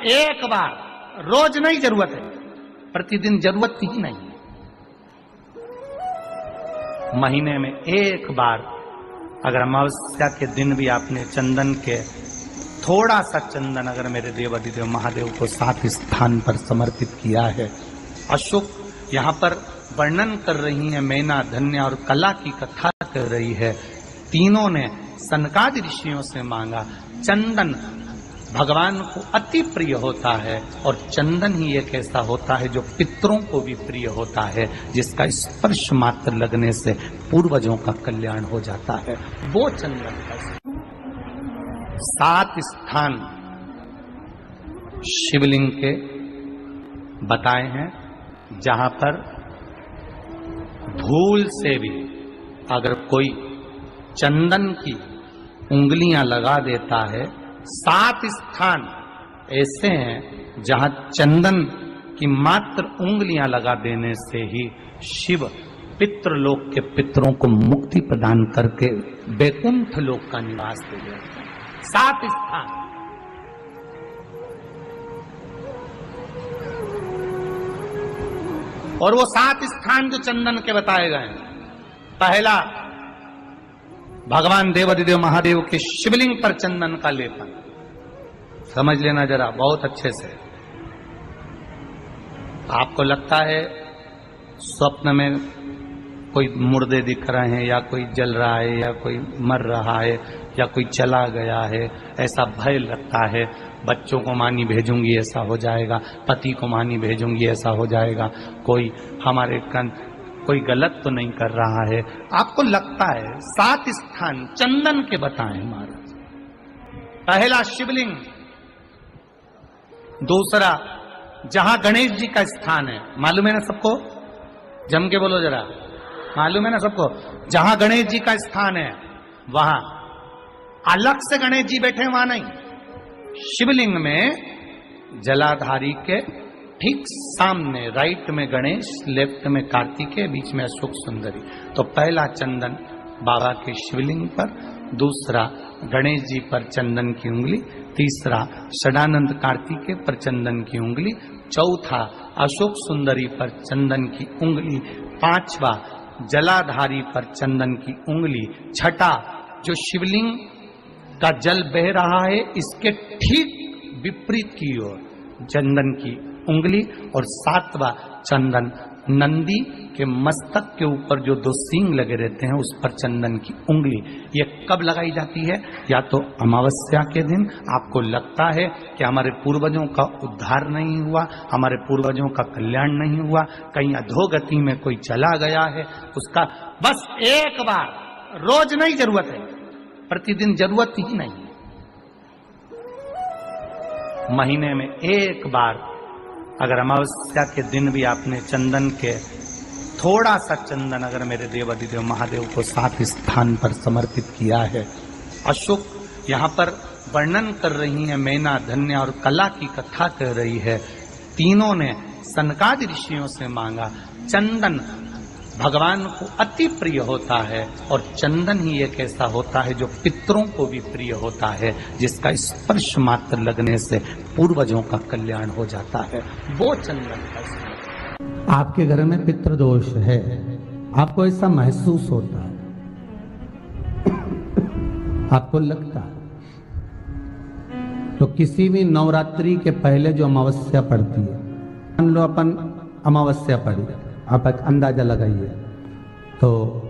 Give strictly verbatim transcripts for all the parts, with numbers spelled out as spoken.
एक बार, रोज नहीं जरूरत है, प्रतिदिन जरूरत ही नहीं है, महीने में एक बार अगर अमावस्या के दिन भी आपने चंदन के थोड़ा सा चंदन अगर मेरे देवाधिदेव महादेव को सात स्थान पर समर्पित किया है। अशोक यहाँ पर वर्णन कर रही है, मैना धन्य और कला की कथा कर रही है। तीनों ने सनकादि ऋषियों से मांगा। चंदन भगवान को अति प्रिय होता है और चंदन ही एक ऐसा होता है जो पितरों को भी प्रिय होता है, जिसका स्पर्श मात्र लगने से पूर्वजों का कल्याण हो जाता है। वो चंदन का सात स्थान शिवलिंग के बताए हैं, जहां पर भूल से भी अगर कोई चंदन की उंगलियां लगा देता है, सात स्थान ऐसे हैं जहां चंदन की मात्र उंगलियां लगा देने से ही शिव पितृलोक के पितरों को मुक्ति प्रदान करके वैकुंठ लोक का निवास दे देते हैं। सात स्थान। और वो सात स्थान जो चंदन के बताए गए हैं, पहला भगवान देवाधिदेव महादेव के शिवलिंग पर चंदन का लेपन। समझ लेना जरा बहुत अच्छे से। आपको लगता है स्वप्न में कोई मुर्दे दिख रहे हैं, या कोई जल रहा है, या कोई मर रहा है, या कोई चला गया है, ऐसा भय लगता है। बच्चों को मानी भेजूंगी ऐसा हो जाएगा, पति को मानी भेजूंगी ऐसा हो जाएगा, कोई हमारे कन कोई गलत तो नहीं कर रहा है, आपको लगता है। सात स्थान चंदन के बताएं महाराज। पहला शिवलिंग, दूसरा जहां गणेश जी का स्थान है, मालूम है ना सबको, जम के बोलो जरा, मालूम है ना सबको, जहां गणेश जी का स्थान है वहां अलग से गणेश जी बैठे, वहां नहीं। शिवलिंग में जलाधारी के ठीक सामने राइट में गणेश, लेफ्ट में कार्तिकेय, बीच में अशोक सुंदरी। तो पहला चंदन बाबा के शिवलिंग पर, दूसरा गणेश जी पर चंदन की उंगली, तीसरा षडानंद कार्तिकेय पर चंदन की उंगली, चौथा अशोक सुंदरी पर चंदन की उंगली, पांचवा जलाधारी पर चंदन की उंगली, छठा जो शिवलिंग का जल बह रहा है इसके ठीक विपरीत की ओर चंदन की उंगली, और सातवां चंदन नंदी के मस्तक के ऊपर जो दो सींग लगे रहते हैं उस पर चंदन की उंगली। ये कब लगाई जाती है? या तो अमावस्या के दिन आपको लगता है कि हमारे पूर्वजों का उद्धार नहीं हुआ, हमारे पूर्वजों का कल्याण नहीं हुआ, कहीं अधोगति में कोई चला गया है, उसका बस एक बार, रोज नहीं जरूरत है, प्रतिदिन जरूरत ही नहीं है, महीने में एक बार अगर अमावस्या के दिन भी आपने चंदन के थोड़ा सा चंदन अगर मेरे देवाधिदेव महादेव को सात स्थान पर समर्पित किया है। अशोक यहाँ पर वर्णन कर रही है, मैना धन्य और कला की कथा कर रही है। तीनों ने सनकादि ऋषियों से मांगा। चंदन भगवान को अति प्रिय होता है और चंदन ही एक ऐसा होता है जो पितरों को भी प्रिय होता है, जिसका स्पर्श मात्र लगने से पूर्वजों का कल्याण हो जाता है। वो चंदन का। आपके घर में पितृ दोष है, आपको ऐसा महसूस होता है, आपको लगता है, तो किसी भी नवरात्रि के पहले जो अमावस्या पड़ती है, मान लो अपन अमावस्या पड़ी, आप एक अंदाजा लगाइए, तो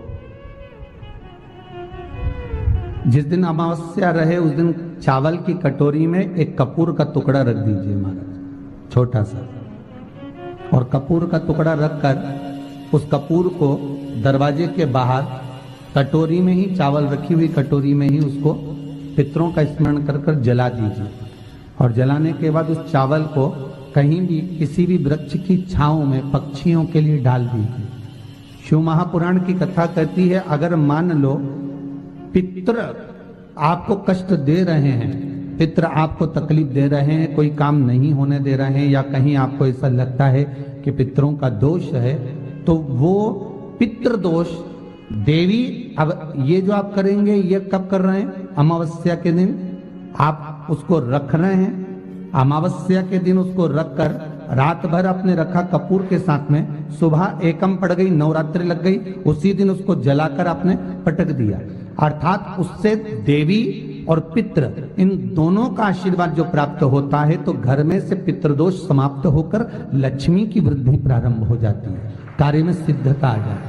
जिस दिन अमावस्या रहे उस दिन चावल की कटोरी में एक कपूर का टुकड़ा रख दीजिए महाराज, छोटा सा, और कपूर का टुकड़ा रखकर उस कपूर को दरवाजे के बाहर कटोरी में ही, चावल रखी हुई कटोरी में ही उसको पितरों का स्मरण कर कर जला दीजिए। और जलाने के बाद उस चावल को कहीं भी किसी भी वृक्ष की छांव में पक्षियों के लिए डाल दीजिए। शिव महापुराण की कथा कहती है, अगर मान लो पितृ आपको कष्ट दे रहे हैं, पितृ आपको तकलीफ दे रहे हैं, कोई काम नहीं होने दे रहे हैं, या कहीं आपको ऐसा लगता है कि पितरों का दोष है, तो वो पितृ दोष देवी, अब ये जो आप करेंगे ये कब कर रहे हैं? अमावस्या के दिन आप उसको रख रहे हैं, अमावस्या के दिन उसको रखकर रात भर अपने रखा कपूर के साथ में, सुबह एकम पड़ गई, नवरात्रि लग गई, उसी दिन उसको जलाकर आपने पटक दिया। अर्थात उससे देवी और पितृ इन दोनों का आशीर्वाद जो प्राप्त होता है, तो घर में से पितृदोष समाप्त होकर लक्ष्मी की वृद्धि प्रारंभ हो जाती है, कार्य में सिद्धता आ जाती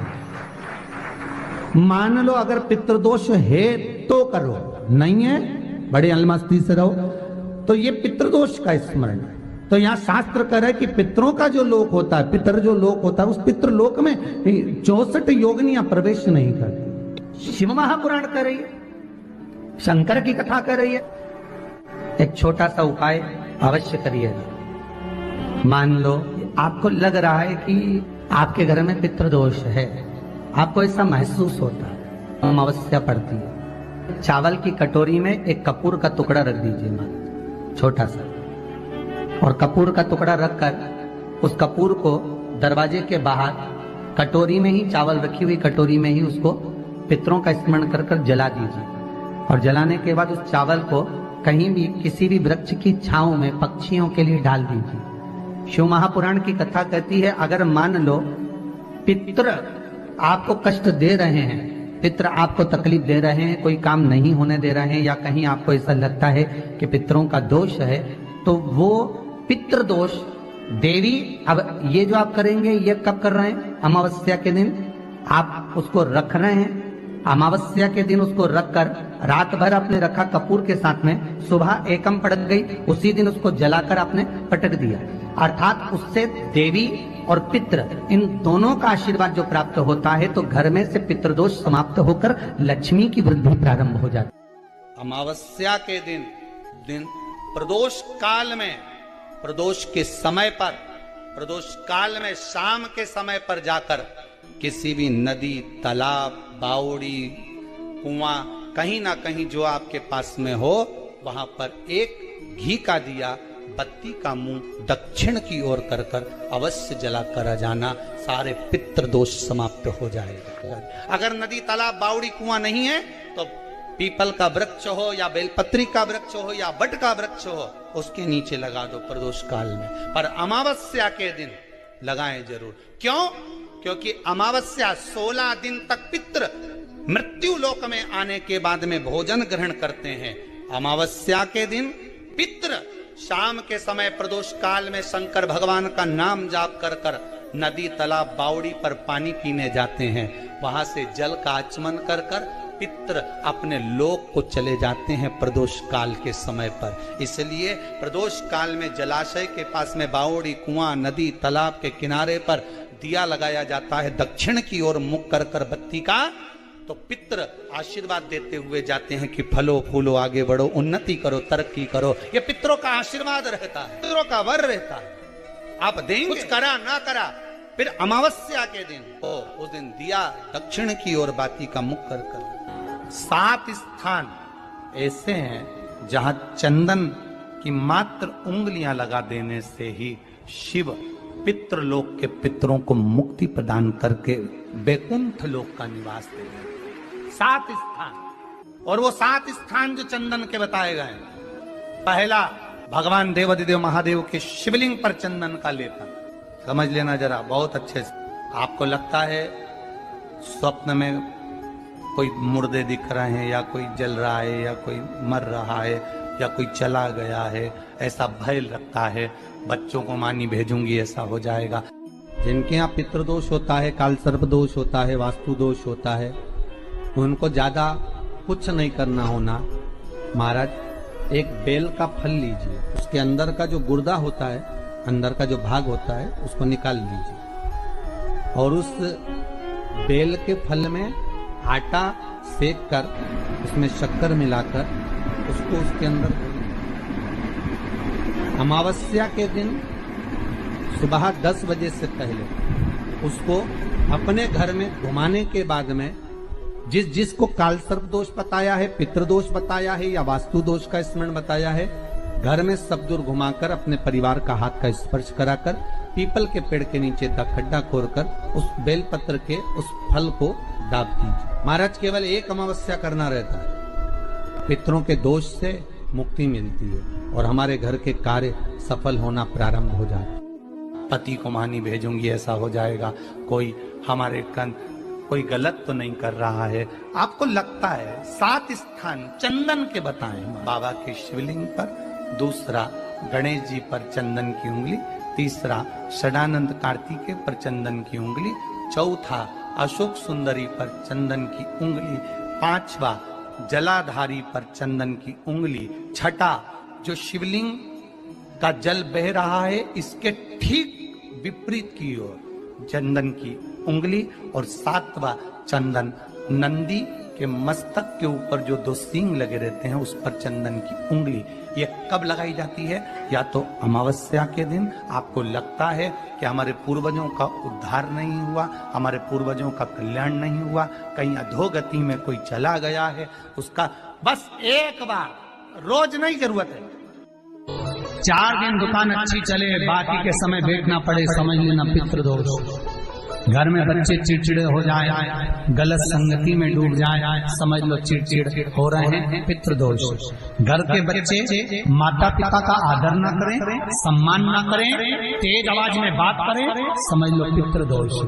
है। मान लो अगर पितृदोष है तो करो, नहीं है बड़े अलमस्ती से रहो, तो ये पितृदोष का स्मरण। तो यहाँ शास्त्र कह रहा है कि पितरों का जो लोक होता है, पितर जो लोक होता है, उस पितृ लोक में चौसठ योगिनियां प्रवेश नहीं करती। शिव महापुराण कर रही है, शंकर की कथा कर रही है। एक छोटा सा उपाय अवश्य करिएगा। मान लो आपको लग रहा है कि आपके घर में पितृदोष है, आपको ऐसा महसूस होता है, अमावस्या पड़ती है, चावल की कटोरी में एक कपूर का टुकड़ा रख दीजिए मान, छोटा सा, और कपूर का टुकड़ा रखकर उस कपूर को दरवाजे के बाहर कटोरी में ही, चावल रखी हुई कटोरी में ही उसको पितरों का स्मरण कर कर जला दीजिए। और जलाने के बाद उस चावल को कहीं भी किसी भी वृक्ष की छांव में पक्षियों के लिए डाल दीजिए। शिव महापुराण की कथा कहती है, अगर मान लो पितृ आपको कष्ट दे रहे हैं, पितृ आपको तकलीफ दे रहे हैं, कोई काम नहीं होने दे रहे हैं, या कहीं आपको ऐसा लगता है कि पितरों का दोष है, तो वो पितृदोष देवी, अब ये जो आप करेंगे ये कब कर रहे हैं? अमावस्या के दिन आप उसको रख रहे हैं। अमावस्या के दिन उसको रखकर रात भर आपने रखा कपूर के साथ में, सुबह एकम पड़ गई, उसी दिन उसको जलाकर आपने पटक दिया। अर्थात उससे देवी और पितृ इन दोनों का आशीर्वाद जो प्राप्त होता है, तो घर में से पितृदोष समाप्त होकर लक्ष्मी की वृद्धि प्रारंभ हो जाती है। अमावस्या के दिन दिन प्रदोष काल में, प्रदोष के समय पर, प्रदोष काल में शाम के समय पर जाकर किसी भी नदी, तालाब, बावड़ी, कुआं, कहीं ना कहीं जो आपके पास में हो, वहां पर एक घी का दिया, बत्ती का मुंह दक्षिण की ओर कर कर अवश्य जला कर जाना, सारे पितृदोष समाप्त हो जाएगा। अगर नदी, तालाब, बावड़ी, कुआं नहीं है तो पीपल का वृक्ष हो या बेलपत्री का वृक्ष हो या बट का वृक्ष हो, उसके नीचे लगा दो प्रदोष काल में। पर अमावस्या के दिन लगाएं जरूर। क्यों? क्योंकि अमावस्या सोलह दिन तक पितृ मृत्यु लोक में आने के बाद में भोजन ग्रहण करते हैं। अमावस्या के दिन पितृ शाम के समय प्रदोष काल में शंकर भगवान का नाम जाप कर कर नदी, तालाब, बावड़ी पर पानी पीने जाते हैं। वहां से जल का आचमन कर कर पितृ अपने लोक को चले जाते हैं प्रदोष काल के समय पर। इसलिए प्रदोष काल में जलाशय के पास में बावड़ी, कुआं, नदी, तालाब के किनारे पर दिया लगाया जाता है, दक्षिण की ओर मुख कर कर बत्ती का, तो पितृ आशीर्वाद देते हुए जाते हैं कि फलो फूलो, आगे बढ़ो, उन्नति करो, तरक्की करो। ये पितरों का आशीर्वाद रहता है, पितरों का वर रहता है। आप देंगे, कुछ करा ना करा, फिर अमावस्या के दिन ओ उस दिन दिया दक्षिण की ओर बाती का मुख कर कर। सात स्थान ऐसे हैं जहां चंदन की मात्र उंगलियां लगा देने से ही शिव पितृलोक के पितरों को मुक्ति प्रदान करके वैकुंठ लोक का निवास दे गए। सात स्थान, और वो सात स्थान जो चंदन के बताए गए, पहला भगवान देवाधिदेव महादेव के शिवलिंग पर चंदन का लेपन। समझ लेना जरा बहुत अच्छे से। आपको लगता है स्वप्न में कोई मुर्दे दिख रहे हैं, या कोई जल रहा है, या कोई मर रहा है, या कोई चला गया है, ऐसा भय लगता है, बच्चों को मानी भेजूंगी ऐसा हो जाएगा। जिनके यहाँ पितृदोष होता है, काल सर्प दोष होता है, वास्तु दोष होता है, उनको ज्यादा कुछ नहीं करना होना। महाराज एक बेल का फल लीजिए, उसके अंदर का जो गुर्दा होता है, अंदर का जो भाग होता है, उसको निकाल लीजिए, और उस बेल के फल में आटा सेक कर उसमें शक्कर मिलाकर उसको उसके अंदर, अमावस्या के दिन सुबह दस बजे से पहले उसको अपने घर में घुमाने के बाद में, जिस जिसको काल सर्प दोष बताया है, पितृदोष बताया है, या वास्तु दोष का स्मरण बताया है, घर में सब दूर घुमाकर अपने परिवार का हाथ का स्पर्श कराकर पीपल के पेड़ के नीचे का खड्डा खोदकर उस बेलपत्र के उस फल को दाब दीजिए। महाराज केवल एक अमावस्या करना रहता है। पितरों के दोष से मुक्ति मिलती है और हमारे घर के कार्य सफल होना प्रारंभ हो जाता है। पति को मानी भेजूंगी ऐसा हो जाएगा, कोई हमारे कन कोई गलत तो नहीं कर रहा है। आपको लगता है सात स्थान चंदन के बताएं बाबा के शिवलिंग पर, दूसरा गणेश जी पर चंदन की उंगली, तीसरा षडानंद कार्तिकेय पर चंदन की उंगली, चौथा अशोक सुंदरी पर चंदन की उंगली, पांचवा जलाधारी पर चंदन की उंगली, छठा जो शिवलिंग का जल बह रहा है इसके ठीक विपरीत की ओर चंदन की उंगली, और सातवां चंदन नंदी के मस्तक के ऊपर जो दो सींग लगे रहते हैं उस पर चंदन की उंगली। ये कब लगाई जाती है? या तो अमावस्या के दिन आपको लगता है कि हमारे पूर्वजों का उद्धार नहीं हुआ, हमारे पूर्वजों का कल्याण नहीं हुआ, कहीं अधोगति में कोई चला गया है, उसका बस एक बार, रोज नहीं जरूरत है, चार दिन दुकान अच्छी चले, बाकी के समय बेचना पड़े, समझ लेना पितृदोष। घर में बच्चे चिड़चिड़े हो जाए, गलत संगति में डूब जाए, समझ लो चिड़चिड़ हो रहे हैं, पितृदोष। घर के बच्चे माता पिता का आदर न करें, सम्मान न करें, तेज आवाज में बात करें, समझ लो पितृदोष।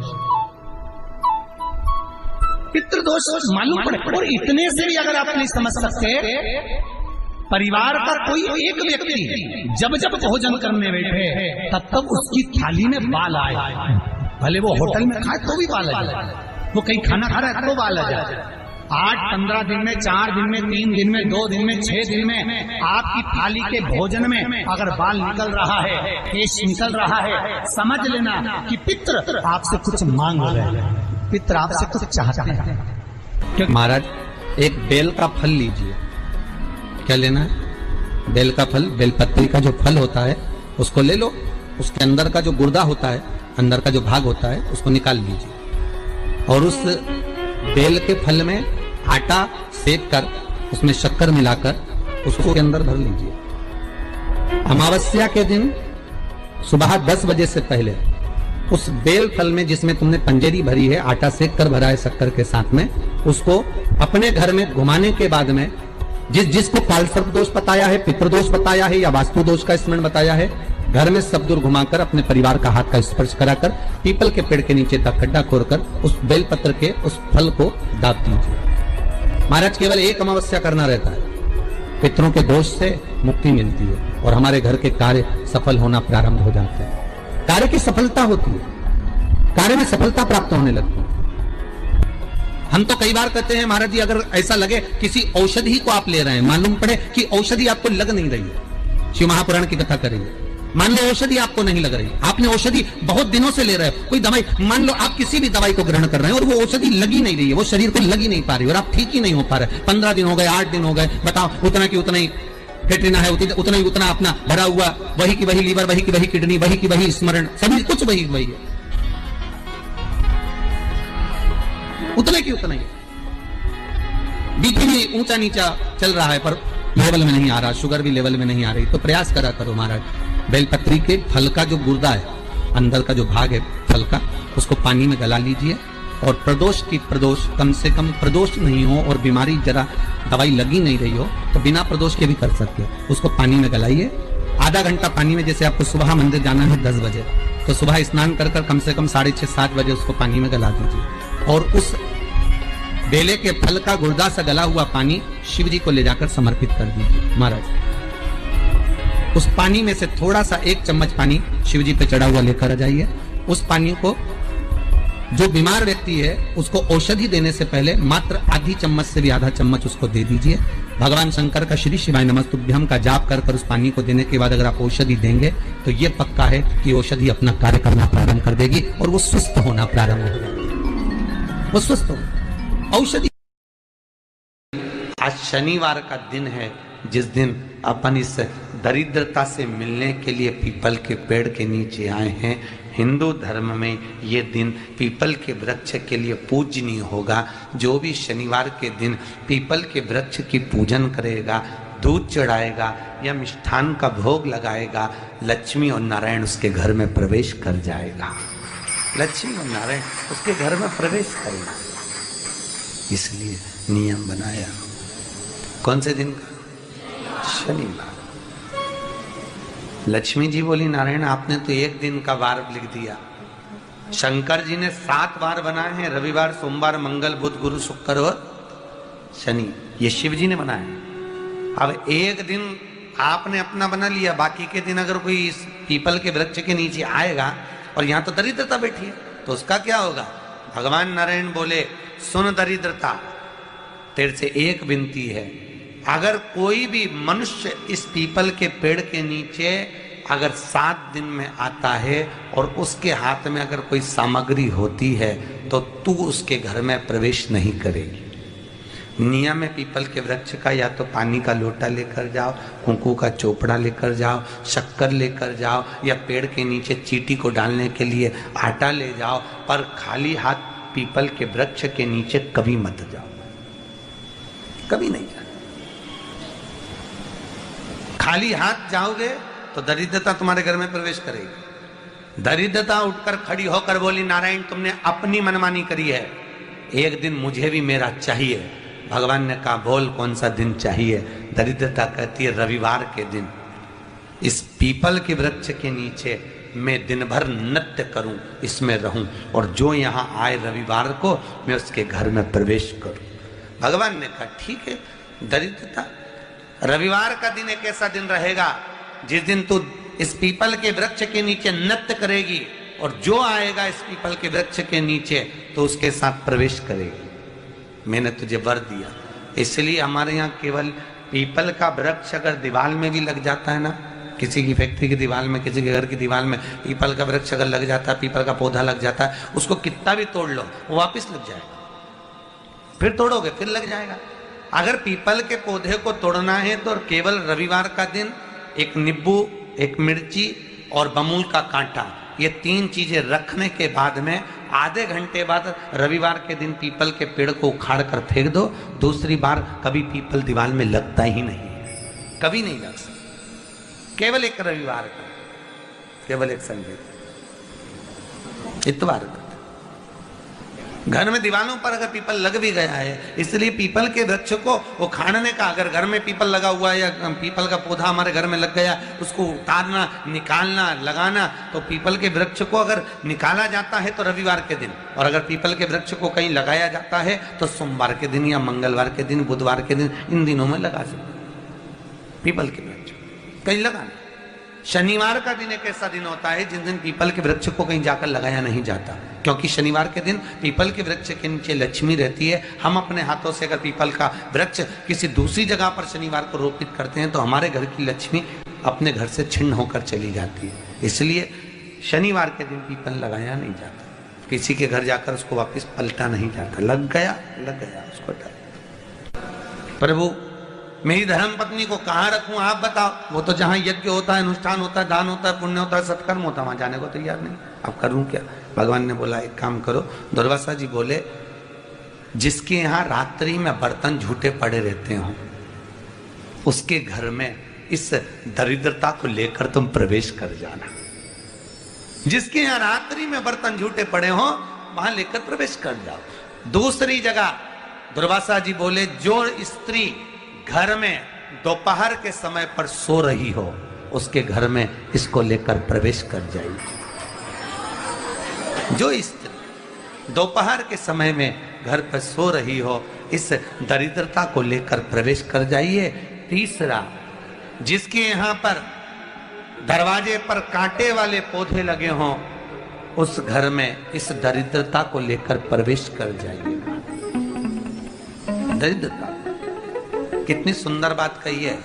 पितृदोष मालूम पड़े। और इतने से भी अगर आप नहीं समझ सकते, परिवार का कोई एक व्यक्ति जब जब भोजन करने बैठे तब तब उसकी थाली में बाल आए, भले वो होटल में खाए तो भी बाल आ जाए, वो कहीं खाना खा रहा है तो बाल आ जाए। आठ पंद्रह दिन में, चार दिन में, तीन दिन में, दो दिन में, छह दिन में आपकी थाली के भोजन में अगर बाल निकल रहा है, केश निकल रहा है, समझ लेना कि पितृ आपसे कुछ मांग रहे हैं, पितृ आपसे कुछ चाहते हैं। महाराज एक बेल का फल लीजिए, क्या लेना है? बेल का फल, बेलपत्री का जो फल होता है उसको ले लो, उसके अंदर का जो गुर्दा होता है, अंदर का जो भाग होता है उसको निकाल लीजिए, और उस बेल के फल में आटा सेक कर उसमें शक्कर मिलाकर उसको के अंदर भर लीजिए। अमावस्या के दिन सुबह दस बजे से पहले उस बेल फल में जिसमें तुमने पंजेरी भरी है, आटा सेक कर भरा है शक्कर के साथ में, उसको अपने घर में घुमाने के बाद में जिस जिसको कालसर्प दोष बताया है, पितृदोष बताया है या वास्तु दोष का स्मरण बताया है, घर में सब दूर घुमाकर अपने परिवार का हाथ का स्पर्श कराकर पीपल के पेड़ के नीचे तक खड्डा खोदकर उस बेलपत्र के उस फल को दाब दीजिए। महाराज केवल एक अमावस्या करना रहता है, पितरों के दोष से मुक्ति मिलती है और हमारे घर के कार्य सफल होना प्रारंभ हो जाते हैं। कार्य की सफलता होती है, कार्य में सफलता प्राप्त होने लगती है। हम तो कई बार कहते हैं महाराज जी, अगर ऐसा लगे किसी औषधि को आप ले रहे हैं, मालूम पड़े कि औषधि आपको लग नहीं रही है, शिव महापुराण की कथा करेंगे, मान लो औषधि आपको नहीं लग रही, आपने औषधि बहुत दिनों से ले रहे हो, कोई दवाई, मान लो आप किसी भी दवाई को ग्रहण कर रहे हैं और वो औषधि लगी नहीं रही है, वो शरीर को लगी नहीं पा रही और आप ठीक ही नहीं हो पा रहे, पंद्रह दिन हो गए, आठ दिन हो गए, बताओ उतना की उतना ही फेटरिना है, उतना ही उतना अपना भरा हुआ, वही की वही लीवर, वही की वही किडनी, वही की वही स्मरण, सभी कुछ वही वही है, उतने की उतना ही। बीपी भी ऊंचा नीचा चल रहा है पर लेवल में नहीं आ रहा, शुगर भी लेवल में नहीं आ रही, तो प्रयास करा करो महाराज, बेलपत्री के फल का जो गुर्दा है, अंदर का जो भाग है फल का, उसको पानी में गला लीजिए और प्रदोष की प्रदोष, कम से कम प्रदोष नहीं हो और बीमारी जरा दवाई लगी नहीं रही हो तो बिना प्रदोष के भी कर सकते हो, उसको पानी में गलाइए, आधा घंटा पानी में, जैसे आपको सुबह मंदिर जाना है दस बजे, तो सुबह स्नान कर कर कम से कम साढ़े छह सात बजे उसको पानी में गला दीजिए और उस बेले के फल का गुर्दा से गला हुआ पानी शिव जी को ले जाकर समर्पित कर दीजिए। महाराज उस पानी में से थोड़ा सा एक चम्मच पानी शिव जी पे चढ़ा हुआ लेकर आ जाइए, उस पानी को जो बीमार व्यक्ति है उसको औषधि देने से पहले मात्र आधी चम्मच से भी आधा चम्मच उसको दे दीजिए। भगवान शंकर का श्री शिवाय नमस्तुभ्यम का जाप कर कर उस पानी को देने के बाद अगर आप औषधि देंगे तो ये पक्का है कि औषधि अपना कार्य करना प्रारंभ कर देगी और वो स्वस्थ होना प्रारंभ हो जाएगी, वो स्वस्थ हो औषधि। आज शनिवार का दिन है जिस दिन अपन इस दरिद्रता से मिलने के लिए पीपल के पेड़ के नीचे आए हैं। हिंदू धर्म में ये दिन पीपल के वृक्ष के लिए पूजनीय होगा। जो भी शनिवार के दिन पीपल के वृक्ष की पूजन करेगा, दूध चढ़ाएगा या मिष्ठान का भोग लगाएगा, लक्ष्मी और नारायण उसके घर में प्रवेश कर जाएगा। लक्ष्मी और नारायण उसके घर में प्रवेश करेगा, इसलिए नियम बनाया। कौन से दिन का? शनिवार। लक्ष्मी जी बोली नारायण आपने तो एक दिन का वार लिख दिया, शंकर जी ने सात वार बनाए हैं, रविवार, सोमवार, मंगल, बुध, गुरु, शुक्र और शनि, ये शिव जी ने बनाया। अब एक दिन आपने अपना बना लिया, बाकी के दिन अगर कोई इस पीपल के वृक्ष के नीचे आएगा और यहाँ तो दरिद्रता बैठी है तो उसका क्या होगा? भगवान नारायण बोले सुन दरिद्रता, तेरे से एक विनती है, अगर कोई भी मनुष्य इस पीपल के पेड़ के नीचे अगर सात दिन में आता है और उसके हाथ में अगर कोई सामग्री होती है तो तू उसके घर में प्रवेश नहीं करेगी। नियम है पीपल के वृक्ष का, या तो पानी का लोटा लेकर जाओ, कुंकू का चोपड़ा लेकर जाओ, शक्कर लेकर जाओ, या पेड़ के नीचे चींटी को डालने के लिए आटा ले जाओ, पर खाली हाथ पीपल के वृक्ष के नीचे कभी मत जाओ, कभी नहीं जाओ। खाली हाथ जाओगे तो दरिद्रता तुम्हारे घर में प्रवेश करेगी। दरिद्रता उठकर खड़ी होकर बोली नारायण तुमने अपनी मनमानी करी है, एक दिन मुझे भी मेरा चाहिए। भगवान ने कहा बोल कौन सा दिन चाहिए? दरिद्रता कहती है रविवार के दिन इस पीपल के वृक्ष के नीचे मैं दिन भर नृत्य करूं, इसमें रहूं, और जो यहां आए रविवार को मैं उसके घर में प्रवेश करूं। भगवान ने कहा ठीक है। दरिद्रता रविवार का दिन एक ऐसा दिन रहेगा जिस दिन तू इस पीपल के वृक्ष के नीचे नृत्य करेगी और जो आएगा इस पीपल के वृक्ष के नीचे तो उसके साथ प्रवेश करेगी। मैंने तुझे वर दिया। इसलिए हमारे यहाँ केवल पीपल का वृक्ष अगर दीवार में भी लग जाता है ना, किसी की फैक्ट्री की दीवार में, किसी के घर की दीवार में पीपल का वृक्ष अगर लग जाता है, पीपल का पौधा लग जाता है, उसको कितना भी तोड़ लो वो वापस लग जाएगा, फिर तोड़ोगे फिर लग जाएगा। अगर पीपल के पौधे को तोड़ना है तो केवल रविवार का दिन एक नींबू, एक मिर्ची और बमूल का कांटा, ये तीन चीजें रखने के बाद में आधे घंटे बाद रविवार के दिन पीपल के पेड़ को उखाड़ कर फेंक दो। दूसरी बार कभी पीपल दीवार में लगता ही नहीं है, कभी नहीं लग सकता। केवल एक रविवार का, केवल एक संडे, इतवार का। घर में दीवारों पर अगर पीपल लग भी गया है, इसलिए पीपल के वृक्ष को उखाड़ने का, अगर घर में पीपल लगा हुआ है या पीपल का पौधा हमारे घर में लग गया, उसको उतारना, निकालना, लगाना, तो पीपल के वृक्ष को अगर निकाला जाता है तो रविवार के दिन, और अगर पीपल के वृक्ष को कहीं लगाया जाता है तो सोमवार के दिन या मंगलवार के दिन, बुधवार के दिन, इन दिनों में लगा सकते पीपल के वृक्ष कहीं लगाना। शनिवार का दिन एक ऐसा दिन होता है जिस दिन पीपल के वृक्ष को कहीं जाकर लगाया नहीं जाता, क्योंकि शनिवार के दिन पीपल के वृक्ष के नीचे लक्ष्मी रहती है। हम अपने हाथों से अगर पीपल का वृक्ष किसी दूसरी जगह पर शनिवार को रोपित करते हैं तो हमारे घर की लक्ष्मी अपने घर से छिन्न होकर चली जाती है। इसलिए शनिवार के दिन पीपल लगाया नहीं जाता, किसी के घर जाकर उसको वापस पलटा नहीं जाता। लग गया लग गया उसको डाल। प्रभु मेरी धर्म पत्नी को कहाँ रखूं आप बताओ? वो तो जहां यज्ञ होता है, अनुष्ठान होता है, दान होता है, पुण्य होता है, सत्कर्म होता है, वहां जाने को तैयार नहीं। अब करूं क्या? भगवान ने बोला एक काम करो। दुर्वासा जी बोले जिसके यहाँ रात्रि में बर्तन झूठे पड़े रहते हो उसके घर में इस दरिद्रता को लेकर तुम प्रवेश कर जाना। जिसके यहाँ रात्रि में बर्तन झूठे पड़े हो वहां लेकर प्रवेश कर जाओ। दूसरी जगह दुर्वासा जी बोले जो स्त्री घर में दोपहर के समय पर सो रही हो उसके घर में इसको लेकर प्रवेश कर जाइए। जो स्त्री दोपहर के समय में घर पर सो रही हो इस दरिद्रता को लेकर प्रवेश कर जाइए। तीसरा, जिसके यहाँ पर दरवाजे पर कांटे वाले पौधे लगे हों उस घर में इस दरिद्रता को लेकर प्रवेश कर जाइए। दरिद्रता कितनी सुंदर बात कही है।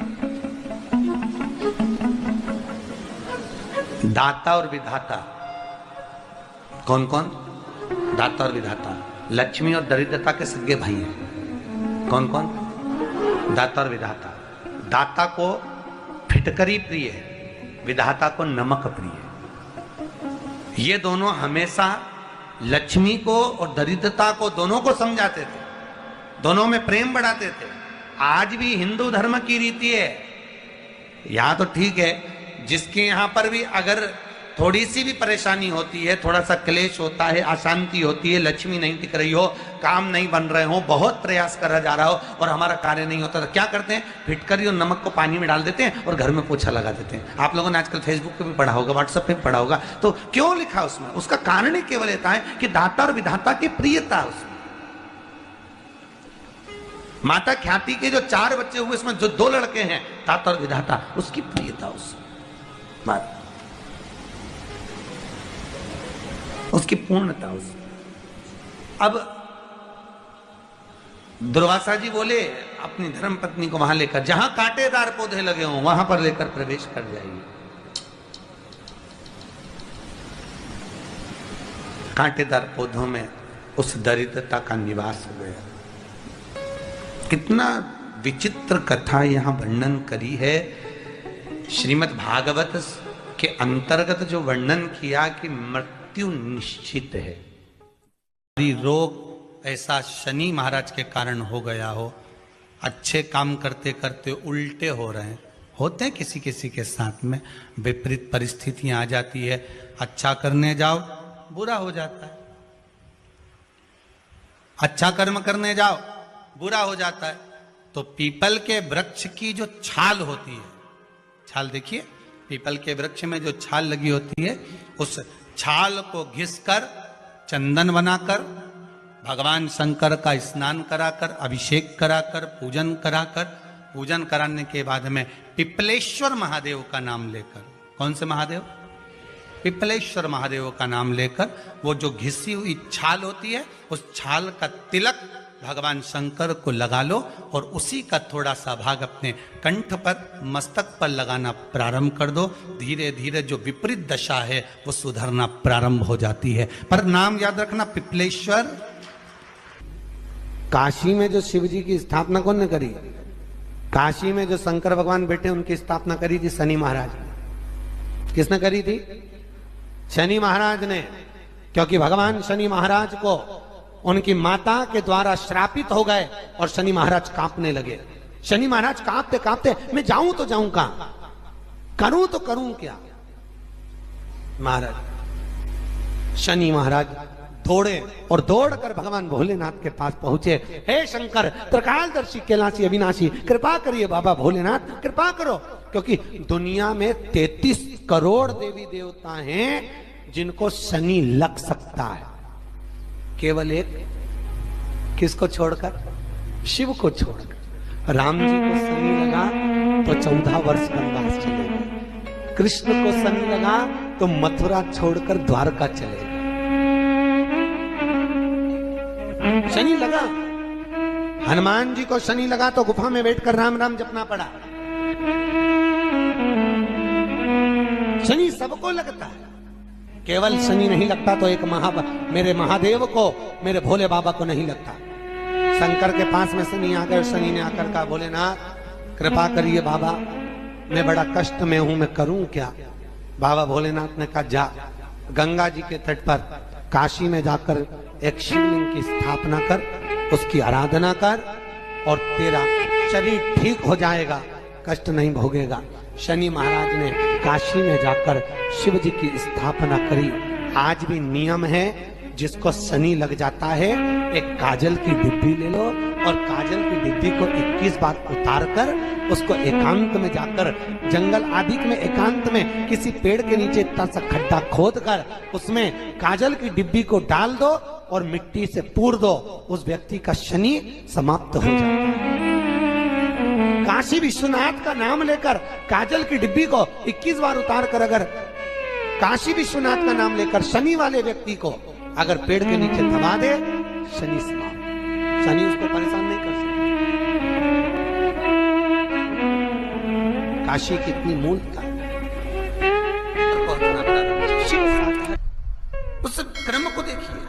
दाता और विधाता कौन कौन? दाता और विधाता। लक्ष्मी और दरिद्रता के सगे भाई हैं। कौन कौन? दाता और विधाता। दाता को फिटकरी प्रिय है, विधाता को नमक प्रिय है। ये दोनों हमेशा लक्ष्मी को और दरिद्रता को दोनों को समझाते थे, दोनों में प्रेम बढ़ाते थे। आज भी हिंदू धर्म की रीति है, यहां तो ठीक है, जिसके यहां पर भी अगर थोड़ी सी भी परेशानी होती है, थोड़ा सा क्लेश होता है, अशांति होती है, लक्ष्मी नहीं टिक रही हो, काम नहीं बन रहे हो, बहुत प्रयास करा जा रहा हो और हमारा कार्य नहीं होता, तो क्या करते हैं? फिटकरी और नमक को पानी में डाल देते हैं और घर में पोछा लगा देते हैं। आप लोगों ने आजकल फेसबुक पे भी पढ़ा होगा, व्हाट्सएप पे भी पढ़ा होगा। तो क्यों लिखा उसमें? उसका कारण ही केवल इतना है कि दाता और विधाता की प्रियता उसमें। माता ख्याति के जो चार बच्चे हुए, इसमें जो दो लड़के हैं, दाता और विधाता, उसकी प्रियता उसमें, उसकी पूर्णता उसमें। अब दुर्वासा जी बोले अपनी धर्म पत्नी को वहां लेकर, जहां कांटेदार पौधे लगे हों वहां पर लेकर प्रवेश कर जाइए। कांटेदार पौधों में उस दरिद्रता का निवास हो गया। कितना विचित्र कथा यहां वर्णन करी है। श्रीमद् भागवत के अंतर्गत जो वर्णन किया कि मृत्यु निश्चित है, रोग ऐसा शनि महाराज के कारण हो गया हो, अच्छे काम करते करते उल्टे हो रहे हैं, होते हैं किसी किसी के साथ में, विपरीत परिस्थितियां आ जाती है, अच्छा करने जाओ बुरा हो जाता है, अच्छा कर्म करने जाओ बुरा हो जाता है। तो पीपल के वृक्ष की जो छाल होती है, छाल देखिए, पीपल के वृक्ष में जो छाल लगी होती है, उस छाल को घिसकर चंदन बनाकर भगवान शंकर का स्नान कराकर, अभिषेक कराकर, पूजन कराकर, पूजन कराने के बाद में पिपलेश्वर महादेव का नाम लेकर, कौन से महादेव? पिपलेश्वर महादेव का नाम लेकर वो जो घिसी हुई छाल होती है, उस छाल का तिलक भगवान शंकर को लगा लो और उसी का थोड़ा सा भाग अपने कंठ पर, मस्तक पर लगाना प्रारंभ कर दो। धीरे धीरे जो विपरीत दशा है वो सुधरना प्रारंभ हो जाती है। पर नाम याद रखना, पिपलेश्वर। काशी में जो शिव जी की स्थापना कौन ने करी? काशी में जो शंकर भगवान बैठे उनकी स्थापना करी थी शनि महाराज ने। किसने करी थी? शनि महाराज ने। क्योंकि भगवान शनि महाराज को उनकी माता के द्वारा श्रापित हो गए और शनि महाराज कांपने लगे। शनि महाराज कांपते कांपते, मैं जाऊं तो जाऊं कहां, करूं तो करूं क्या? महाराज शनि महाराज दौड़े और दौड़कर भगवान भोलेनाथ के पास पहुंचे। हे शंकर, त्रिकालदर्शी, कैलाशी, अविनाशी, कृपा करिए बाबा भोलेनाथ, कृपा करो। क्योंकि दुनिया में तैतीस करोड़ देवी देवता हैं जिनको शनि लग सकता है, केवल एक किसको छोड़कर? शिव को छोड़कर। राम जी को शनि लगा तो चौदह वर्ष वनवास चले गए। कृष्ण को शनि लगा तो मथुरा छोड़कर द्वारका चले गए। शनि लगा। हनुमान जी को शनि लगा तो गुफा में बैठकर राम राम जपना पड़ा। शनि सबको लगता है, केवल शनि नहीं लगता तो एक महा मेरे महादेव को, मेरे भोले बाबा को नहीं लगता। शंकर के पास में शनि आ गए। शनि ने आकर कहा, भोलेनाथ कृपा करिए बाबा, मैं बड़ा कष्ट में हूं, मैं करूं क्या? बाबा भोलेनाथ ने कहा, जा गंगा जी के तट पर काशी में जाकर एक शिवलिंग की स्थापना कर, उसकी आराधना कर और तेरा शरीर ठीक हो जाएगा, कष्ट नहीं भोगेगा। शनि महाराज ने काशी में जाकर शिव जी की स्थापना करी। आज भी नियम है, जिसको शनि लग जाता है एक काजल की डिब्बी ले लो और काजल की डिब्बी को इक्कीस बार उतार कर उसको एकांत में जाकर, जंगल आदि में एकांत में किसी पेड़ के नीचे इतना सा खड्डा खोद कर उसमें काजल की डिब्बी को डाल दो और मिट्टी से पूर दो, उस व्यक्ति का शनि समाप्त हो जाता है। काशी विश्वनाथ का नाम लेकर काजल की डिब्बी को इक्कीस बार उतार कर अगर काशी विश्वनाथ का नाम लेकर शनि वाले व्यक्ति को अगर पेड़ के नीचे दबा दे, शनि समाप्त, शनि उसको परेशान नहीं कर सकता। काशी कितनी मूलता है। उस क्रम को देखिए,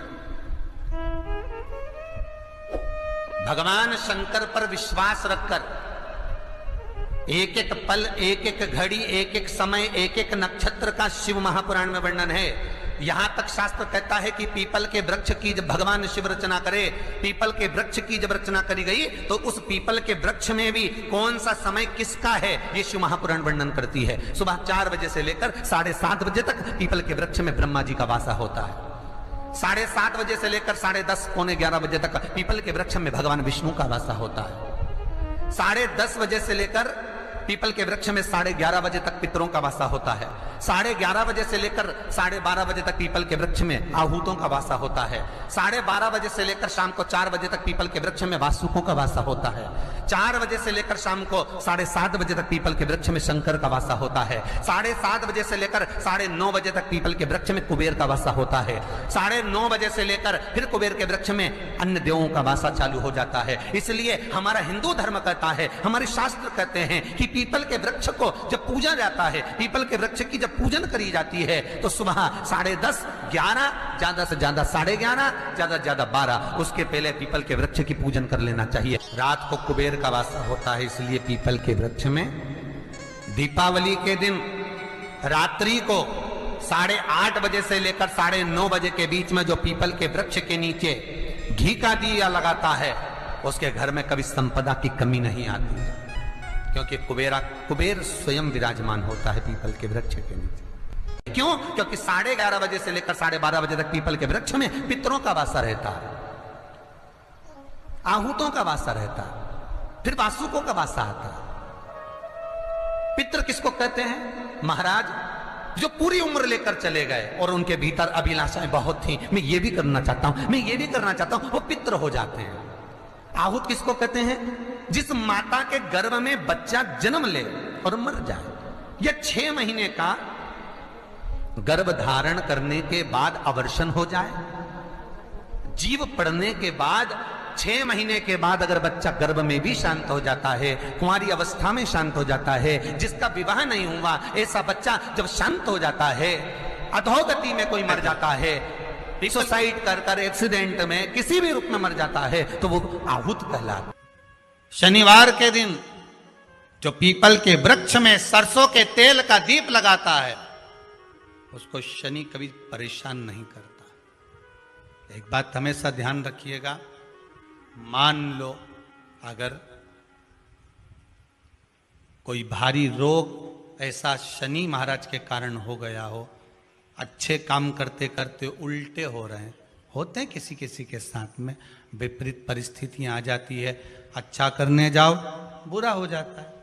भगवान शंकर पर विश्वास रखकर एक एक पल, एक एक घड़ी, एक एक समय, एक एक नक्षत्र का शिव महापुराण में वर्णन है। यहां तक शास्त्र कहता है कि पीपल के वृक्ष की जब भगवान शिव रचना करे, पीपल के वृक्ष की जब रचना करी गई तो उस पीपल के वृक्ष में भी कौन सा समय किसका है ये शिव महापुराण वर्णन करती है। सुबह चार बजे से लेकर साढ़े सात बजे तक पीपल के वृक्ष में ब्रह्मा जी का वासा होता है। साढ़े सात बजे से लेकर साढ़े दस पौने ग्यारह बजे तक पीपल के वृक्ष में भगवान विष्णु का वासा होता है। साढ़े दस बजे से लेकर पीपल के वृक्ष में साढ़े ग्यारह बजे तक पितरों का वासा होता है। साढ़े ग्यारह बजे से लेकर साढ़े बारह बजे तक पीपल के वृक्ष में आहूतों का वासा होता है। साढ़े बारह बजे से लेकर शाम को चार बजे तक पीपल के वृक्ष में वासुकों का वासा होता है। चार बजे से लेकर शाम को साढ़े सात बजे तक पीपल के वृक्ष में शंकर का वासा होता है। साढ़े सात बजे से लेकर साढ़े नौ बजे तक पीपल के वृक्ष में कुबेर का वासा होता है। साढ़े नौ बजे से लेकर फिर कुबेर के वृक्ष में अन्य देवों का वासा चालू हो जाता है। इसलिए हमारा हिंदू धर्म कहता है, हमारे शास्त्र कहते हैं कि पीपल के वृक्ष को जब पूजा जाता है, पीपल के वृक्ष की जब पूजन करी जाती है तो सुबह साढ़े दस ग्यारह ज्यादा से ज्यादा साढ़े ग्यारह ज्यादा से ज्यादा बारह उसके पहले पीपल के वृक्ष की पूजन कर लेना चाहिए। रात को कुबेर का वासा होता है, इसलिए पीपल के वृक्ष में दीपावली के दिन रात्रि को साढ़े आठ बजे से लेकर साढ़े नौ बजे के बीच में जो पीपल के वृक्ष के नीचे घी का दिया लगाता है उसके घर में कभी संपदा की कमी नहीं आती है, क्योंकि कुबेरा कुबेर स्वयं विराजमान होता है पीपल के वृक्ष के नीचे। क्यों? क्योंकि साढ़े ग्यारह बजे से लेकर साढ़े बारह बजे तक पीपल के वृक्ष में पितरों का वासा रहता है, आहूतों का वासा रहता है, फिर वासुकों का वासा आता है। पितृ किसको कहते हैं? महाराज जो पूरी उम्र लेकर चले गए और उनके भीतर अभिलाषाएं बहुत थी, मैं ये भी करना चाहता हूं, मैं ये भी करना चाहता हूं, वो पितृ हो जाते हैं। आहूत किसको कहते हैं? जिस माता के गर्भ में बच्चा जन्म ले और मर जाए, या छह महीने का गर्भ धारण करने के बाद अवर्षण हो जाए, जीव पड़ने के बाद छह महीने के बाद अगर बच्चा गर्भ में भी शांत हो जाता है, कुंवारी अवस्था में शांत हो जाता है, जिसका विवाह नहीं हुआ ऐसा बच्चा जब शांत हो जाता है, अधोगति में कोई मर जाता है, सुसाइड कर कर एक्सीडेंट में किसी भी रूप में मर जाता है तो वो आहूत कहलाता। शनिवार के दिन जो पीपल के वृक्ष में सरसों के तेल का दीप लगाता है उसको शनि कभी परेशान नहीं करता। एक बात हमेशा ध्यान रखिएगा, मान लो अगर कोई भारी रोग ऐसा शनि महाराज के कारण हो गया हो, अच्छे काम करते करते उल्टे हो रहे हैं, होते हैं किसी किसी के साथ में, विपरीत परिस्थितियां आ जाती है, अच्छा करने जाओ बुरा हो जाता है,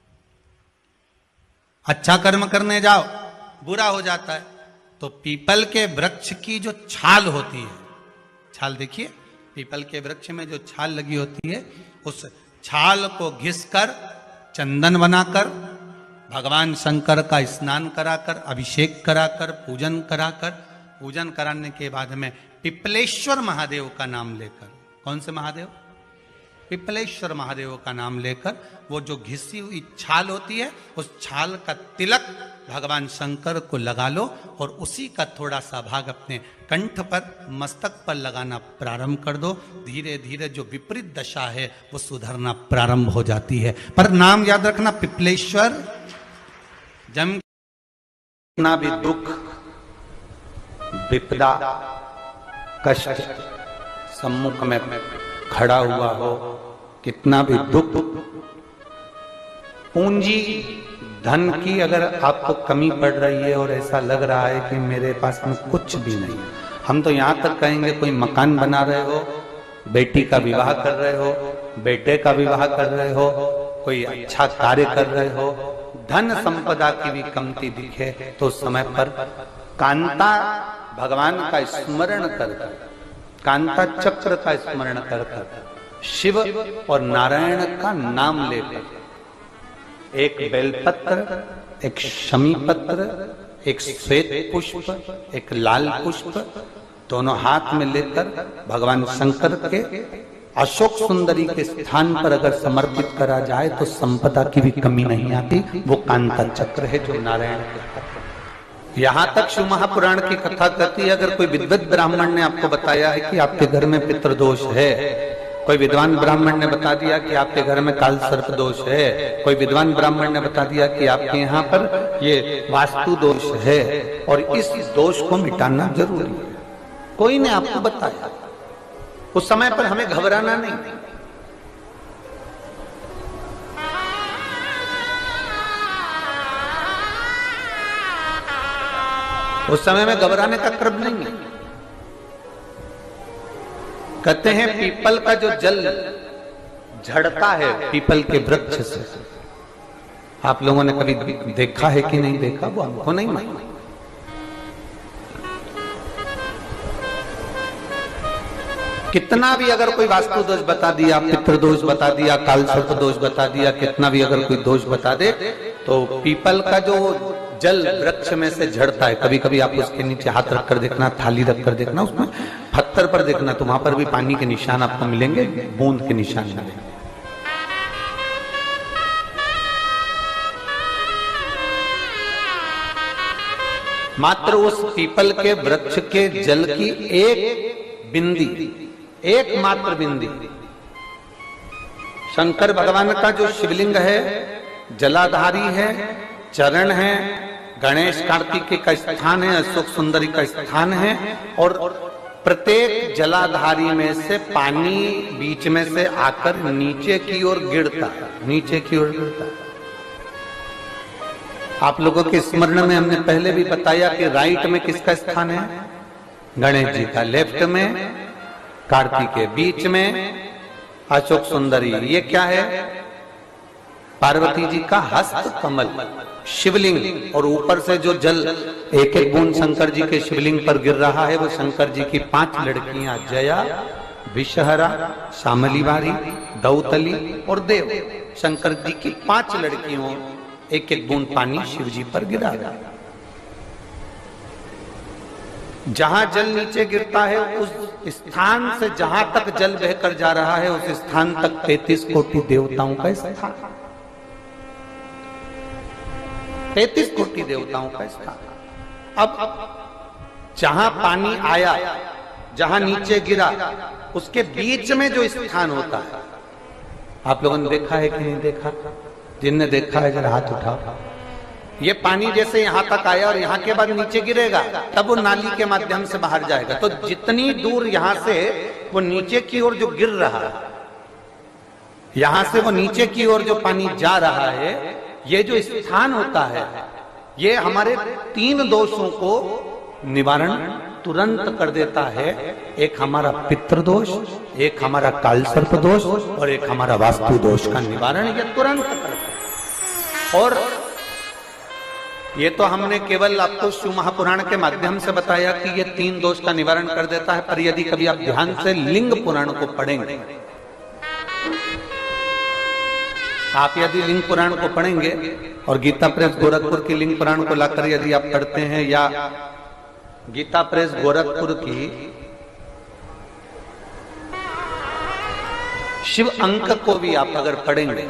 अच्छा कर्म करने जाओ बुरा हो जाता है। तो पीपल के वृक्ष की जो छाल होती है, छाल देखिए पीपल के वृक्ष में जो छाल लगी होती है, उस छाल को घिसकर चंदन बनाकर भगवान शंकर का स्नान कराकर, अभिषेक कराकर, पूजन कराकर, पूजन कराने के बाद में पिपलेश्वर महादेव का नाम लेकर, कौन से महादेव? पिपलेश्वर महादेव का नाम लेकर वो जो घिसी हुई छाल होती है उस छाल का तिलक भगवान शंकर को लगा लो और उसी का थोड़ा सा भाग अपने कंठ पर, मस्तक पर लगाना प्रारंभ कर दो। धीरे धीरे जो विपरीत दशा है वो सुधरना प्रारंभ हो जाती है। पर नाम याद रखना, पिपलेश्वर। जम कितना भी दुख, विपदा, कष्ट सम्मुख में खड़ा हुआ हो, कितना भी दुख, पूंजी धन की अगर आपको कमी पड़ रही है और ऐसा लग रहा है कि मेरे पास में कुछ भी नहीं, हम तो यहां तक कहेंगे कोई मकान बना रहे हो, बेटी का विवाह कर रहे हो, बेटे का विवाह कर रहे हो, कोई अच्छा कार्य कर रहे हो, धन संपदा की भी कमती दिखे तो समय पर कांता भगवान का स्मरण कर कर, कांता चक्र का स्मरण कर कर, शिव और नारायण का नाम लेकर, एक बेलपत्र, एक शमी पत्र, एक श्वेत पुष्प, एक लाल पुष्प, दोनों हाथ में लेकर भगवान शंकर के अशोक सुंदरी के स्थान पर अगर समर्पित करा जाए तो संपदा की भी कमी नहीं आती। वो कांता चक्र है जो नारायण के हाथ। यहां तक शिव महापुराण की कथा कहती है, अगर कोई विद्वत ब्राह्मण ने आपको बताया है कि आपके घर में पितृदोष है, कोई विद्वान ब्राह्मण ने बता दिया कि आपके घर में काल सर्प दोष है, कोई विद्वान ब्राह्मण ने बता दिया कि आपके यहाँ पर ये वास्तु दोष है और इस दोष को मिटाना जरूरी है। कोई ने आपको बताया, उस समय पर हमें घबराना नहीं। उस समय में घबराने का क्रम नहीं है। कहते हैं पीपल का जो जल झड़ता है पीपल के वृक्ष से, आप लोगों ने कभी देखा है कि नहीं देखा, वो हमको नहीं मालूम। कितना भी अगर कोई वास्तु दोष बता दिया, पितृ दोष बता दिया, काल सर्प दोष बता दिया, कितना भी अगर कोई दोष बता दे, तो पीपल का जो जल वृक्ष में से झड़ता है, कभी कभी आप उसके नीचे हाथ रखकर देखना, थाली रखकर देखना, उसमें पत्थर पर देखना, तो वहां पर भी पानी के निशान आपको मिलेंगे, बूंद के निशान मिलेंगे। मात्र उस पीपल के वृक्ष के जल की एक बिंदी, एक मात्र बिंदी, शंकर भगवान का जो शिवलिंग है जलाधारी है, चरण है, गणेश कार्तिकेय का स्थान है, अशोक सुंदरी का स्थान है, और प्रत्येक जलाधारी में से पानी बीच में से आकर नीचे की ओर गिरता है, नीचे की ओर गिरता है। आप लोगों के स्मरण में हमने पहले भी बताया कि राइट में किसका स्थान है, गणेश जी का, लेफ्ट में कार्तिकेय, बीच में अशोक सुंदरी। ये क्या है, पार्वती जी का हस्त कमल शिवलिंग, और ऊपर से जो जल एक एक बूंद शंकर जी के शिवलिंग पर गिर रहा है, वो शंकर जी की पांच लड़कियां जया, विषहरा, शामलीवारी, दौतली और देव, शंकर जी की पांच लड़कियों एक एक बूंद पानी शिव जी पर गिरा रहा है। जहां जल नीचे गिरता है उस स्थान से जहां तक जल बहकर जा रहा है, उस स्थान तक तैतीस कोटि देवताओं का स्थान, तैतीस कोटि देवताओं का स्थान। अब जहां पानी आया, जहां नीचे गिरा, उसके बीच में जो स्थान होता है, आप लोगों ने देखा है कि नहीं देखा? जिनने देखा है जरा हाथ उठाओ। ये पानी जैसे यहां तक आया और यहां के बाद नीचे गिरेगा, तब वो नाली के माध्यम से बाहर जाएगा। तो जितनी दूर यहां से वो नीचे की ओर जो गिर रहा है, यहां से वो नीचे की ओर जो पानी जा रहा है, ये जो स्थान होता है, ये हमारे तीन दोषों को निवारण तुरंत कर देता है। एक हमारा पितृदोष, एक हमारा काल सर्प दोष, और एक हमारा वास्तु दोष का निवारण ये तुरंत करता है। और ये तो हमने केवल आपको शिव महापुराण के माध्यम से बताया कि ये तीन दोष का निवारण कर देता है, पर यदि कभी आप ध्यान से लिंग पुराण को पढ़ेंगे, आप यदि लिंग पुराण को पढ़ेंगे और गीता प्रेस गोरखपुर की लिंग पुराण को लाकर यदि आप पढ़ते हैं, या गीता प्रेस गोरखपुर की शिव अंक को भी आप अगर पढ़ेंगे,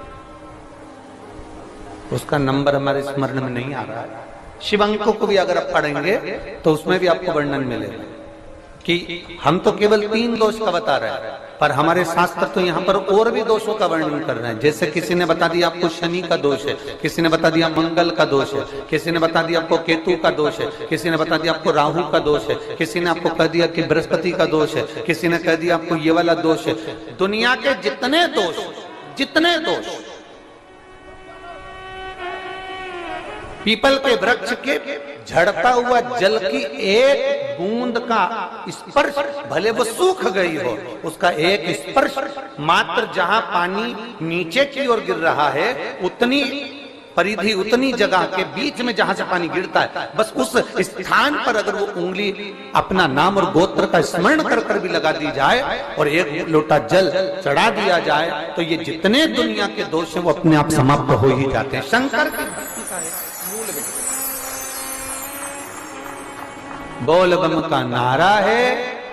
उसका नंबर हमारे स्मरण में नहीं आ रहा है, शिव अंक को भी अगर आप पढ़ेंगे तो उसमें भी आपको वर्णन मिलेगा कि हम तो केवल तीन दोष का बता रहे हैं, पर हमारे शास्त्र तो यहाँ पर और भी दोषों का वर्णन कर रहे हैं। जैसे किसी ने बता दिया आपको शनि का दोष है, किसी ने बता दिया मंगल का दोष है, किसी ने बता दिया आपको केतु का दोष है, किसी ने बता दिया आपको राहु का दोष है, किसी ने आपको कह दिया कि बृहस्पति का दोष है, किसी ने कह दिया आपको ये वाला दोष है। दुनिया के जितने दोष, जितने दोष पीपल के वृक्ष के झड़ता हुआ जल की एक बूंद का स्पर्श, भले वो सूख गई हो, उसका एक स्पर्श मात्र जहां पानी नीचे की ओर गिर रहा है, उतनी परिधि, उतनी जगह के बीच में जहां से पानी गिरता है, बस उस स्थान पर अगर वो उंगली अपना नाम और गोत्र का स्मरण कर कर भी लगा दी जाए और एक लोटा जल चढ़ा दिया जाए, तो ये जितने दुनिया के दोष हैं वो अपने आप समाप्त हो ही जाते हैं। शंकर की भक्ति का है बोल बम का नारा है।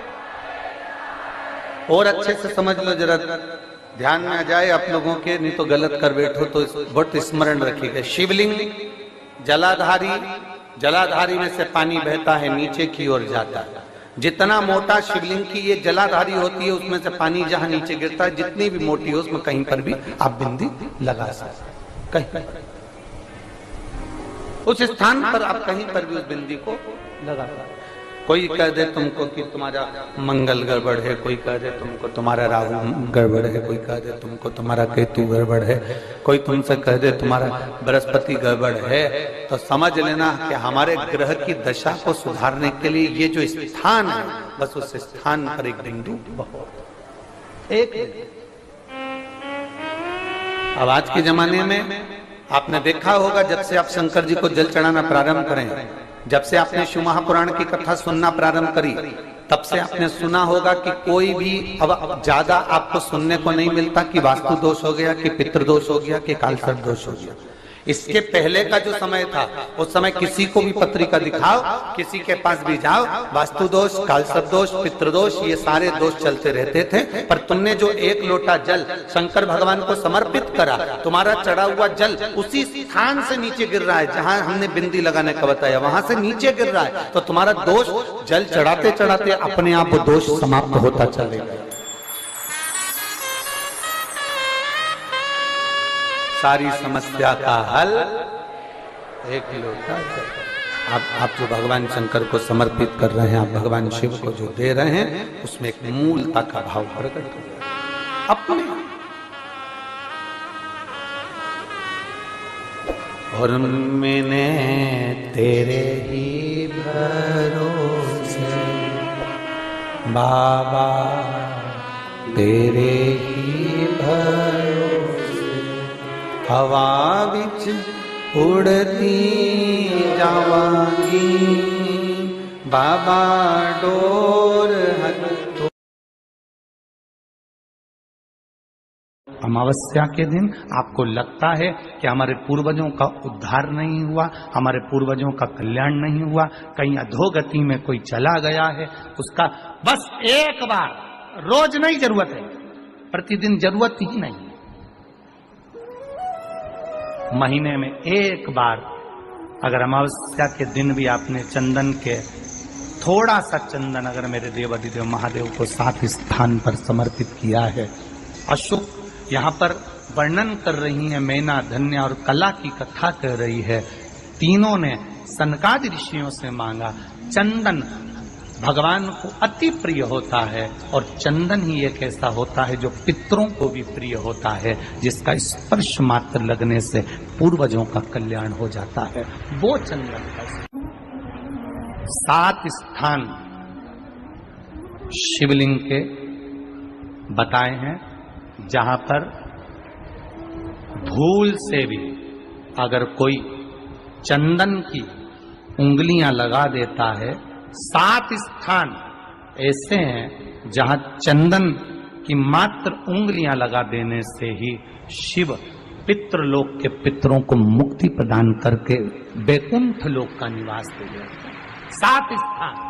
और अच्छे से समझ लो, जरा ध्यान में आ जाए आप लोगों के, नहीं तो गलत कर बैठो तो बहुत स्मरण रखिएगा। शिवलिंग जलाधारी, जलाधारी में से पानी बहता है, नीचे की ओर जाता है। जितना मोटा शिवलिंग की ये जलाधारी होती है, उसमें से पानी जहां नीचे गिरता है, जितनी भी मोटी हो, उसमें कहीं पर भी आप बिंदी लगा सकते, कहीं उस स्थान पर आप कहीं पर भी उस बिंदी को लगा दो। कोई कह दे तुमको कि तुम्हारा मंगल गड़बड़ है, कोई कह दे तुमको तुम्हारा राहु गड़बड़ है, कोई कह दे तुमको तुम्हारा केतु गड़बड़ है, कोई तुमसे कह दे तुम्हारा बृहस्पति गड़बड़ है, तो समझ लेना कि हमारे ग्रह की दशा को सुधारने के लिए ये जो स्थान है, बस उस स्थान पर एक बिंदु बहुत एक बिंदु। अब आज के जमाने में आपने देखा होगा, जब से आप शंकर जी को जल चढ़ाना प्रारंभ करें, जब से आपने शिव महापुराण की कथा सुनना प्रारंभ करी, तब से आपने सुना होगा कि कोई भी अब ज्यादा आपको सुनने को नहीं मिलता कि वास्तु दोष हो गया, कि पितृ दोष हो गया, कि कालसर्प दोष हो गया। इसके पहले का जो समय था, उस समय किसी को भी पत्रिका दिखाओ, किसी के पास भी जाओ, वास्तु दोष, कालसर्प दोष, पितृदोष, ये सारे दोष चलते रहते थे। पर तुमने जो एक लोटा जल शंकर भगवान को समर्पित करा, तुम्हारा चढ़ा हुआ जल उसी स्थान से नीचे गिर रहा है जहां हमने बिंदी लगाने का बताया, वहां से नीचे गिर रहा है, तो तुम्हारा दोष जल चढ़ाते चढ़ाते अपने आप वो दोष समाप्त होता चलेगा। सारी समस्या का हल एक लोटा जल। आप आप जो भगवान शंकर को समर्पित कर रहे हैं, आप भगवान शिव को जो दे रहे हैं, उसमें एक मूलता का भाव प्रकट हो गया अपने। और मैंने तेरे ही भरोसे बाबा, तेरे ही भरोसे हवा बिच उड़ती जावांगी बाबा, डोर हटो। अमावस्या के दिन आपको लगता है कि हमारे पूर्वजों का उद्धार नहीं हुआ, हमारे पूर्वजों का कल्याण नहीं हुआ, कहीं अधोगति में कोई चला गया है, उसका बस एक बार, रोज नहीं जरूरत है, प्रतिदिन जरूरत ही नहीं, महीने में एक बार अगर अमावस्या के दिन भी आपने चंदन के थोड़ा सा चंदन अगर मेरे देव अधिदेव महादेव को सात स्थान पर समर्पित किया है। अशोक यहाँ पर वर्णन कर रही है, मैना, धन्य और कला की कथा कर रही है। तीनों ने सनकादि ऋषियों से मांगा। चंदन भगवान को अति प्रिय होता है और चंदन ही एक ऐसा होता है जो पितरों को भी प्रिय होता है, जिसका स्पर्श मात्र लगने से पूर्वजों का कल्याण हो जाता है। वो चंदन का सात स्थान शिवलिंग के बताए हैं, जहां पर भूल से भी अगर कोई चंदन की उंगलियां लगा देता है, सात स्थान ऐसे हैं जहां चंदन की मात्र उंगलियां लगा देने से ही शिव पितृलोक के पितरों को मुक्ति प्रदान करके वैकुंठ लोक का निवास दे देते हैं। सात स्थान।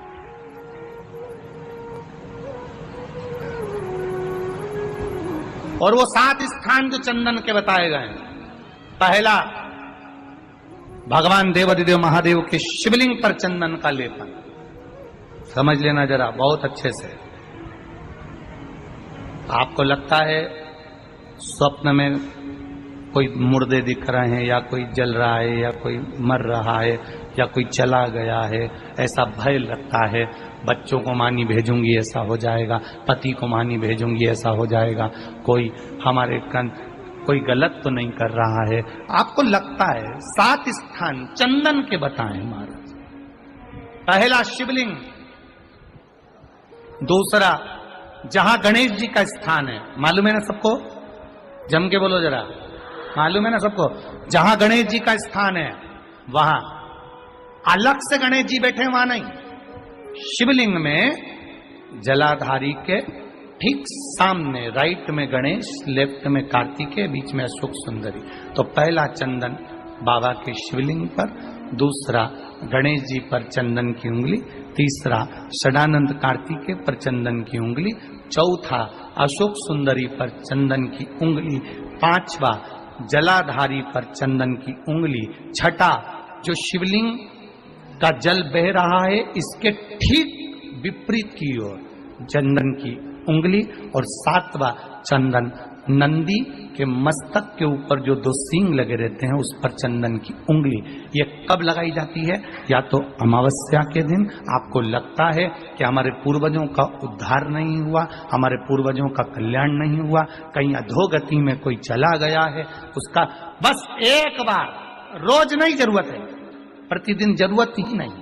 और वो सात स्थान जो चंदन के बताए गए हैं, पहला भगवान देवाधिदेव महादेव के शिवलिंग पर चंदन का लेपन। समझ लेना जरा बहुत अच्छे से। आपको लगता है स्वप्न में कोई मुर्दे दिख रहे हैं, या कोई जल रहा है, या कोई मर रहा है, या कोई चला गया है, ऐसा भय लगता है। बच्चों को मानी भेजूंगी ऐसा हो जाएगा, पति को मानी भेजूंगी ऐसा हो जाएगा, कोई हमारे कन कोई गलत तो नहीं कर रहा है, आपको लगता है। सात स्थान चंदन के बताएं महाराज। पहला शिवलिंग, दूसरा जहां गणेश जी का स्थान है, मालूम है ना सबको, जम के बोलो जरा, मालूम है ना सबको, जहां गणेश जी का स्थान है वहां अलग से गणेश जी बैठे, वहां नहीं। शिवलिंग में जलाधारी के ठीक सामने राइट में गणेश, लेफ्ट में कार्तिकेय, बीच में अशोक सुंदरी। तो पहला चंदन बाबा के शिवलिंग पर, दूसरा गणेश जी पर चंदन की उंगली, तीसरा षडानंद कार्तिकेय पर चंदन की उंगली, चौथा अशोक सुंदरी पर चंदन की उंगली, पांचवा जलाधारी पर चंदन की उंगली, छठा जो शिवलिंग का जल बह रहा है इसके ठीक विपरीत की ओर चंदन की उंगली, और सातवां चंदन नंदी के मस्तक के ऊपर जो दो सींग लगे रहते हैं उस पर चंदन की उंगली, ये कब लगाई जाती है? या तो अमावस्या के दिन आपको लगता है कि हमारे पूर्वजों का उद्धार नहीं हुआ, हमारे पूर्वजों का कल्याण नहीं हुआ, कहीं अधोगति में कोई चला गया है, उसका बस एक बार, रोज नहीं जरूरत है, प्रतिदिन जरूरत ही नहीं,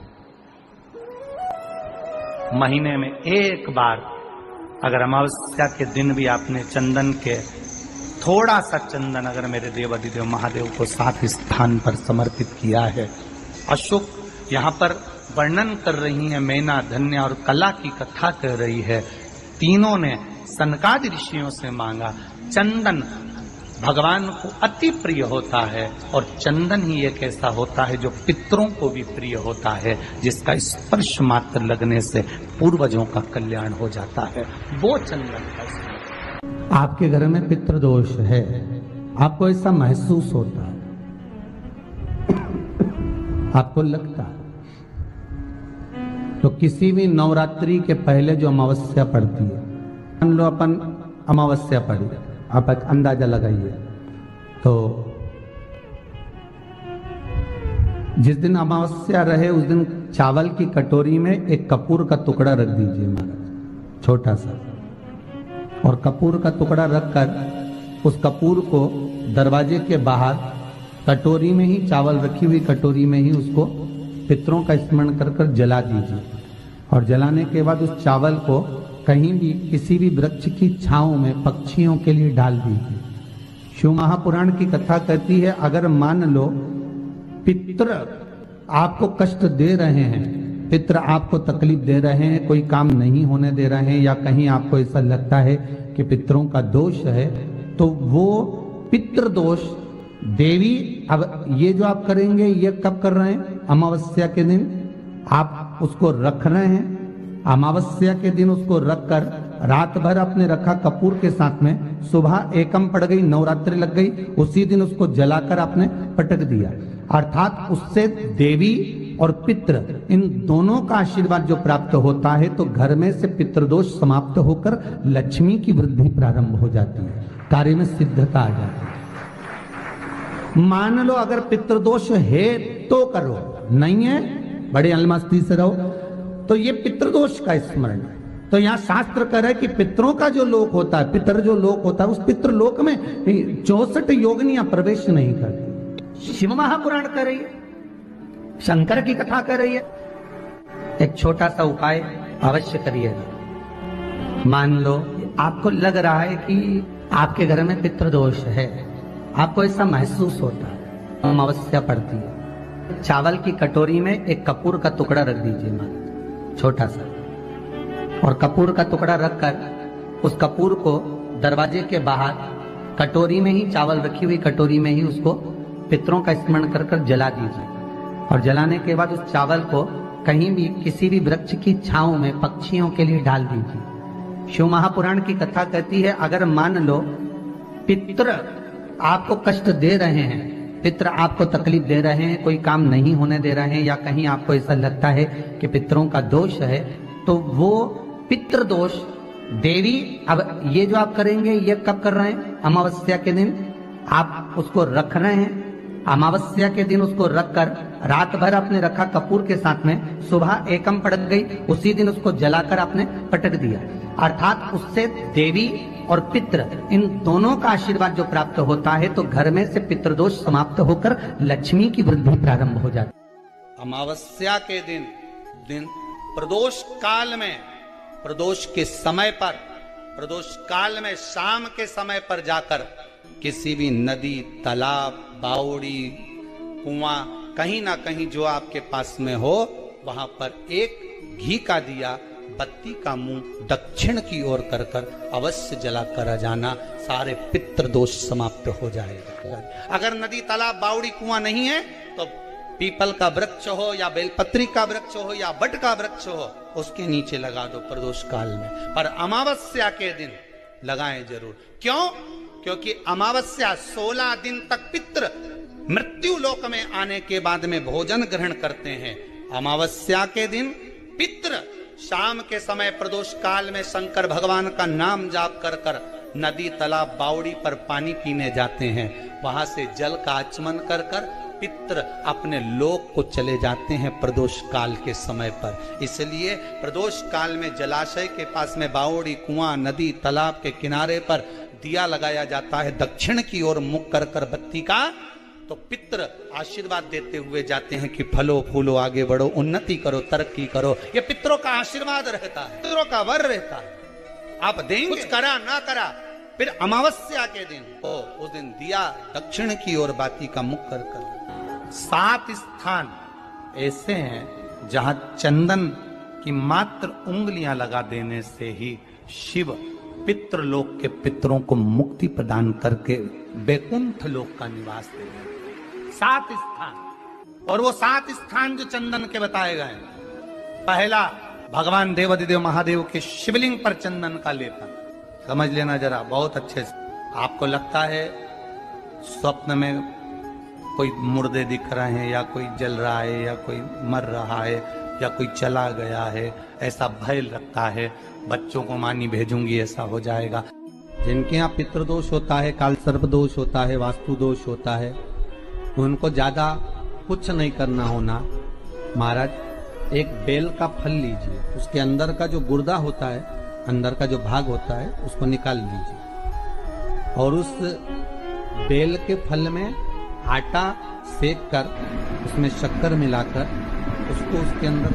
महीने में एक बार अगर अमावस्या के दिन भी आपने चंदन के थोड़ा सा चंदन अगर मेरे देवाधिदेव महादेव को सात स्थान पर समर्पित किया है। अशोक यहाँ पर वर्णन कर रही है, मैना, धन्य और कला की कथा कर रही है। तीनों ने सनकादि ऋषियों से मांगा। चंदन भगवान को अति प्रिय होता है और चंदन ही एक ऐसा होता है जो पितरों को भी प्रिय होता है, जिसका स्पर्श मात्र लगने से पूर्वजों का कल्याण हो जाता है, वो चंदन का। आपके घर में पितृदोष है, आपको ऐसा महसूस होता है, आपको लगता है, तो किसी भी नवरात्रि के पहले जो अमावस्या पड़ती है, मान लो अपन अमावस्या पड़ी, आप एक अंदाजा लगाइए, तो जिस दिन अमावस्या रहे उस दिन चावल की कटोरी में एक कपूर का टुकड़ा रख दीजिए महाराज, छोटा सा, और कपूर का टुकड़ा रखकर उस कपूर को दरवाजे के बाहर कटोरी में ही, चावल रखी हुई कटोरी में ही उसको पितरों का स्मरण कर कर जला दीजिए। और जलाने के बाद उस चावल को कहीं भी किसी भी वृक्ष की छांव में पक्षियों के लिए डाल दीजिए। शिव महापुराण की कथा कहती है, अगर मान लो पितृ आपको कष्ट दे रहे हैं, पितृ आपको तकलीफ दे रहे हैं, कोई काम नहीं होने दे रहे हैं, या कहीं आपको ऐसा लगता है कि पितरों का दोष है, तो वो पितृदोष देवी, अब ये जो आप करेंगे ये कब कर रहे हैं? अमावस्या के दिन आप उसको रख रहे हैं। अमावस्या के दिन उसको रखकर रात भर आपने रखा कपूर के साथ में, सुबह एकम पड़ गई, नवरात्रि लग गई, उसी दिन उसको जलाकर आपने पटक दिया। अर्थात उससे देवी और पितृ इन दोनों का आशीर्वाद जो प्राप्त होता है, तो घर में से पितृदोष समाप्त होकर लक्ष्मी की वृद्धि प्रारंभ हो जाती है, कार्य में सिद्धता आ जाती है। मान लो अगर पितृदोष है तो करो, नहीं है बड़े अलमस्ती से रहो, तो ये पितृदोष का स्मरण है। तो यहाँ शास्त्र कह रहा है कि पितरों का जो लोक होता है, पितर जो लोक होता है, उस पितृ लोक में चौसठ योगिनियां प्रवेश नहीं करती। शिव महापुराण कर रही है, शंकर की कथा कर रही है। एक छोटा सा उपाय अवश्य करिएगा। मान लो आपको लग रहा है कि आपके घर में पितृदोष है, आपको ऐसा महसूस होता है, अमावस्या पड़ती है, चावल की कटोरी में एक कपूर का टुकड़ा रख दीजिए महाराज, छोटा सा, और कपूर का टुकड़ा रखकर उस कपूर को दरवाजे के बाहर कटोरी में ही, चावल रखी हुई कटोरी में ही उसको पितरों का स्मरण कर कर जला दीजिए। और जलाने के बाद उस चावल को कहीं भी किसी भी वृक्ष की छांव में पक्षियों के लिए डाल दीजिए। शिव महापुराण की कथा कहती है, अगर मान लो पितृ आपको कष्ट दे रहे हैं, पितृ आपको तकलीफ दे रहे हैं, कोई काम नहीं होने दे रहे हैं, या कहीं आपको ऐसा लगता है कि पितरों का दोष है, तो वो पितृदोष देवी, अब ये जो आप करेंगे ये कब कर रहे हैं? अमावस्या के दिन आप उसको रख रहे हैं। अमावस्या के दिन उसको रखकर रात भर आपने रखा कपूर के साथ में, सुबह एकम पड़ गई, उसी दिन उसको जलाकर आपने पटक दिया। अर्थात उससे देवी और पितृ इन दोनों का आशीर्वाद जो प्राप्त होता है, तो घर में से पितृदोष समाप्त होकर लक्ष्मी की वृद्धि प्रारंभ हो जाती है। अमावस्या के दिन दिन प्रदोष काल में, प्रदोष के समय पर, प्रदोष काल में शाम के समय पर जाकर किसी भी नदी, तालाब, बावड़ी, कुआं, कहीं ना कहीं जो आपके पास में हो, वहां पर एक घी का दिया, बत्ती का मुंह दक्षिण की ओर कर कर अवश्य जला कर जाना, सारे पितृ दोष समाप्त हो जाएगा। अगर नदी, तालाब, बावड़ी, कुआं नहीं है तो पीपल का वृक्ष हो या बेलपत्री का वृक्ष हो या बट का वृक्ष हो, उसके नीचे लगा दो प्रदोष काल में, पर अमावस्या के दिन लगाएं जरूर। क्यों? क्योंकि अमावस्या सोलह दिन तक पितृ मृत्यु लोक में आने के बाद में भोजन ग्रहण करते हैं। अमावस्या के दिन पितृ शाम के समय प्रदोष काल में शंकर भगवान का नाम जाप कर कर नदी तालाब बावड़ी पर पानी पीने जाते हैं, वहां से जल का आचमन कर कर पितृ अपने लोक को चले जाते हैं प्रदोष काल के समय पर। इसलिए प्रदोष काल में जलाशय के पास में बावड़ी, कुआं, नदी, तालाब के किनारे पर दिया लगाया जाता है दक्षिण की ओर मुख कर कर बत्ती का, तो पितृ आशीर्वाद देते हुए जाते हैं कि फलो फूलो, आगे बढ़ो, उन्नति करो, तरक्की करो। ये पितरों का आशीर्वाद रहता है, पितरों का वर रहता है। आप देंगे, कुछ करा ना करा, फिर अमावस्या के दिन ओ उस दिन दिया दक्षिण की ओर बाती का मुख कर कर। सात स्थान ऐसे हैं जहां चंदन की मात्र उंगलियां लगा देने से ही शिव पितृलोक के पितरों को मुक्ति प्रदान करके बैकुंठ लोक का निवास दे देते। सात स्थान, और वो सात स्थान जो चंदन के बताए गए, पहला भगवान देवाधिदेव महादेव के शिवलिंग पर चंदन का लेपन। समझ लेना जरा बहुत अच्छे से। आपको लगता है स्वप्न में कोई मुर्दे दिख रहे हैं, या कोई जल रहा है, या कोई मर रहा है, या कोई चला गया है, ऐसा भय लगता है, बच्चों को मानी भेजूंगी ऐसा हो जाएगा। जिनके यहाँ पितृदोष होता है, काल सर्प दोष होता है, वास्तु दोष होता है, उनको ज्यादा कुछ नहीं करना होना। महाराज एक बेल का फल लीजिए, उसके अंदर का जो गुर्दा होता है, अंदर का जो भाग होता है, उसको निकाल लीजिए और उस बेल के फल में आटा सेक कर उसमें शक्कर मिलाकर उसको उसके अंदर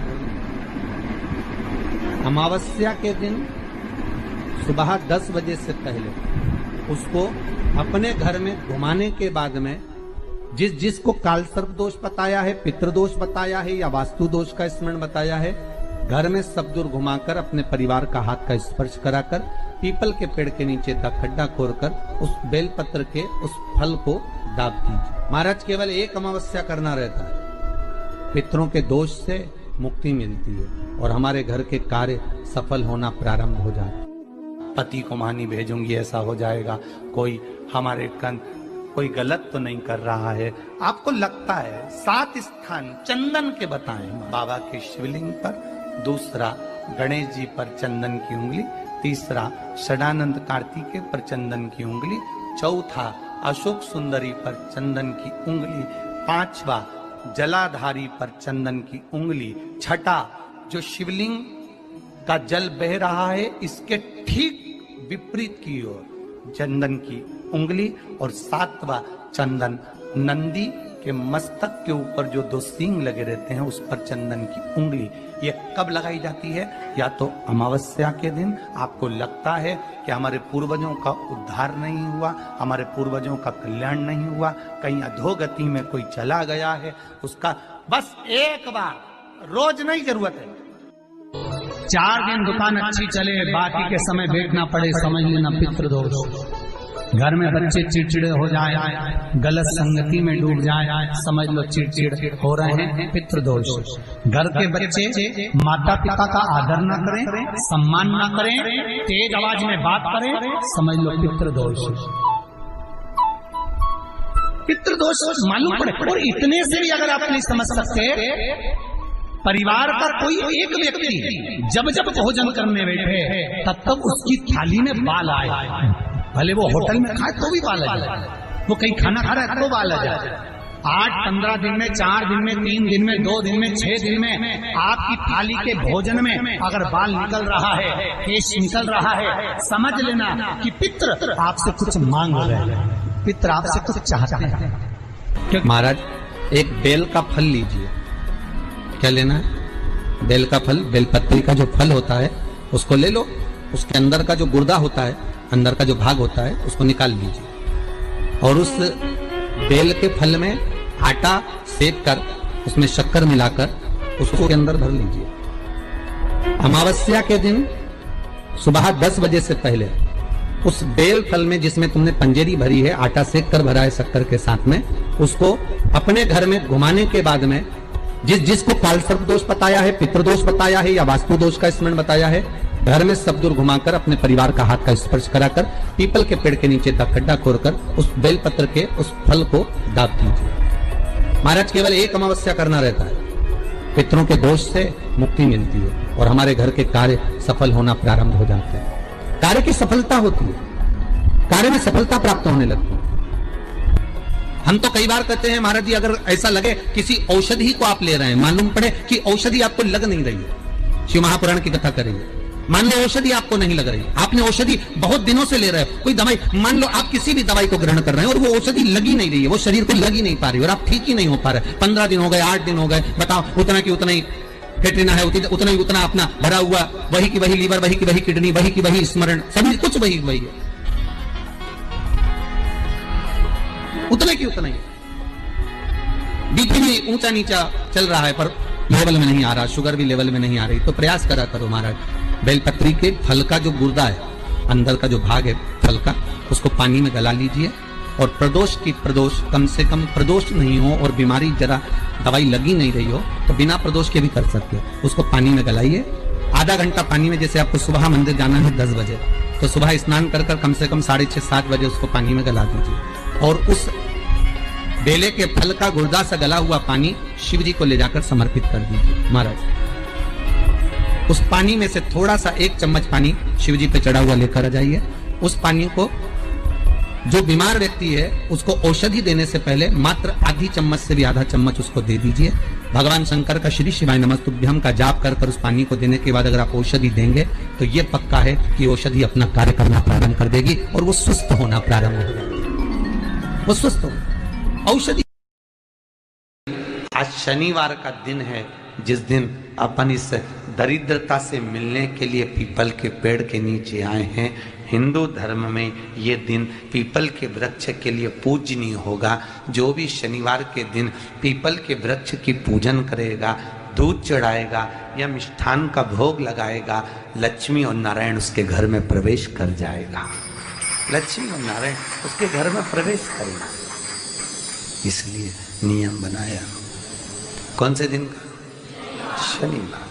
अमावस्या के दिन सुबह दस बजे से पहले उसको अपने घर में घुमाने के बाद में जिस जिसको काल सर्प दोष बताया है, पितृदोष बताया है या वास्तु दोष का स्मरण बताया है, घर में सब दूर घुमाकर अपने परिवार का हाथ का स्पर्श कराकर पीपल के पेड़ के नीचे दा खड्डा खोदकर उस बेलपत्र के उस फल को दाब दीजिए। महाराज केवल एक अमावस्या करना रहता है, पितरों के दोष से मुक्ति मिलती है और हमारे घर के कार्य सफल होना प्रारंभ हो जाता है। पति को मानी भेजूंगी ऐसा हो जाएगा। कोई हमारे कन कोई गलत तो नहीं कर रहा है। आपको लगता है सात स्थान चंदन के बताएं, बाबा के शिवलिंग पर, दूसरा गणेश जी पर चंदन की उंगली, तीसरा षडानंद कार्तिकेय पर चंदन की उंगली, चौथा अशोक सुंदरी पर चंदन की उंगली, पांचवा जलाधारी पर चंदन की उंगली, छठा जो शिवलिंग का जल बह रहा है इसके ठीक विपरीत की ओर चंदन की उंगली, और सातवां चंदन नंदी के मस्तक के ऊपर जो दो सींग लगे रहते हैं उस पर चंदन की उंगली। ये कब लगाई जाती है? या तो अमावस्या के दिन। आपको लगता है कि हमारे पूर्वजों का उद्धार नहीं हुआ, हमारे पूर्वजों का कल्याण नहीं हुआ, कहीं अधोगति में कोई चला गया है, उसका बस एक बार, रोज नहीं जरूरत है, चार दिन दुकान अच्छी चले, बाकी के समय बैठना पड़े, समझ लेना पितृदोष। घर में बच्चे चिड़चिड़े हो जाए, गलत संगति में डूब जाए, समझ लो चिड़चिड़ हो रहे हैं, पितृदोष। घर के बच्चे माता पिता का आदर न करें, सम्मान न करें, तेज आवाज में बात करें, समझ लो पितृदोष। पितृदोष मालूम पड़े। और इतने से भी अगर आप नहीं समझ सकते, परिवार का कोई एक व्यक्ति जब जब भोजन करने बैठे तब तब उसकी थाली में बाल आए, भले वो होटल में खाए तो भी बाल आ जाए, वो कहीं खाना खा रहा है तो बाल आ जाए। आठ पंद्रह दिन में, चार दिन में, तीन दिन में, दो दिन में, छह दिन में आपकी थाली के भोजन में अगर बाल निकल रहा है, केश निकल रहा है, समझ लेना कि पितृ आपसे कुछ मांग रहे हैं, पितृ आपसे कुछ चाहते हैं। महाराज एक बेल का फल लीजिए। क्या लेना है? बेल का फल, बेलपत्री का जो फल होता है उसको ले लो, उसके अंदर का जो गुर्दा होता है, अंदर का जो भाग होता है, उसको निकाल लीजिए और उस बेल के फल में आटा सेक कर उसमें शक्कर मिलाकर उसको के अंदर भर लीजिए। अमावस्या के दिन सुबह दस बजे से पहले उस बेल फल में जिसमें तुमने पंजेरी भरी है, आटा सेक कर भरा है शक्कर के साथ में, उसको अपने घर में घुमाने के बाद में जिस जिसको काल सर्प दोष बताया है, पितृदोष बताया है या वास्तु दोष का स्मरण बताया है, घर में सब दूर घुमाकर अपने परिवार का हाथ का स्पर्श कराकर पीपल के पेड़ के नीचे तक खड्डा खोदकर उस बेलपत्र के उस फल को दाब दीजिए। महाराज केवल एक अमावस्या करना रहता है, पितरों के दोष से मुक्ति मिलती है और हमारे घर के कार्य सफल होना प्रारंभ हो जाते हैं। कार्य की सफलता होती है। कार्य में सफलता प्राप्त होने लगती है। हम तो कई बार कहते हैं महाराज जी, अगर ऐसा लगे किसी औषधि को आप ले रहे हैं, मालूम पड़े कि औषधि आपको लग नहीं रही है, शिव महापुराण की कथा करेंगे, मान लो औषधि आपको नहीं लग रही, आपने औषधि बहुत दिनों से ले रहे हो, कोई दवाई, मान लो आप किसी भी दवाई को ग्रहण कर रहे हैं और वो औषधि लगी नहीं रही है, वो शरीर को लगी नहीं पा रही और आप ठीक ही नहीं हो पा रहे, पंद्रह दिन हो गए, आठ दिन हो गए, बताओ, उतना की उतना ही फेटरिना है, उतना ही उतना अपना भरा हुआ, वही की वही लीवर, वही की वही किडनी, वही की वही स्मरण, सभी कुछ वही वही है, उतने की उतना ही। बीपी भी ऊंचा नीचा चल रहा है पर लेवल में नहीं आ रहा, शुगर भी लेवल में नहीं आ रही, तो प्रयास करा करो महाराज, बेलपत्री के फल का जो गुर्दा है, अंदर का जो भाग है फल का, उसको पानी में गला लीजिए और प्रदोष की प्रदोष, कम से कम प्रदोष नहीं हो और बीमारी जरा दवाई लगी नहीं रही हो तो बिना प्रदोष के भी कर सकते हो, उसको पानी में गलाइए, आधा घंटा पानी में, जैसे आपको सुबह मंदिर जाना है दस बजे, तो सुबह स्नान कर कर कम से कम साढ़े छह सात बजे उसको पानी में गला दीजिए और उस बेले के फल का गुर्दा से गला हुआ पानी शिव जी को ले जाकर समर्पित कर दीजिए महाराज। उस पानी में से थोड़ा सा एक चम्मच पानी शिव जी पे चढ़ा हुआ लेकर आ जाइए, उस पानी को जो बीमार व्यक्ति है उसको औषधि देने से पहले मात्र आधी चम्मच से भी आधा चम्मच उसको दे दीजिए। भगवान शंकर का श्री शिवाय नमस्तुभ्यम का जाप कर कर उस पानी को देने के बाद अगर आप औषधि देंगे तो ये पक्का है कि औषधि अपना कार्य करना प्रारंभ कर देगी और वो स्वस्थ होना प्रारंभ हो जाएगी, वो स्वस्थ हो औषधि। आज शनिवार का दिन है जिस दिन अपन इस दरिद्रता से मिलने के लिए पीपल के पेड़ के नीचे आए हैं। हिंदू धर्म में ये दिन पीपल के वृक्ष के लिए पूजनीय होगा। जो भी शनिवार के दिन पीपल के वृक्ष की पूजन करेगा, दूध चढ़ाएगा या मिष्ठान का भोग लगाएगा, लक्ष्मी और नारायण उसके घर में प्रवेश कर जाएगा। लक्ष्मी और नारायण उसके घर में प्रवेश करेगा, इसलिए नियम बनाया। कौन से दिन का? शनिवार।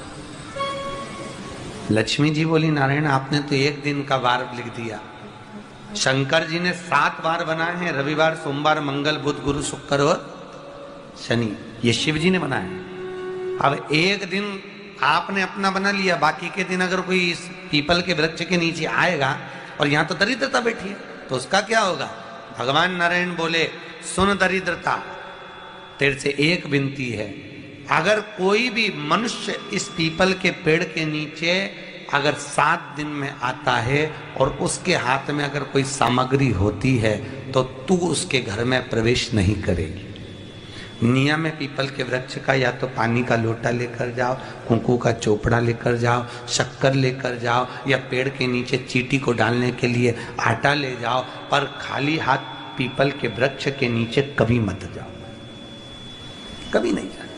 लक्ष्मी जी बोली नारायण आपने तो एक दिन का वार लिख दिया, शंकर जी ने सात वार बनाए हैं, रविवार, सोमवार, मंगल, बुध, गुरु, शुक्र और शनि, ये शिव जी ने बनाया। अब एक दिन आपने अपना बना लिया, बाकी के दिन अगर कोई इस पीपल के वृक्ष के नीचे आएगा और यहाँ तो दरिद्रता बैठी है तो उसका क्या होगा? भगवान नारायण बोले सुन दरिद्रता, तेरे से एक विनती है, अगर कोई भी मनुष्य इस पीपल के पेड़ के नीचे अगर सात दिन में आता है और उसके हाथ में अगर कोई सामग्री होती है तो तू उसके घर में प्रवेश नहीं करेगी। नियम है पीपल के वृक्ष का, या तो पानी का लोटा लेकर जाओ, कुंकू का चोपड़ा लेकर जाओ, शक्कर लेकर जाओ, या पेड़ के नीचे चींटी को डालने के लिए आटा ले जाओ, पर खाली हाथ पीपल के वृक्ष के नीचे कभी मत जाओ, कभी नहीं जाओ।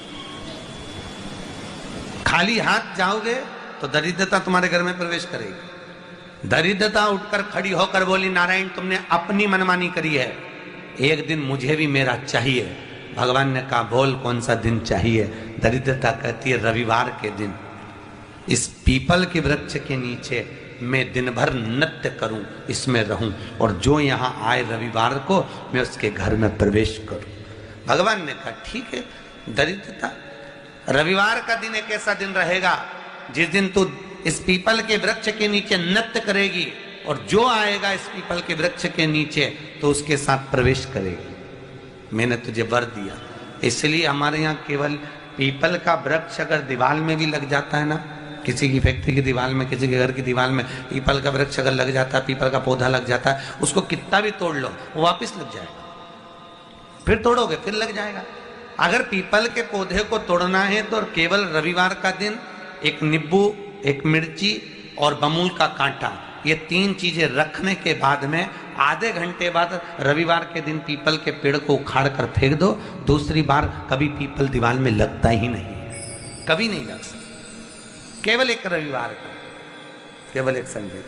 खाली हाथ जाओगे तो दरिद्रता तुम्हारे घर में प्रवेश करेगी। दरिद्रता उठकर खड़ी होकर बोली नारायण तुमने अपनी मनमानी करी है, एक दिन मुझे भी मेरा चाहिए। भगवान ने कहा बोल कौन सा दिन चाहिए? दरिद्रता कहती है रविवार के दिन इस पीपल के वृक्ष के नीचे मैं दिन भर नृत्य करूं, इसमें रहूं, और जो यहाँ आए रविवार को मैं उसके घर में प्रवेश करूं। भगवान ने कहा ठीक है। दरिद्रता रविवार का दिन एक ऐसा दिन रहेगा जिस दिन तू इस पीपल के वृक्ष के नीचे नृत्य करेगी और जो आएगा इस पीपल के वृक्ष के नीचे तो उसके साथ प्रवेश करेगी। मैंने तुझे वर दिया। इसलिए हमारे यहाँ केवल पीपल का वृक्ष अगर दीवार में भी लग जाता है ना, किसी की फैक्ट्री की दीवार में, किसी के घर की दीवार में पीपल का वृक्ष अगर लग जाता है, पीपल का पौधा लग जाता है, उसको कितना भी तोड़ लो वो वापिस लग जाएगा, फिर तोड़ोगे फिर लग जाएगा। अगर पीपल के पौधे को तोड़ना है तो केवल रविवार का दिन एक नींबू, एक मिर्ची और बमूल का कांटा, ये तीन चीजें रखने के बाद में आधे घंटे बाद रविवार के दिन पीपल के पेड़ को उखाड़ कर फेंक दो। दूसरी बार कभी पीपल दीवार में लगता ही नहीं है, कभी नहीं लग सकता। केवल एक रविवार का, केवल एक संडे,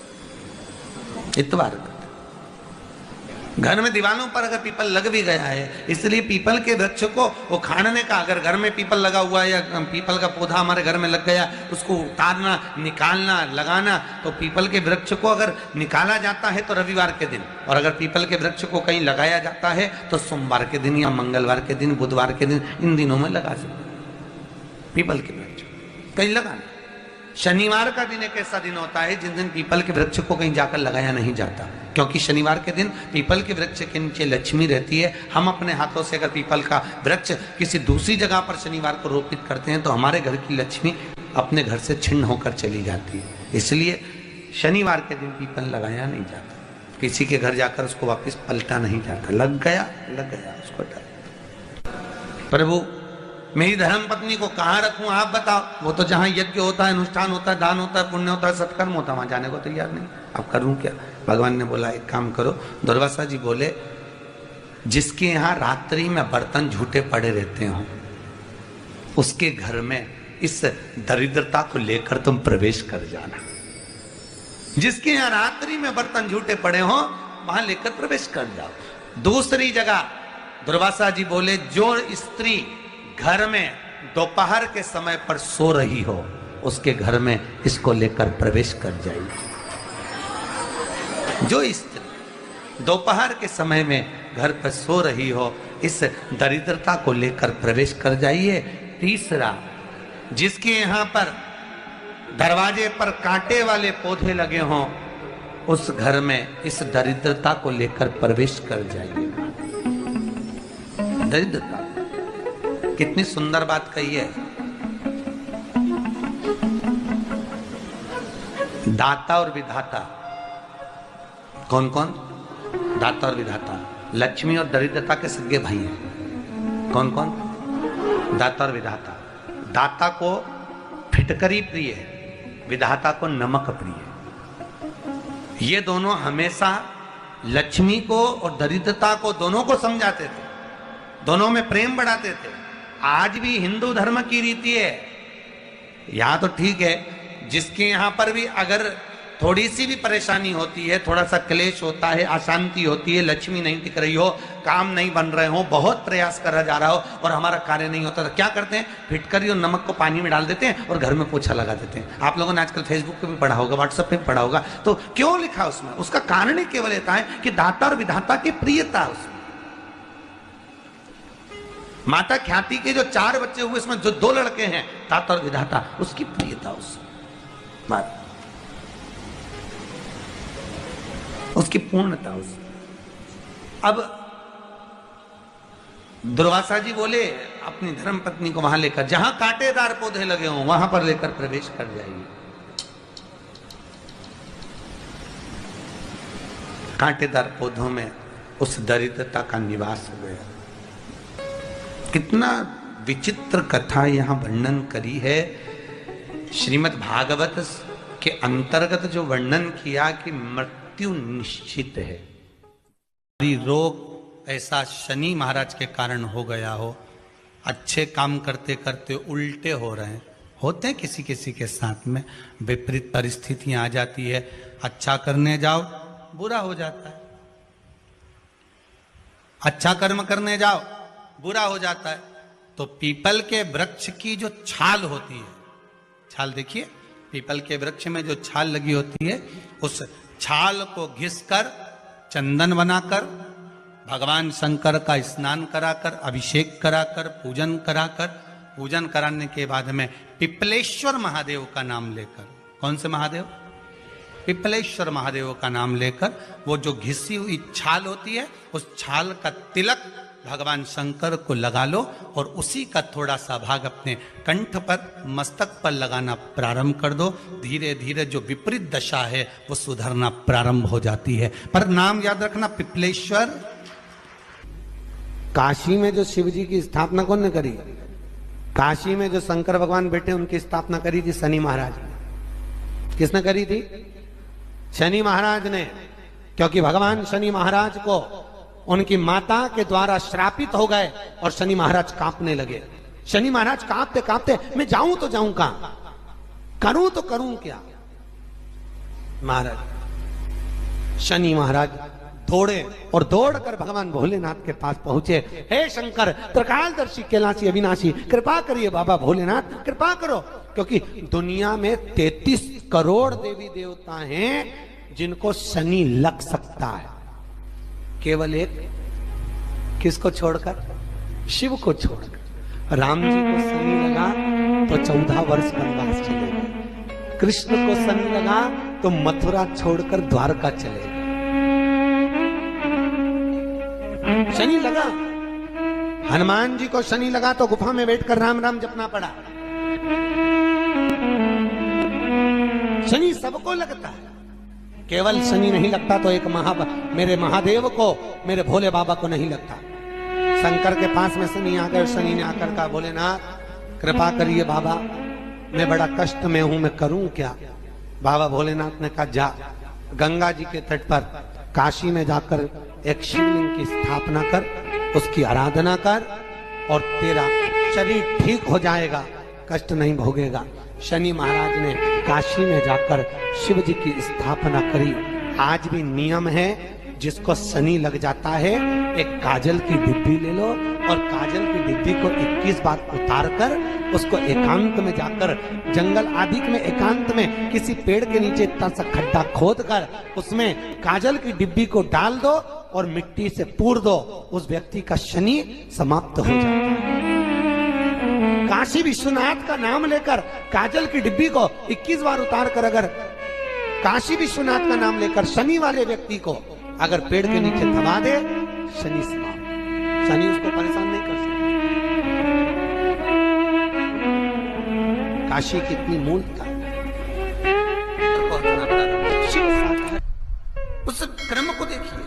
इतवार का। घर में दीवारों पर अगर पीपल लग भी गया है, इसलिए पीपल के वृक्ष को उखाड़ने का, अगर घर में पीपल लगा हुआ है या पीपल का पौधा हमारे घर में लग गया, उसको उतारना, निकालना, लगाना, तो पीपल के वृक्ष को अगर निकाला जाता है तो रविवार के दिन, और अगर पीपल के वृक्ष को कहीं लगाया जाता है तो सोमवार के दिन या मंगलवार के दिन, बुधवार के दिन, इन दिनों में लगा सकते पीपल के वृक्ष कहीं लगाना। शनिवार का दिन एक ऐसा दिन होता है जिस दिन पीपल के वृक्ष को कहीं जाकर लगाया नहीं जाता, क्योंकि शनिवार के दिन पीपल के वृक्ष के नीचे लक्ष्मी रहती है। हम अपने हाथों से अगर पीपल का वृक्ष किसी दूसरी जगह पर शनिवार को रोपित करते हैं तो हमारे घर की लक्ष्मी अपने घर से छिन्न होकर चली जाती है। इसलिए शनिवार के दिन पीपल लगाया नहीं जाता, किसी के घर जाकर उसको वापस पलटा नहीं जाता। लग गया लग गया उसको डर। प्रभु मेरी धर्म पत्नी को कहाँ रखूं आप बताओ। वो तो जहां यज्ञ होता है, अनुष्ठान होता है, दान होता है, पुण्य होता है, सत्कर्म होता है, वहां जाने को तैयार नहीं। अब करूं क्या? भगवान ने बोला एक काम करो। दुर्वासा जी बोले जिसके यहाँ रात्रि में बर्तन झूठे पड़े रहते हो उसके घर में इस दरिद्रता को लेकर तुम प्रवेश कर जाना। जिसके यहाँ रात्रि में बर्तन झूठे पड़े हो वहां लेकर प्रवेश कर जाओ। दूसरी जगह दुर्वासा जी बोले जो स्त्री घर में दोपहर के समय पर सो रही हो उसके घर में इसको लेकर प्रवेश कर जाइए। जो स्त्री दोपहर के समय में घर पर सो रही हो इस दरिद्रता को लेकर प्रवेश कर जाइए। तीसरा, जिसके यहाँ पर दरवाजे पर कांटे वाले पौधे लगे हों उस घर में इस दरिद्रता को लेकर प्रवेश कर जाइए। दरिद्रता कितनी सुंदर बात कही है। दाता और विधाता कौन कौन? दाता और विधाता। लक्ष्मी और दरिद्रता के सगे भाई हैं। कौन कौन? दाता और विधाता। दाता को फिटकरी प्रिय है, विधाता को नमक प्रिय है। ये दोनों हमेशा लक्ष्मी को और दरिद्रता को दोनों को समझाते थे, दोनों में प्रेम बढ़ाते थे। आज भी हिंदू धर्म की रीति है। यहां तो ठीक है, जिसके यहां पर भी अगर थोड़ी सी भी परेशानी होती है, थोड़ा सा क्लेश होता है, अशांति होती है, लक्ष्मी नहीं टिक रही हो, काम नहीं बन रहे हो, बहुत प्रयास करा जा रहा हो और हमारा कार्य नहीं होता, तो क्या करते हैं? फिटकरी और नमक को पानी में डाल देते हैं और घर में पोछा लगा देते हैं। आप लोगों ने आजकल फेसबुक पे भी पढ़ा होगा, व्हाट्सएप पे भी पढ़ा होगा। तो क्यों लिखा उसमें? उसका कारण ही केवल इतना है कि दाता और विधाता की प्रियता उसमें। माता ख्याति के जो चार बच्चे हुए इसमें जो दो लड़के हैं दाता और विधाता, उसकी प्रियता उसमें, उसकी पूर्णता उसमें। अब दुर्वासा जी बोले अपनी धर्म पत्नी को वहां लेकर, जहां कांटेदार पौधे लगे हों वहां पर लेकर प्रवेश कर जाइए। कांटेदार पौधों में उस दरिद्रता का निवास हो गया। कितना विचित्र कथा यहां वर्णन करी है। श्रीमद् भागवत के अंतर्गत जो वर्णन किया कि मृत्यु निश्चित है। रोग ऐसा शनि महाराज के कारण हो गया हो, अच्छे काम करते करते उल्टे हो रहे हैं, होते हैं किसी किसी के साथ में, विपरीत परिस्थितियां आ जाती है। अच्छा करने जाओ बुरा हो जाता है, अच्छा कर्म करने जाओ बुरा हो जाता है। तो पीपल के वृक्ष की जो छाल होती है, छाल देखिए, पीपल के वृक्ष में जो छाल लगी होती है, उस छाल को घिसकर चंदन बनाकर भगवान शंकर का स्नान कराकर, अभिषेक कराकर, पूजन कराकर, पूजन कराने के बाद में पिपलेश्वर महादेव का नाम लेकर, कौन से महादेव? पिपलेश्वर महादेव का नाम लेकर वो जो घिसी हुई छाल होती है उस छाल का तिलक भगवान शंकर को लगा लो और उसी का थोड़ा सा भाग अपने कंठ पर, मस्तक पर लगाना प्रारंभ कर दो। धीरे धीरे जो विपरीत दशा है वो सुधरना प्रारंभ हो जाती है। पर नाम याद रखना, पिपलेश्वर। काशी में जो शिव जी की स्थापना कौन ने करी? काशी में जो शंकर भगवान बैठे उनकी स्थापना करी थी शनि महाराज ने। किसने करी थी? शनि महाराज ने। क्योंकि भगवान शनि महाराज को उनकी माता के द्वारा श्रापित हो गए और शनि महाराज कांपने लगे। शनि महाराज कांपते कांपते, मैं जाऊं तो जाऊं कहां, करूं तो करूं क्या? महाराज शनि महाराज दौड़े और दौड़कर भगवान भोलेनाथ के पास पहुंचे। हे शंकर, त्रिकालदर्शी, कैलाशी, अविनाशी, कृपा करिए बाबा भोलेनाथ, कृपा करो। क्योंकि दुनिया में तैतीस करोड़ देवी देवता हैं जिनको शनि लग सकता है, केवल एक किसको छोड़कर? शिव को छोड़कर। राम जी को शनि लगा तो चौदह वर्ष वनवास चले गए। कृष्ण को शनि लगा तो मथुरा छोड़कर द्वारका चले गए। शनि लगा, हनुमान जी को शनि लगा तो गुफा में बैठकर राम राम जपना पड़ा। शनि सबको लगता है, केवल शनि नहीं लगता तो एक महा मेरे महादेव को, मेरे भोले बाबा को नहीं लगता। शंकर के पास में शनि आकर शनि ने आकर कहा, भोलेनाथ कृपा करिए बाबा, मैं बड़ा कष्ट में हूं, मैं करूं क्या? बाबा भोलेनाथ ने कहा, जा गंगा जी के तट पर काशी में जाकर एक शिवलिंग की स्थापना कर, उसकी आराधना कर और तेरा शरीर ठीक हो जाएगा, कष्ट नहीं भोगेगा। शनि महाराज ने काशी में जाकर शिव जी की स्थापना करी। आज भी नियम है, जिसको शनि लग जाता है एक काजल की डिब्बी ले लो और काजल की डिब्बी को इक्कीस बार उतार कर उसको एकांत में जाकर, जंगल आदि में एकांत में किसी पेड़ के नीचे इतना सा खड्डा खोद कर उसमें काजल की डिब्बी को डाल दो और मिट्टी से पूर दो, उस व्यक्ति का शनि समाप्त हो जाता है। काशी विश्वनाथ का नाम लेकर काजल की डिब्बी को इक्कीस बार उतार कर अगर काशी विश्वनाथ का नाम लेकर शनि वाले व्यक्ति को अगर पेड़ के नीचे दबा दे, शनि समाप्त, शनि उसको परेशान नहीं कर सकता। काशी कितनी मूलता उस क्रम को देखिए।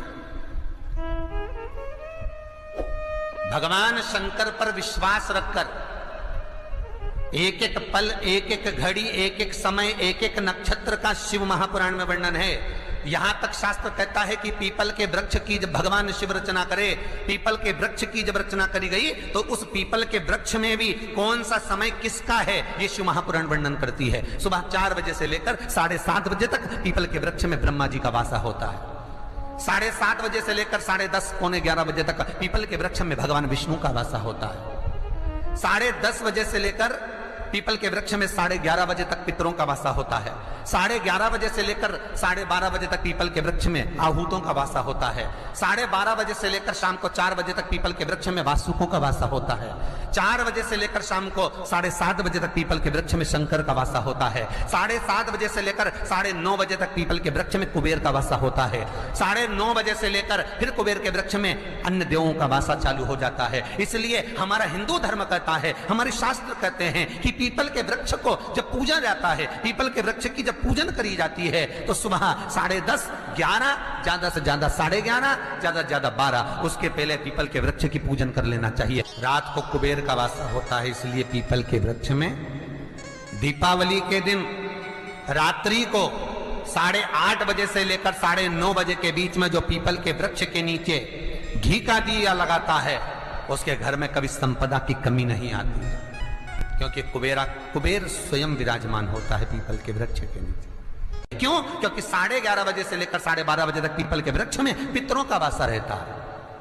भगवान शंकर पर विश्वास रखकर एक एक पल, एक एक घड़ी, एक एक समय, एक एक नक्षत्र का शिव महापुराण में वर्णन है। यहां तक शास्त्र कहता है कि पीपल के वृक्ष की जब भगवान शिव रचना करे, पीपल के वृक्ष की जब रचना करी गई तो उस पीपल के वृक्ष में भी कौन सा समय किसका है, ये शिव महापुराण वर्णन करती है। सुबह चार बजे से लेकर साढ़े सात बजे तक पीपल के वृक्ष में ब्रह्मा जी का वासा होता है। साढ़े सात बजे से लेकर साढ़े दस पौने ग्यारह बजे तक पीपल के वृक्ष में भगवान विष्णु का वासा होता है। साढ़े दस बजे से लेकर पीपल के वृक्ष में साढ़े ग्यारह बजे तक पितरों का वासा होता है। साढ़े ग्यारह बजे से लेकर साढ़े बारह बजे तक पीपल के वृक्ष में आहूतों का वासा होता है। साढ़े बारह बजे से लेकर शाम को चार बजे तक पीपल के वृक्ष में वासुकों का वासा होता है। चार बजे से लेकर शाम को साढ़े सात बजे तक पीपल के वृक्ष में शंकर का वासा होता है। साढ़े सात बजे से लेकर साढ़े नौ बजे तक पीपल के वृक्ष में कुबेर का वासा होता है। साढ़े नौ बजे से लेकर फिर कुबेर के वृक्ष में अन्य देवों का वासा चालू हो जाता है। इसलिए हमारा हिंदू धर्म कहता है, हमारे शास्त्र कहते हैं कि पीपल के वृक्ष को जब पूजा जाता है, पीपल के वृक्ष की जब पूजन करी जाती है तो सुबह साढ़े दस, ग्यारह, ज्यादा से ज्यादा साढ़े ग्यारह, ज्यादा से ज्यादा बारह, उसके पहले पीपल के वृक्ष की पूजन कर लेना चाहिए। रात को कुबेर का वासा होता है, इसलिए पीपल के वृक्ष में दीपावली के दिन रात्रि को साढ़े आठ बजे से लेकर साढ़े नौ बजे के बीच में जो पीपल के वृक्ष के नीचे घी का दिया लगाता है, उसके घर में कभी संपदा की कमी नहीं आती है, क्योंकि कुबेरा कुबेर स्वयं विराजमान होता है पीपल के वृक्ष के नीचे। क्यों? क्योंकि साढ़े ग्यारह बजे से लेकर साढ़े बारह बजे तक पीपल के वृक्ष में पितरों का वासा रहता है,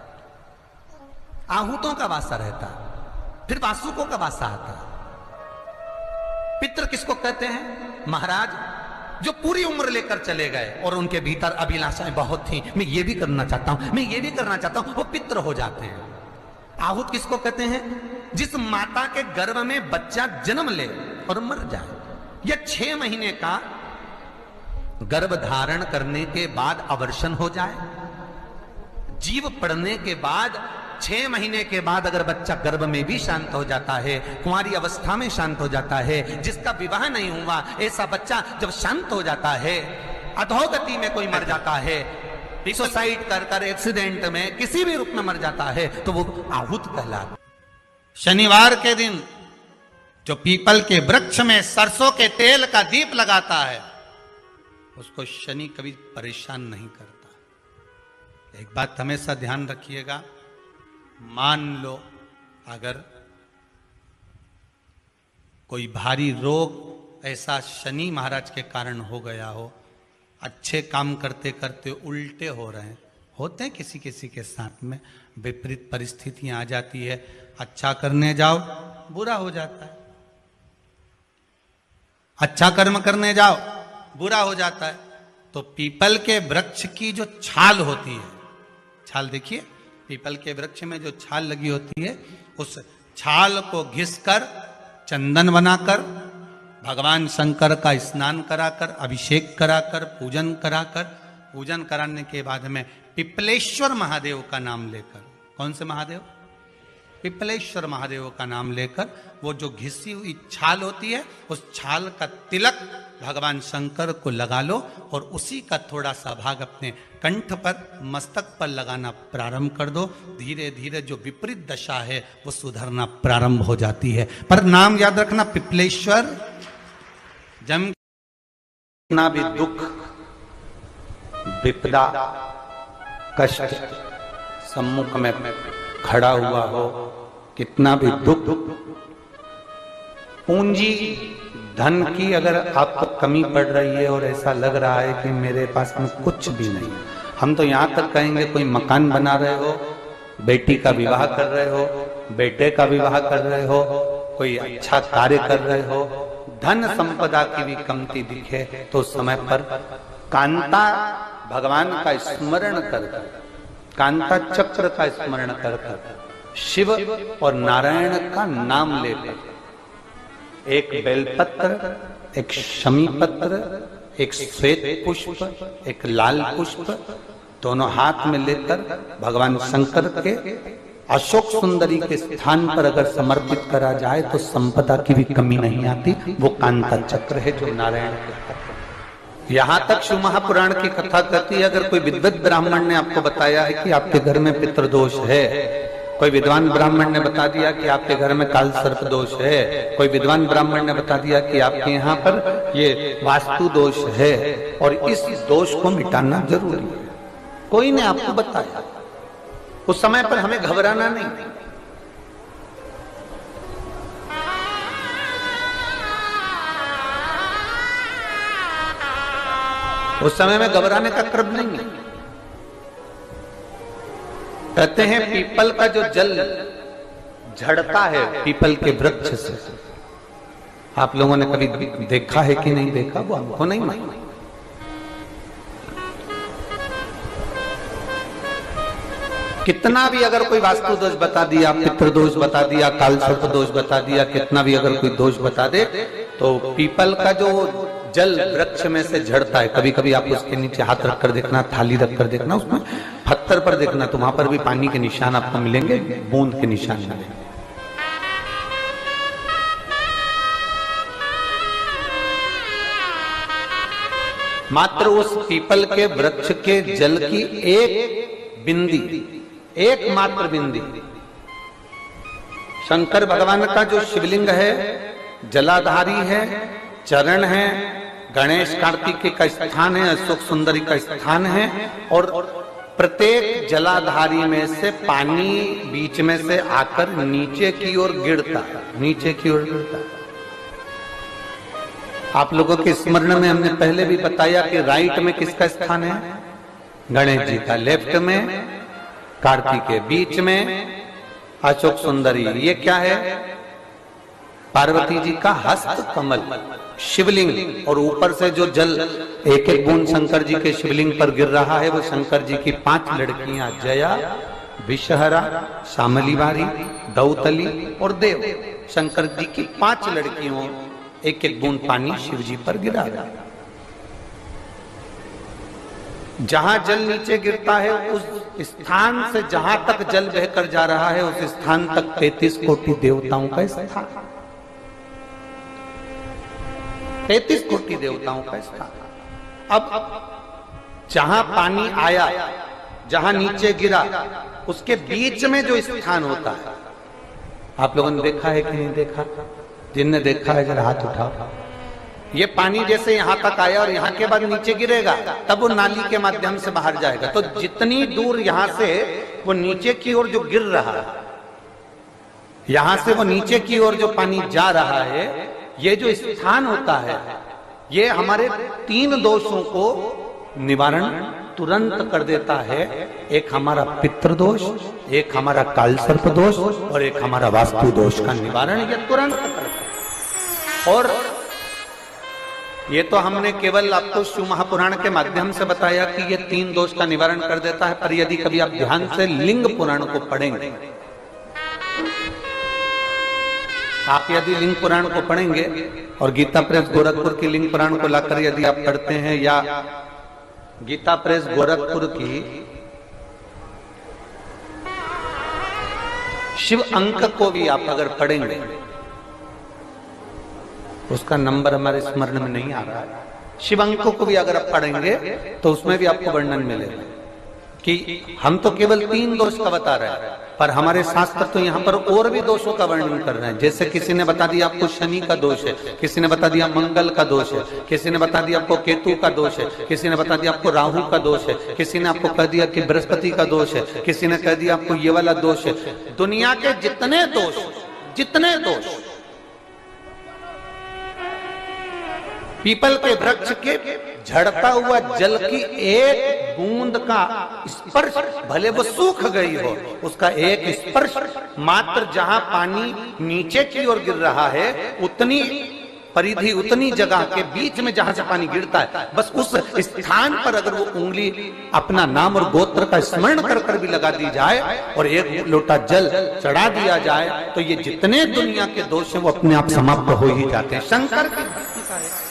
आहूतों का वासा रहता है, फिर वासुकों का वासा आता है। पितृ किसको कहते हैं? महाराज जो पूरी उम्र लेकर चले गए और उनके भीतर अभिलाषाएं बहुत थी, मैं ये भी करना चाहता हूं, मैं ये भी करना चाहता हूं, वो पितृ हो जाते हैं। आहूत किसको कहते हैं? जिस माता के गर्भ में बच्चा जन्म ले और मर जाए, या छह महीने का गर्भ धारण करने के बाद अवर्षण हो जाए, जीव पड़ने के बाद छह महीने के बाद अगर बच्चा गर्भ में भी शांत हो जाता है, कुंवारी अवस्था में शांत हो जाता है, जिसका विवाह नहीं हुआ ऐसा बच्चा जब शांत हो जाता है, अधोगति में कोई मर जाता है, सुसाइड कर कर एक्सीडेंट में किसी भी रूप में मर जाता है, तो वो आहूत कहलाता। शनिवार के दिन जो पीपल के वृक्ष में सरसों के तेल का दीप लगाता है, उसको शनि कभी परेशान नहीं करता। एक बात हमेशा ध्यान रखिएगा, मान लो अगर कोई भारी रोग ऐसा शनि महाराज के कारण हो गया हो, अच्छे काम करते करते उल्टे हो रहे हैं, होते हैं किसी किसी के साथ में, विपरीत परिस्थितियां आ जाती है, अच्छा करने जाओ बुरा हो जाता है, अच्छा कर्म करने जाओ बुरा हो जाता है। तो पीपल के वृक्ष की जो छाल होती है, छाल देखिए, पीपल के वृक्ष में जो छाल लगी होती है, उस छाल को घिसकर चंदन बनाकर भगवान शंकर का स्नान कराकर, अभिषेक कराकर, पूजन कराकर, पूजन कराने के बाद में पिपलेश्वर महादेव का नाम लेकर, कौन से महादेव? पिपलेश्वर महादेव का नाम लेकर वो जो घिसी हुई छाल होती है उस छाल का तिलक भगवान शंकर को लगा लो और उसी का थोड़ा सा भाग अपने कंठ पर, मस्तक पर लगाना प्रारंभ कर दो। धीरे धीरे जो विपरीत दशा है वो सुधरना प्रारंभ हो जाती है। पर नाम याद रखना, पिपलेश्वर। जम कितना भी दुख, विपदा, कष्ट सम्मुख में खड़ा हुआ हो, कितना भी दुख, पूंजी धन की अगर आपको कमी पड़ रही है और ऐसा लग रहा है कि मेरे पास में कुछ भी नहीं, हम तो यहां तक कहेंगे कोई मकान बना रहे हो, बेटी का विवाह कर रहे हो, बेटे का विवाह कर रहे हो, कोई अच्छा कार्य कर रहे हो, धन संपदा की भी कमती दिखे तो समय पर कांता भगवान का स्मरण कर, कांता चक्र का स्मरण कर कर, शिव और नारायण का नाम लेकर, एक बेलपत्र, एक शमी पत्र, एक श्वेत पुष्प, एक लाल पुष्प, दोनों हाथ में लेकर भगवान शंकर के अशोक सुंदरी के स्थान पर अगर समर्पित करा जाए तो संपदा की भी कमी नहीं आती। वो कांता चक्र है जो नारायण के। यहां तक शिव महापुराण की कथा कहती है, अगर कोई विद्वत ब्राह्मण ने आपको बताया है कि आपके घर में पितृदोष है, कोई विद्वान ब्राह्मण ने बता दिया कि आपके घर में काल सर्प दोष है, कोई विद्वान ब्राह्मण ने बता दिया कि आपके यहाँ पर ये वास्तु दोष है और इस दोष को मिटाना जरूरी है, कोई ने आपको बताया, उस समय पर हमें घबराना नहीं। उस समय में घबराने का क्रम नहीं है। कहते हैं पीपल का जो जल झड़ता है पीपल के वृक्ष से, आप लोगों ने कभी देखा है कि नहीं देखा, वो आपको नहीं मालूम। कितना भी अगर कोई वास्तु दोष बता दिया, पितृदोष बता दिया, काल सर्प दोष बता दिया, कितना भी अगर कोई दोष बता दे, तो पीपल का जो जल वृक्ष में से झड़ता है, कभी कभी आप उसके नीचे हाथ रखकर देखना, थाली रखकर देखना, उसमें पत्थर पर देखना, तो वहां पर भी पानी के निशान आपको मिलेंगे, बूंद के निशान मिलेंगे। मात्र उस पीपल के वृक्ष के जल की एक बिंदी, एकमात्र बिंदी, शंकर भगवान का जो शिवलिंग है, जलाधारी है, चरण है, गणेश कार्तिकेय का स्थान है, अशोक सुंदरी का स्थान है, और प्रत्येक जलाधारी में से पानी बीच में से आकर नीचे की ओर गिरता है, नीचे की ओर गिरता है। आप लोगों के स्मरण में हमने पहले भी बताया कि राइट में किसका स्थान है? गणेश जी का, लेफ्ट में कार्तिकेय, बीच में अशोक सुंदरी। ये क्या है? पार्वती जी का हस्त कमल, शिवलिंग, और ऊपर से जो जल एक एक बूंद शंकर जी के शिवलिंग पर गिर रहा है वो शंकर जी की पांच लड़कियां, जया, विषहरा, शामलीवारी, दौतली और देव, शंकर जी की पांच लड़कियों, एक एक बूंद पानी शिव जी पर गिरा रहा है। जहां जल नीचे गिरता है उस स्थान से जहां तक जल बहकर जा रहा है उस स्थान तक तैतीस कोटि देवताओं का स्थान, तैतीस कोटि देवताओं का स्थान। अब जहां पानी आया, जहां नीचे गिरा, उसके बीच में जो स्थान होता है, आप लोगों ने देखा है कि नहीं देखा? जिनने देखा है जरा हाथ उठाओ। ये पानी जैसे यहां तक आया और यहां के बाद नीचे गिरेगा, तब वो नाली के माध्यम से बाहर जाएगा। तो जितनी दूर यहां से वो नीचे की ओर जो गिर रहा है, यहां से वो नीचे की ओर जो पानी जा रहा है, ये जो स्थान होता है, ये हमारे तीन दोषों को निवारण तुरंत कर देता है। एक हमारा पितृदोष, एक हमारा काल सर्प दोष और एक हमारा वास्तु दोष का निवारण ये तुरंत करता है। और ये तो हमने केवल आपको शिव महापुराण के माध्यम से बताया कि ये तीन दोष का निवारण कर देता है, पर यदि कभी आप ध्यान से लिंग पुराण को पढ़ेंगे, आप यदि लिंग पुराण को पढ़ेंगे और गीता प्रेस गोरखपुर की लिंग पुराण को लाकर यदि आप पढ़ते हैं, या गीता प्रेस गोरखपुर की शिव अंक को भी आप अगर पढ़ेंगे, उसका नंबर हमारे स्मरण में नहीं आ रहा है, शिव अंक को भी अगर आप पढ़ेंगे तो उसमें भी आपको वर्णन मिलेगा कि हम तो केवल तीन दोष का बता रहे हैं, पर हमारे शास्त्र तो यहाँ पर और भी दोषों का वर्णन कर रहे हैं। जैसे किसी ने बता दिया आपको शनि का दोष है, किसी ने बता दिया मंगल का दोष है, किसी ने बता दिया आपको केतु का दोष है, किसी ने बता दिया आपको राहु का दोष है, किसी ने आपको कह दिया कि बृहस्पति का दोष है, किसी ने कह दिया आपको ये वाला दोष है। दुनिया के जितने दोष जितने दोष पीपल के वृक्ष के झड़ता हुआ जल की एक बूंद का स्पर्श, भले वो सूख गई हो, उसका एक स्पर्श मात्र जहां पानी नीचे की ओर गिर रहा है, उतनी परिधि, उतनी जगह के बीच में जहां से पानी गिरता है, बस उस स्थान पर अगर वो उंगली अपना नाम और गोत्र का स्मरण कर कर भी लगा दी जाए और एक लोटा जल चढ़ा दिया जाए, तो ये जितने दुनिया के दोष हैं वो अपने आप समाप्त हो ही जाते हैं। शंकर की भक्ति का है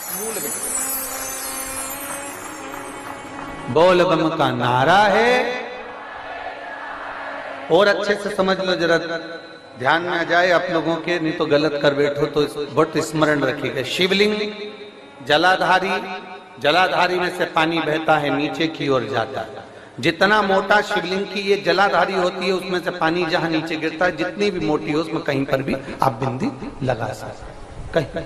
बोल बम का नारा है। और अच्छे से समझ लो, जरा ध्यान में आ जाए आप लोगों के, नहीं तो गलत कर बैठो तो बहुत स्मरण रखिएगा। शिवलिंग जलाधारी, जलाधारी में से पानी बहता है नीचे की ओर जाता है। जितना मोटा शिवलिंग की ये जलाधारी होती है, उसमें से पानी जहां नीचे गिरता है, जितनी भी मोटी हो उसमें कहीं पर भी आप बिंदी लगा सकते, कहीं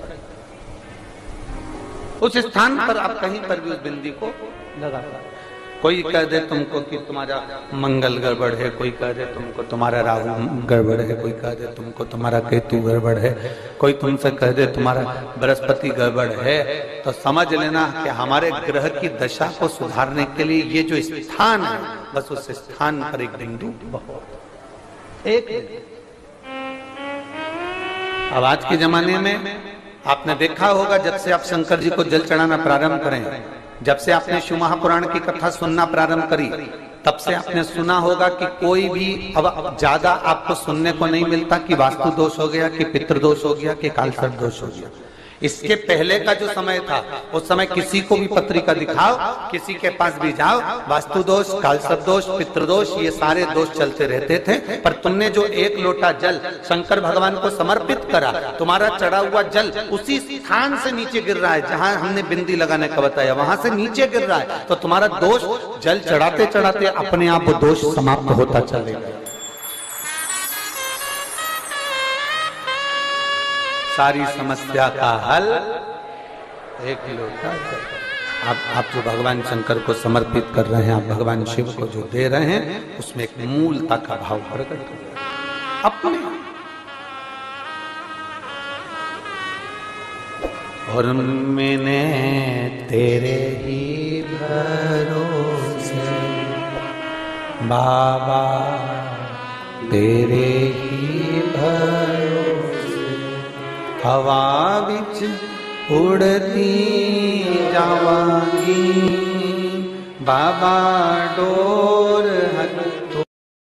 उस स्थान पर आप कहीं पर भी उस बिंदी को लगा सकते। कोई कह दे तुमको कि तुम्हारा मंगल गड़बड़ है, कोई कह दे तुमको तुम्हारा राहु गड़बड़ है, कोई कह दे तुमको तुम्हारा केतु गड़बड़ है, कोई तुमसे कह दे तुम्हारा बृहस्पति गड़बड़ है, तो समझ लेना कि हमारे ग्रह की दशा को सुधारने के लिए ये जो स्थान है, बस उस स्थान पर एक बिंदु बहुत एक। अब आज के जमाने में आपने देखा होगा, जब से आप शंकर जी को जल चढ़ाना प्रारंभ करें, जब से आपने शिव महापुराण की कथा सुनना प्रारंभ करी, तब से आपने सुना होगा कि कोई भी अब ज्यादा आपको सुनने को नहीं मिलता कि वास्तु दोष हो गया, कि पितृदोष हो गया, कि कालसर्प दोष हो गया। इसके पहले का जो समय था, उस समय किसी को भी पत्रिका दिखाओ, किसी के पास भी जाओ, वास्तु दोष, कालसर्प दोष, पितृदोष, ये सारे दोष चलते रहते थे। पर तुमने जो एक लोटा जल शंकर भगवान को समर्पित करा, तुम्हारा चढ़ा हुआ जल उसी स्थान से नीचे गिर रहा है जहां हमने बिंदी लगाने का बताया, वहां से नीचे गिर रहा है, तो तुम्हारा दोष जल चढ़ाते चढ़ाते अपने आप वो दोष समाप्त होता चलेगा। सारी समस्या का हल एक लोटा जल। आप आप जो भगवान शंकर को समर्पित कर रहे हैं, आप भगवान शिव को जो दे रहे हैं, उसमें एक मूलता का भाव प्रकट हो अपने। और मैंने तेरे ही भरोसे बाबा, तेरे ही भरोसे हवा बिच उड़ती जावांगी, बाबा डोर हटो।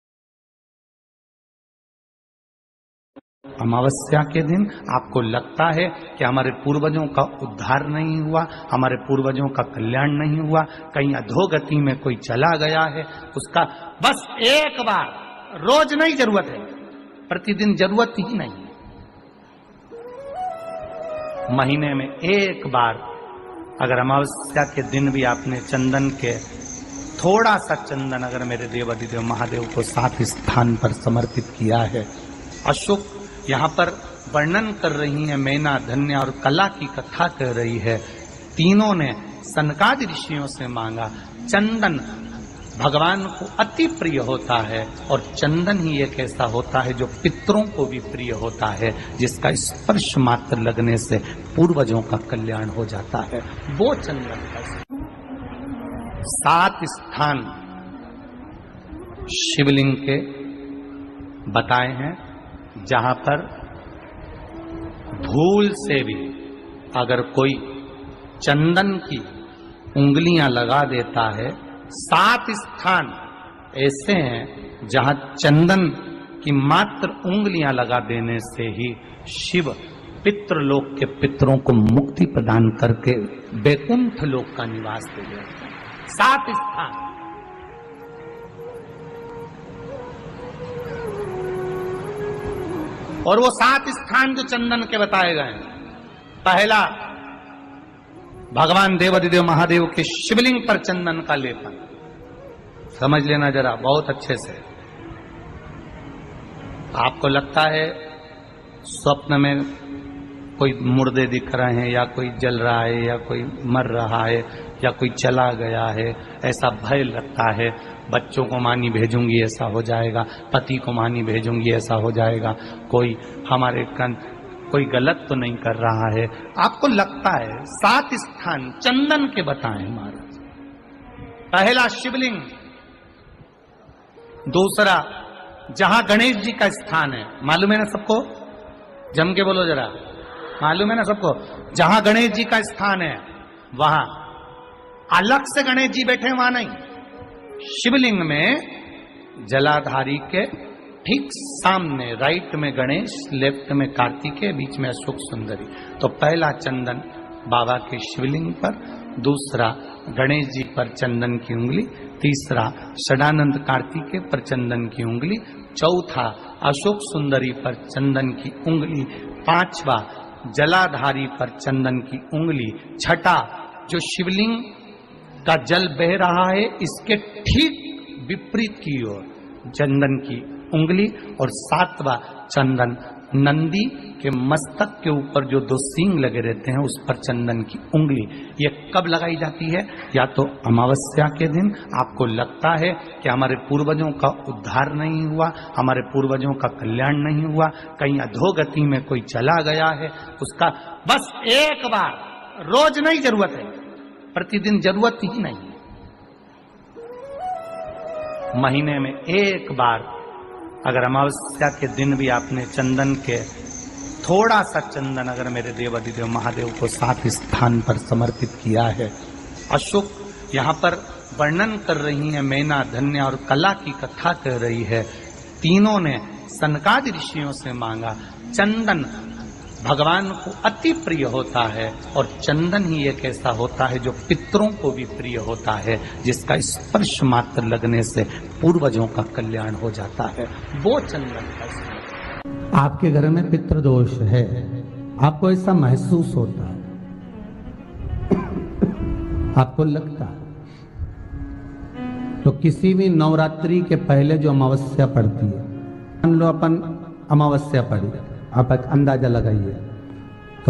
अमावस्या के दिन आपको लगता है कि हमारे पूर्वजों का उद्धार नहीं हुआ, हमारे पूर्वजों का कल्याण नहीं हुआ, कहीं अधोगति में कोई चला गया है, उसका बस एक बार, रोज नहीं जरूरत है, प्रतिदिन जरूरत ही नहीं, महीने में एक बार अगर अमावस्या के दिन भी आपने चंदन के थोड़ा सा चंदन अगर मेरे देव अधिदेव महादेव को सात स्थान पर समर्पित किया है। अशोक यहाँ पर वर्णन कर रही है, मैना, धन्य और कला की कथा कर रही है। तीनों ने सनकादि ऋषियों से मांगा। चंदन भगवान को अति प्रिय होता है और चंदन ही एक ऐसा होता है जो पितरों को भी प्रिय होता है, जिसका स्पर्श मात्र लगने से पूर्वजों का कल्याण हो जाता है। वो चंदन का सात स्थान शिवलिंग के बताए हैं, जहां पर भूल से भी अगर कोई चंदन की उंगलियां लगा देता है, सात स्थान ऐसे हैं जहां चंदन कि मात्र उंगलियां लगा देने से ही शिव पितृलोक के पितरों को मुक्ति प्रदान करके वैकुंठ लोक का निवास दे देते हैं। सात स्थान, और वो सात स्थान जो चंदन के बताए गए हैं, पहला भगवान देवादिदेव महादेव के शिवलिंग पर चंदन का लेपन, समझ लेना जरा बहुत अच्छे से। आपको लगता है स्वप्न में कोई मुर्दे दिख रहे हैं, या कोई जल रहा है, या कोई मर रहा है, या कोई चला गया है, ऐसा भय लगता है। बच्चों को मानी भेजूंगी ऐसा हो जाएगा, पति को मानी भेजूंगी ऐसा हो जाएगा, कोई हमारे कन कोई गलत तो नहीं कर रहा है, आपको लगता है। सात स्थान चंदन के बताएं महाराज। पहला शिवलिंग, दूसरा जहां गणेश जी का स्थान है, मालूम है ना सबको, जम के बोलो जरा, मालूम है ना सबको, जहां गणेश जी का स्थान है वहां अलग से गणेश जी बैठे, वहां नहीं। शिवलिंग में जलाधारी के ठीक सामने राइट में गणेश, लेफ्ट में कार्तिकेय, बीच में अशोक सुंदरी। तो पहला चंदन बाबा के शिवलिंग पर, दूसरा गणेश जी पर चंदन की उंगली, तीसरा षडानंद कार्तिकेय पर चंदन की उंगली, चौथा अशोक सुंदरी पर चंदन की उंगली, पांचवा जलाधारी पर चंदन की उंगली, छठा जो शिवलिंग का जल बह रहा है इसके ठीक विपरीत की ओर चंदन की उंगली, और सातवां चंदन नंदी के मस्तक के ऊपर जो दो सींग लगे रहते हैं उस पर चंदन की उंगली। ये कब लगाई जाती है? या तो अमावस्या के दिन। आपको लगता है कि हमारे पूर्वजों का उद्धार नहीं हुआ, हमारे पूर्वजों का कल्याण नहीं हुआ, कहीं अधोगति में कोई चला गया है, उसका बस एक बार, रोज नहीं जरूरत है, प्रतिदिन जरूरत ही नहीं, महीने में एक बार अगर अमावस्या के दिन भी आपने चंदन के थोड़ा सा चंदन अगर मेरे देवादिदेव महादेव को सात स्थान पर समर्पित किया है। अशोक यहाँ पर वर्णन कर रही है, मैना, धन्य और कला की कथा कर रही है। तीनों ने सनकादि ऋषियों से मांगा। चंदन भगवान को अति प्रिय होता है, और चंदन ही एक ऐसा होता है जो पितरों को भी प्रिय होता है, जिसका स्पर्श मात्र लगने से पूर्वजों का कल्याण हो जाता है, वो चंदन का। आपके घर में पितृदोष है, आपको ऐसा महसूस होता है, आपको लगता है, तो किसी भी नवरात्रि के पहले जो अमावस्या पड़ती है, मान लो अपन अमावस्या पड़ी, आप एक अंदाजा लगाइए, तो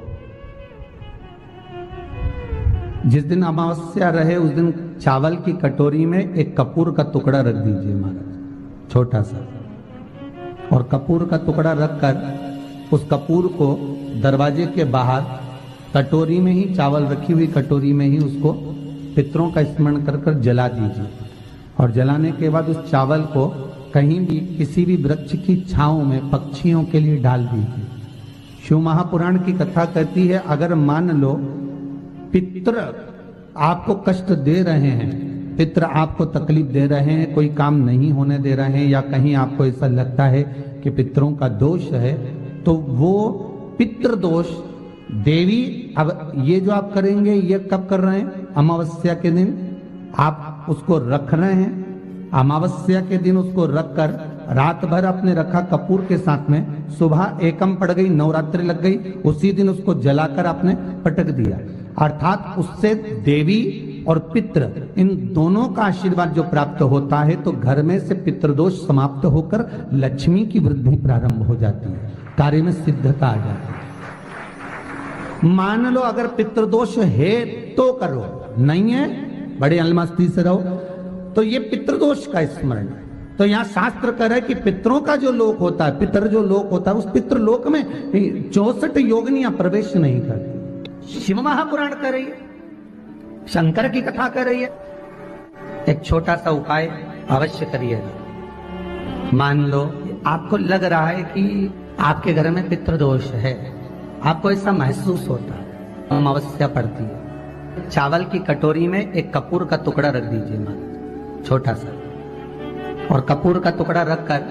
जिस दिन अमावस्या रहे उस दिन चावल की कटोरी में एक कपूर का टुकड़ा रख दीजिए महाराज, छोटा सा, और कपूर का टुकड़ा रखकर उस कपूर को दरवाजे के बाहर कटोरी में ही, चावल रखी हुई कटोरी में ही उसको पितरों का स्मरण कर कर जला दीजिए। और जलाने के बाद उस चावल को कहीं भी किसी भी वृक्ष की छांव में पक्षियों के लिए डाल दीजिए। शिव महापुराण की कथा कहती है, अगर मान लो पितृ आपको कष्ट दे रहे हैं, पितृ आपको तकलीफ दे रहे हैं, कोई काम नहीं होने दे रहे हैं, या कहीं आपको ऐसा लगता है कि पितरों का दोष है, तो वो पितृदोष देवी, अब ये जो आप करेंगे ये कब कर रहे हैं? अमावस्या के दिन आप उसको रख रहे हैं। अमावस्या के दिन उसको रखकर रात भर आपने रखा कपूर के साथ में, सुबह एकम पड़ गई, नवरात्रि लग गई, उसी दिन उसको जलाकर आपने पटक दिया। अर्थात उससे देवी और पितृ इन दोनों का आशीर्वाद जो प्राप्त होता है, तो घर में से पितृदोष समाप्त होकर लक्ष्मी की वृद्धि प्रारंभ हो जाती है, कार्य में सिद्धता आ जाती है। मान लो अगर पितृदोष है तो करो, नहीं है बड़े अलमस्ती से रहो, तो ये पितृदोष का स्मरण है। तो यहाँ शास्त्र कह रहा है कि पितरों का जो लोक होता है, पितर जो लोक होता है, उस पितृलोक में चौसठ योगिनियां प्रवेश नहीं करती। शिव महापुराण कर रही है, शंकर की कथा कर रही है। एक छोटा सा उपाय अवश्य करिएगा। मान लो आपको लग रहा है कि आपके घर में पितृदोष है, आपको ऐसा महसूस होता है, अमावस्या पड़ती है, चावल की कटोरी में एक कपूर का टुकड़ा रख दीजिए, मान छोटा सा, और कपूर का टुकड़ा रखकर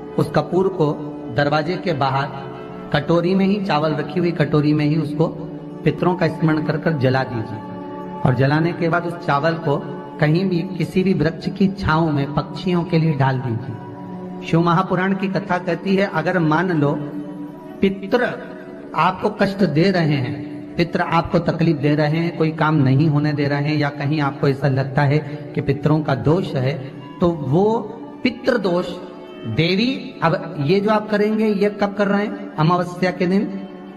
उस कपूर को दरवाजे के बाहर कटोरी में ही, चावल रखी हुई कटोरी में ही उसको पितरों का स्मरण कर कर जला दीजिए। और जलाने के बाद उस चावल को कहीं भी किसी भी वृक्ष की छांव में पक्षियों के लिए डाल दीजिए। शिव महापुराण की कथा कहती है, अगर मान लो पितृ आपको कष्ट दे रहे हैं, पितृ आपको तकलीफ दे रहे हैं, कोई काम नहीं होने दे रहे हैं, या कहीं आपको ऐसा लगता है कि पितरों का दोष है, तो वो पितृ दोष देवी, अब ये जो आप करेंगे ये कब कर रहे हैं? अमावस्या के दिन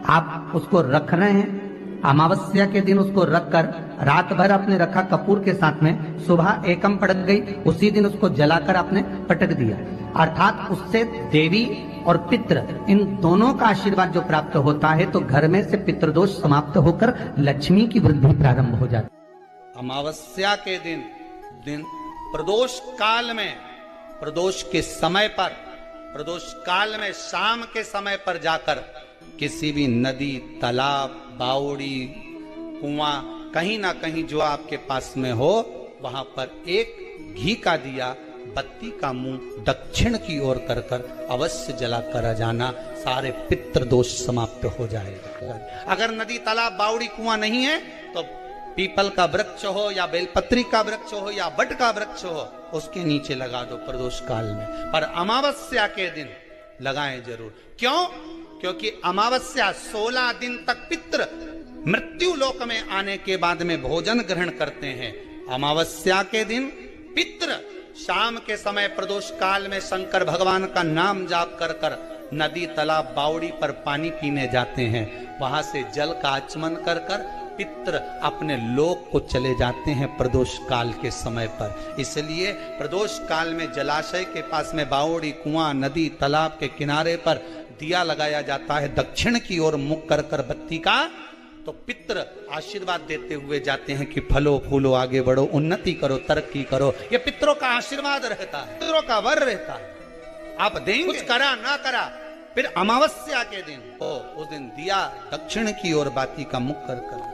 आप उसको रख रहे हैं। अमावस्या के दिन उसको रखकर रात भर आपने रखा कपूर के साथ में, सुबह एकम पड़क गई, उसी दिन उसको जलाकर आपने पटक दिया। अर्थात उससे देवी और पितृ इन दोनों का आशीर्वाद जो प्राप्त होता है, तो घर में से पितृदोष समाप्त होकर लक्ष्मी की वृद्धि प्रारंभ हो जाती है। अमावस्या के दिन दिन प्रदोष काल में, प्रदोष के समय पर, प्रदोष काल में शाम के समय पर जाकर किसी भी नदी, तालाब, बावड़ी, कुआं, कहीं ना कहीं जो आपके पास में हो, वहां पर एक घी का दिया, बत्ती का मुंह दक्षिण की ओर कर कर अवश्य जला कर जाना, सारे पितृ दोष समाप्त हो जाएगा। अगर नदी, तालाब, बावड़ी, कुआं नहीं है तो पीपल का वृक्ष हो या बेलपत्री का वृक्ष हो या बट का वृक्ष हो, उसके नीचे लगा दो प्रदोष काल में। पर अमावस्या के दिन लगाएं जरूर। क्यों? क्योंकि अमावस्या सोलह दिन तक पितृ मृत्यु लोक में आने के बाद में भोजन ग्रहण करते हैं। अमावस्या के दिन पितृ शाम के समय प्रदोष काल में शंकर भगवान का नाम जाप कर कर नदी, तालाब, बावड़ी पर पानी पीने जाते हैं। वहां से जल का आचमन कर कर पितृ अपने लोक को चले जाते हैं प्रदोष काल के समय पर। इसलिए प्रदोष काल में जलाशय के पास में बावड़ी, कुआं, नदी, तालाब के किनारे पर दिया लगाया जाता है दक्षिण की ओर मुख कर कर बत्ती का, तो पितृ आशीर्वाद देते हुए जाते हैं कि फलो फूलो, आगे बढ़ो, उन्नति करो, तरक्की करो। ये पितरों का आशीर्वाद रहता है, पितरों का वर रहता है। आप देंगे, कुछ करा ना करा, फिर अमावस्या के दिन ओ उस दिन दिया दक्षिण की ओर बाती का मुख कर कर।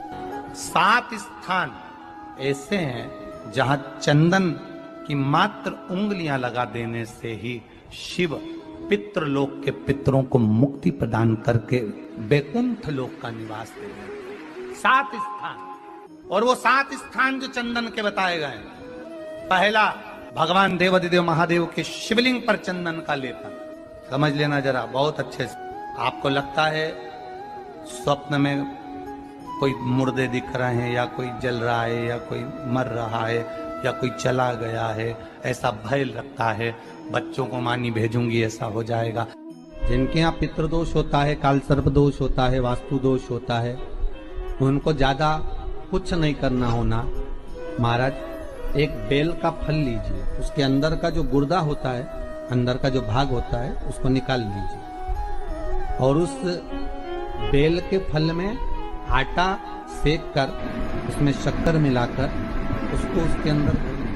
सात स्थान ऐसे हैं जहां चंदन की मात्र उंगलियां लगा देने से ही शिव पितृलोक के पितरों को मुक्ति प्रदान करके बैकुंठ लोक का निवास दे रहे हैं। सात स्थान, और वो सात स्थान जो चंदन के बताए गए, पहला भगवान देवाधिदेव महादेव के शिवलिंग पर चंदन का लेपन। समझ लेना जरा बहुत अच्छे से। आपको लगता है स्वप्न में कोई मुर्दे दिख रहे हैं, या कोई जल रहा है, या कोई मर रहा है, या कोई चला गया है, ऐसा भय लगता है, बच्चों को मानी भेजूंगी ऐसा हो जाएगा। जिनके यहाँ पितृदोष होता है, काल सर्प दोष होता है, वास्तु दोष होता है, उनको ज्यादा कुछ नहीं करना होना। महाराज एक बेल का फल लीजिए, उसके अंदर का जो गुर्दा होता है, अंदर का जो भाग होता है, उसको निकाल लीजिए, और उस बेल के फल में आटा सेक कर उसमें शक्कर मिलाकर उसको उसके अंदर,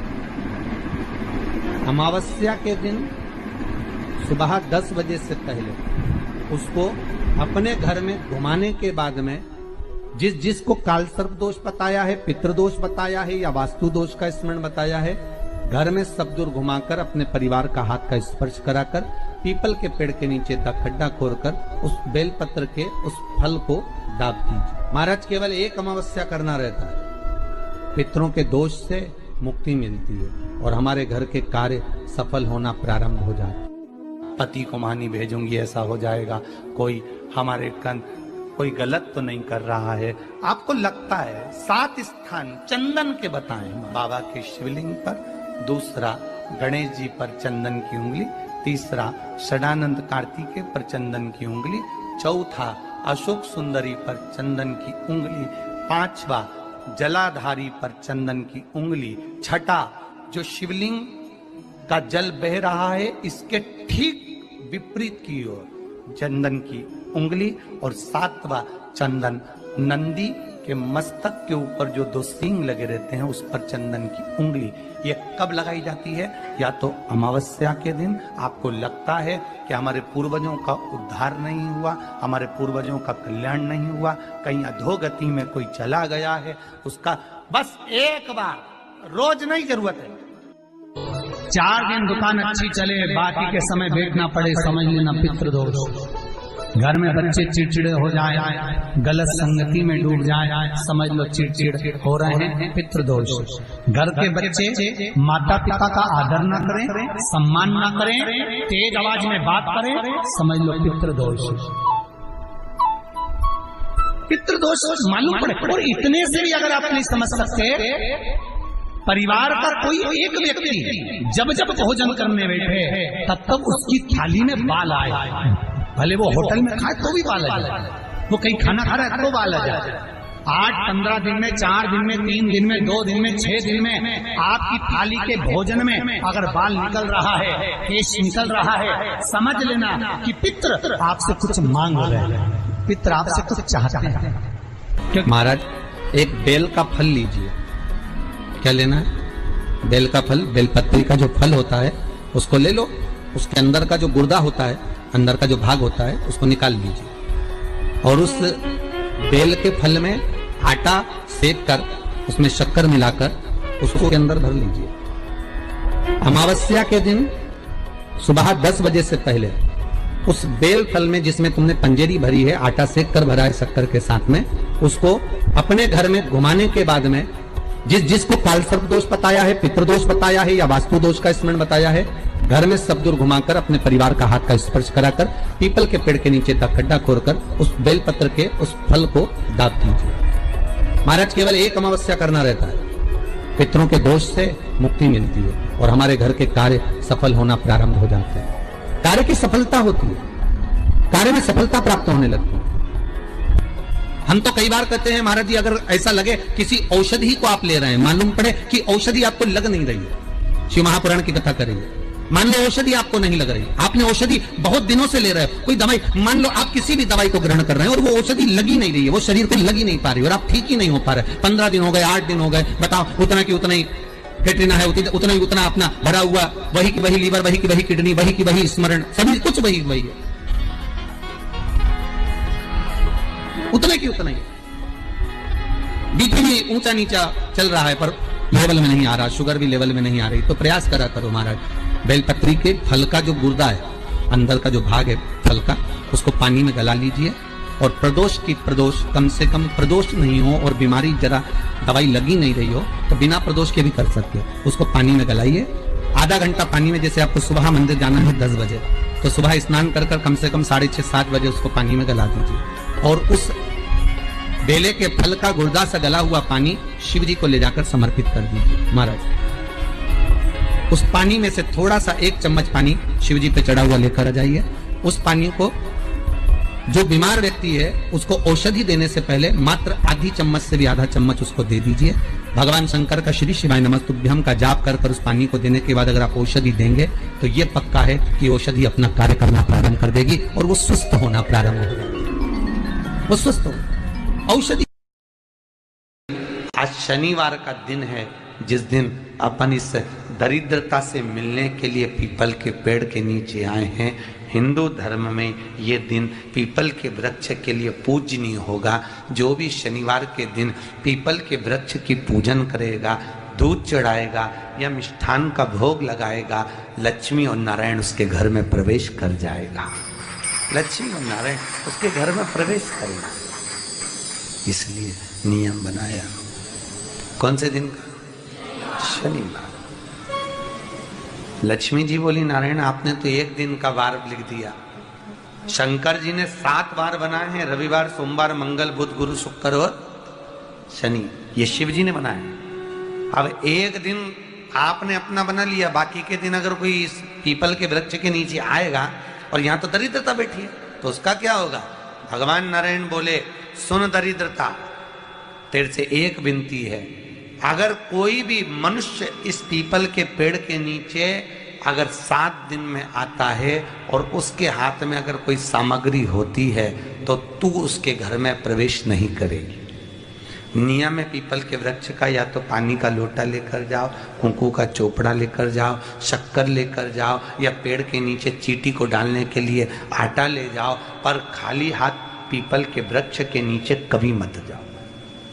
अमावस्या के दिन सुबह दस बजे से पहले उसको अपने घर में घुमाने के बाद में, जिस जिसको काल सर्प दोष बताया है, पितृदोष बताया है, या वास्तु दोष का स्मरण बताया है, घर में सब दूर घुमाकर अपने परिवार का हाथ का स्पर्श कराकर पीपल के पेड़ के नीचे का खड्डा खोदकर उस बेलपत्र के उस फल को दाब दीजिए। महाराज केवल एक अमावस्या करना रहता है, पितरों के दोष से मुक्ति मिलती है और हमारे घर के कार्य सफल होना प्रारंभ हो जाता है। पति को मानी भेजूंगी ऐसा हो जाएगा। कोई हमारे कन कोई गलत तो नहीं कर रहा है। आपको लगता है सात स्थान चंदन के बताएं, बाबा के शिवलिंग पर, दूसरा गणेश जी पर चंदन की उंगली, तीसरा षडानंद कार्तिकेय पर चंदन की उंगली, चौथा अशोक सुंदरी पर चंदन की उंगली, पांचवा जलाधारी पर चंदन की उंगली, छठा जो शिवलिंग का जल बह रहा है इसके ठीक विपरीत की ओर चंदन की उंगली, और सातवां चंदन नंदी के मस्तक के ऊपर जो दो सींग लगे रहते हैं उस पर चंदन की उंगली। ये कब लगाई जाती है? या तो अमावस्या के दिन। आपको लगता है कि हमारे पूर्वजों का उद्धार नहीं हुआ, हमारे पूर्वजों का कल्याण नहीं हुआ, कहीं अधोगति में कोई चला गया है, उसका बस एक बार, रोज नहीं जरूरत है, चार दिन दुकान अच्छी चले, बाकी के समय बैठना पड़े, समझ लेना पितृदोष। घर में बच्चे चिड़चिड़े हो जाए, गलत संगति में डूब जाए, समझ लो चिड़चिड़ हो रहे हैं, पितृदोष। घर के बच्चे माता पिता का आदर न करें, सम्मान न करें, तेज आवाज में बात करें, समझ लो पितृदोष। पितृदोष मालूम पड़े। और इतने से भी अगर आप नहीं समझ सकते, परिवार का कोई एक व्यक्ति जब जब भोजन करने बैठे तब तब उसकी थाली में बाल आए, भले वो होटल में खाए तो भी बाल आ जाए, वो कहीं खाना खा रहा है तो बाल आ जाए। आठ पंद्रह दिन में, चार दिन में, तीन दिन में, दो दिन में, छह दिन में आपकी थाली के भोजन में अगर बाल निकल रहा है, केश निकल रहा है, समझ लेना कि पितृ आपसे कुछ मांग रहे हैं, पितृ आपसे कुछ चाहते हैं। महाराज एक बेल का फल लीजिए। क्या लेना है? बेल का फल, बेलपत्री का जो फल होता है उसको ले लो, उसके अंदर का जो गुर्दा होता है, अंदर का जो भाग होता है उसको निकाल लीजिए और उस बेल के फल में आटा सेक कर उसमें शक्कर मिलाकर उसको के अंदर भर लीजिए। अमावस्या के दिन सुबह दस बजे से पहले उस बेल फल में जिसमें तुमने पंजेरी भरी है, आटा सेक कर भरा है शक्कर के साथ में, उसको अपने घर में घुमाने के बाद में जिस जिसको कालसर्प दोष बताया है, पितृदोष बताया है या वास्तु दोष का स्मरण बताया है, घर में सब दूर घुमाकर अपने परिवार का हाथ का स्पर्श कराकर पीपल के पेड़ के नीचे तक खड्डा खोदकर उस बेलपत्र के उस फल को दाब दीजिए। महाराज केवल एक अमावस्या करना रहता है, पितरों के दोष से मुक्ति मिलती है और हमारे घर के कार्य सफल होना प्रारंभ हो जाते हैं। कार्य की सफलता होती है, कार्य में सफलता प्राप्त होने लगती है। हम तो कई बार कहते हैं महाराज जी, अगर ऐसा लगे किसी औषधि को आप ले रहे हैं, मालूम पड़े कि औषधि आपको लग नहीं रही है, शिव महापुराण की कथा करेंगे, मान लो औषधि आपको नहीं लग रही, आपने औषधि बहुत दिनों से ले रहे हो, कोई दवाई, मान लो आप किसी भी दवाई को ग्रहण कर रहे हैं और वो औषधि लगी नहीं रही है, वो शरीर को लगी नहीं पा रही और आप ठीक ही नहीं हो पा रहे, पंद्रह दिन हो गए, आठ दिन हो गए, बताओ उतना की उतना ही फेटरिना है, उतना ही उतना अपना भरा हुआ, वही की वही लीवर, वही की वही किडनी, वही की वही स्मरण, सभी कुछ वही वही है, उतने की उतना ही। बीपी भी ऊंचा नीचा चल रहा है पर लेवल में नहीं आ रहा, शुगर भी लेवल में नहीं आ रही, तो प्रयास करा करो महाराज, बेलपत्री के फल का जो गुर्दा है, अंदर का जो भाग है फल का, उसको पानी में गला लीजिए और प्रदोष की प्रदोष, कम से कम प्रदोष नहीं हो और बीमारी जरा दवाई लगी नहीं रही हो तो बिना प्रदोष के भी कर सकते हो, उसको पानी में गलाइए आधा घंटा पानी में। जैसे आपको सुबह मंदिर जाना है दस बजे, तो सुबह स्नान कर कर कम से कम साढ़े छह सात बजे उसको पानी में गला दीजिए और उस बेले के फल का गुर्दा से गला हुआ पानी शिव जी को ले जाकर समर्पित कर दीजिए। महाराज उस पानी में से थोड़ा सा एक चम्मच पानी शिव जी पे चढ़ा हुआ लेकर आ जाइए। उस पानी को जो बीमार व्यक्ति है उसको औषधि देने से पहले मात्र आधी चम्मच से भी आधा चम्मच उसको दे दीजिए। भगवान शंकर का श्री शिवाय नमस्तुभ्यम का जाप कर कर उस पानी को देने के बाद अगर आप औषधि देंगे तो ये पक्का है कि औषधि अपना कार्य करना प्रारंभ कर देगी और वो स्वस्थ होना प्रारंभ हो जाएगी, वो स्वस्थ हो औषधि। आज शनिवार का दिन है जिस दिन अपन इस दरिद्रता से मिलने के लिए पीपल के पेड़ के नीचे आए हैं। हिंदू धर्म में ये दिन पीपल के वृक्ष के लिए पूजनीय होगा। जो भी शनिवार के दिन पीपल के वृक्ष की पूजन करेगा, दूध चढ़ाएगा या मिष्ठान का भोग लगाएगा, लक्ष्मी और नारायण उसके घर में प्रवेश कर जाएगा। लक्ष्मी और नारायण उसके घर में प्रवेश करेगा, इसलिए नियम बनाया। कौन से दिन का? शनिवार। लक्ष्मी जी बोली नारायण आपने तो एक दिन का वार लिख दिया, शंकर जी ने सात वार बनाए हैं, रविवार, सोमवार, मंगल, बुध, गुरु, शुक्र और शनि, ये शिव जी ने बनाया। अब एक दिन आपने अपना बना लिया, बाकी के दिन अगर कोई इस पीपल के वृक्ष के नीचे आएगा और यहाँ तो दरिद्रता बैठी है तो उसका क्या होगा? भगवान नारायण बोले सुन दरिद्रता, तेरे से एक विनती है, अगर कोई भी मनुष्य इस पीपल के पेड़ के नीचे अगर सात दिन में आता है और उसके हाथ में अगर कोई सामग्री होती है तो तू उसके घर में प्रवेश नहीं करेगी। नियम में पीपल के वृक्ष का या तो पानी का लोटा लेकर जाओ, कुंकू का चोपड़ा लेकर जाओ, शक्कर लेकर जाओ या पेड़ के नीचे चींटी को डालने के लिए आटा ले जाओ, पर खाली हाथ पीपल के वृक्ष के नीचे कभी मत जाओ,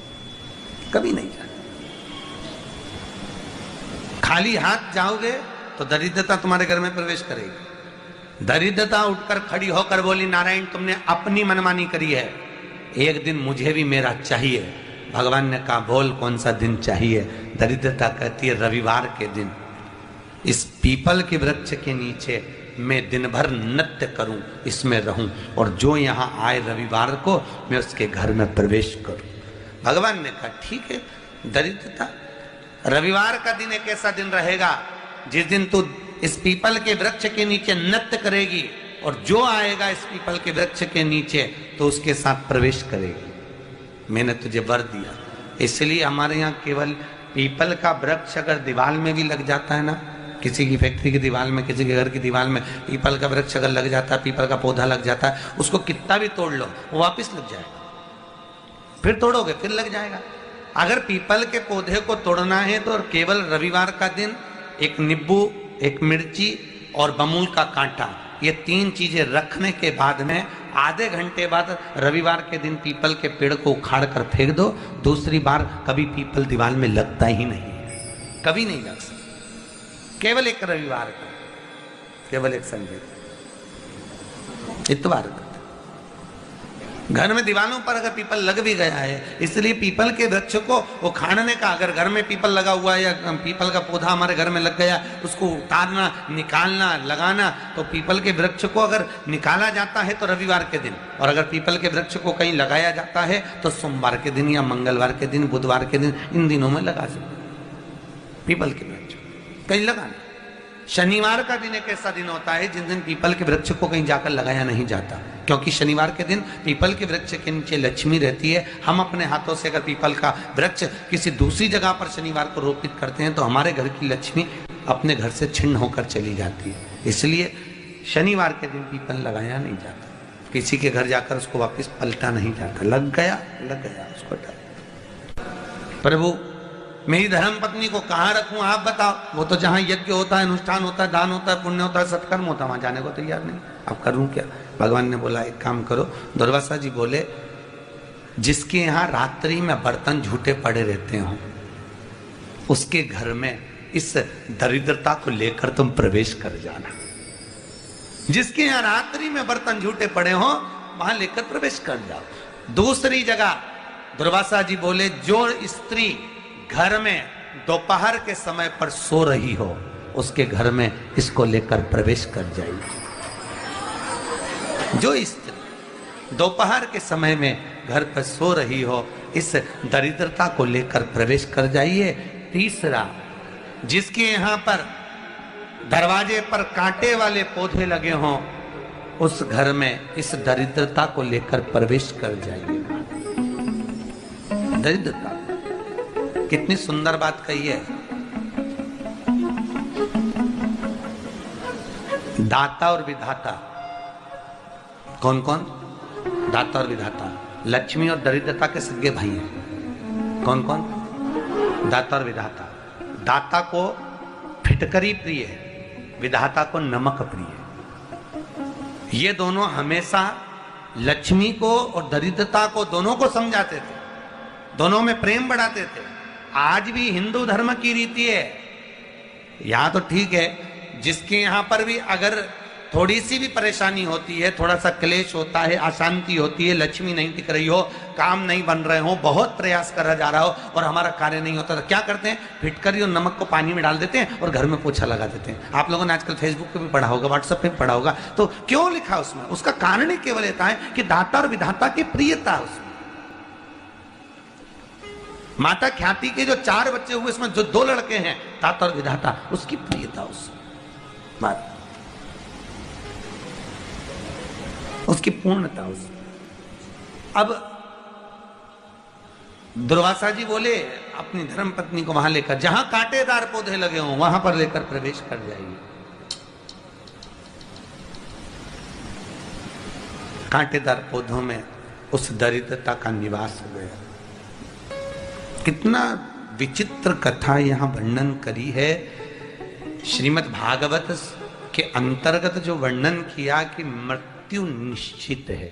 कभी नहीं जाओ। खाली हाथ जाओगे तो दरिद्रता तुम्हारे घर में प्रवेश करेगी। दरिद्रता उठकर खड़ी होकर बोली, नारायण तुमने अपनी मनमानी करी है, एक दिन मुझे भी मेरा चाहिए। भगवान ने कहा, बोल कौन सा दिन चाहिए? दरिद्रता कहती है, रविवार के दिन इस पीपल के वृक्ष के नीचे मैं दिन भर नृत्य करूं, इसमें रहूं, और जो यहां आए रविवार को मैं उसके घर में प्रवेश करूं। भगवान ने कहा, ठीक है दरिद्रता, रविवार का दिन एक ऐसा दिन रहेगा जिस दिन तू इस पीपल के वृक्ष के नीचे नृत्य करेगी, और जो आएगा इस पीपल के वृक्ष के नीचे तो उसके साथ प्रवेश करेगी। मैंने तुझे वर दिया। इसलिए हमारे यहाँ केवल पीपल का वृक्ष अगर दीवार में भी लग जाता है ना, किसी की फैक्ट्री की दीवार में, किसी के घर की दीवार में पीपल का वृक्ष अगर लग जाता है, पीपल का पौधा लग जाता है, उसको कितना भी तोड़ लो वो वापस लग जाएगा। फिर तोड़ोगे फिर लग जाएगा। अगर पीपल के पौधे को तोड़ना है तो केवल रविवार का दिन एक नींबू, एक मिर्ची और बमूल का कांटा, ये तीन चीजें रखने के बाद में आधे घंटे बाद रविवार के दिन पीपल के पेड़ को उखाड़ कर फेंक दो। दूसरी बार कभी पीपल दीवार में लगता ही नहीं है, कभी नहीं लग सकता। केवल एक रविवार का, केवल एक संडे, इतवार का। घर में दीवारों पर अगर पीपल लग भी गया है, इसलिए पीपल के वृक्ष को उखाड़ने का, अगर घर में पीपल लगा हुआ है या पीपल का पौधा हमारे घर में लग गया, उसको उतारना, निकालना, लगाना, तो पीपल के वृक्ष को अगर निकाला जाता है तो रविवार के दिन, और अगर पीपल के वृक्ष को कहीं लगाया जाता है तो सोमवार के दिन या मंगलवार के दिन, बुधवार के दिन, इन दिनों में लगा सकते पीपल के वृक्ष कहीं लगाना। शनिवार का दिन एक ऐसा दिन होता है जिस दिन पीपल के वृक्ष को कहीं जाकर लगाया नहीं जाता, क्योंकि शनिवार के दिन पीपल के वृक्ष के नीचे लक्ष्मी रहती है। हम अपने हाथों से अगर पीपल का वृक्ष किसी दूसरी जगह पर शनिवार को रोपित करते हैं तो हमारे घर की लक्ष्मी अपने घर से छिन्न होकर चली जाती है। इसलिए शनिवार के दिन पीपल लगाया नहीं जाता, किसी के घर जाकर उसको वापस पलटा नहीं जाता। लग गया लग गया, उसको डाल। प्रभु मेरी धर्म पत्नी को कहाँ रखूं आप बताओ? वो तो जहां यज्ञ होता है, अनुष्ठान होता है, दान होता है, पुण्य होता है, सत्कर्म होता है, वहां जाने को तैयार नहीं। अब करूं क्या? भगवान ने बोला एक काम करो। दुर्वासा जी बोले, जिसके यहाँ रात्रि में बर्तन झूठे पड़े रहते हो उसके घर में इस दरिद्रता को लेकर तुम प्रवेश कर जाना। जिसके यहाँ रात्रि में बर्तन झूठे पड़े हो वहां लेकर प्रवेश कर जाओ। दूसरी जगह दुर्वासा जी बोले, जो स्त्री घर में दोपहर के समय पर सो रही हो उसके घर में इसको लेकर प्रवेश कर जाइए। जो स्त्री दोपहर के समय में घर पर सो रही हो इस दरिद्रता को लेकर प्रवेश कर जाइए। तीसरा, जिसके यहाँ पर दरवाजे पर कांटे वाले पौधे लगे हों उस घर में इस दरिद्रता को लेकर प्रवेश कर जाइए। दरिद्रता, कितनी सुंदर बात कही है। दाता और विधाता, कौन कौन? दाता और विधाता। लक्ष्मी और दरिद्रता के सगे भाई हैं। कौन कौन? दाता और विधाता। दाता को फिटकरी प्रिय है, विधाता को नमक प्रिय है। ये दोनों हमेशा लक्ष्मी को और दरिद्रता को दोनों को समझाते थे, दोनों में प्रेम बढ़ाते थे। आज भी हिंदू धर्म की रीति है। यहां तो ठीक है, जिसके यहां पर भी अगर थोड़ी सी भी परेशानी होती है, थोड़ा सा क्लेश होता है, अशांति होती है, लक्ष्मी नहीं टिक रही हो, काम नहीं बन रहे हो, बहुत प्रयास करा जा रहा हो और हमारा कार्य नहीं होता, तो क्या करते हैं? फिटकरी और नमक को पानी में डाल देते हैं और घर में पोछा लगा देते हैं। आप लोगों ने आजकल फेसबुक पे भी पढ़ा होगा, व्हाट्सएप पे भी पढ़ा होगा। तो क्यों लिखा उसमें? उसका कारण ही केवल ये है कि दाता और विधाता की प्रियता उसमें। माता ख्याति के जो चार बच्चे हुए इसमें जो दो लड़के हैं दाता और विधाता, उसकी प्रियता उसमें, उसकी पूर्णता उसमें। अब दुर्वासा जी बोले अपनी धर्म पत्नी को वहां लेकर, जहां कांटेदार पौधे लगे हों वहां पर लेकर प्रवेश कर जाइए। कांटेदार पौधों में उस दरिद्रता का निवास हो गया। कितना विचित्र कथा यहां वर्णन करी है। श्रीमद् भागवत के अंतर्गत जो वर्णन किया कि मृत्यु निश्चित है।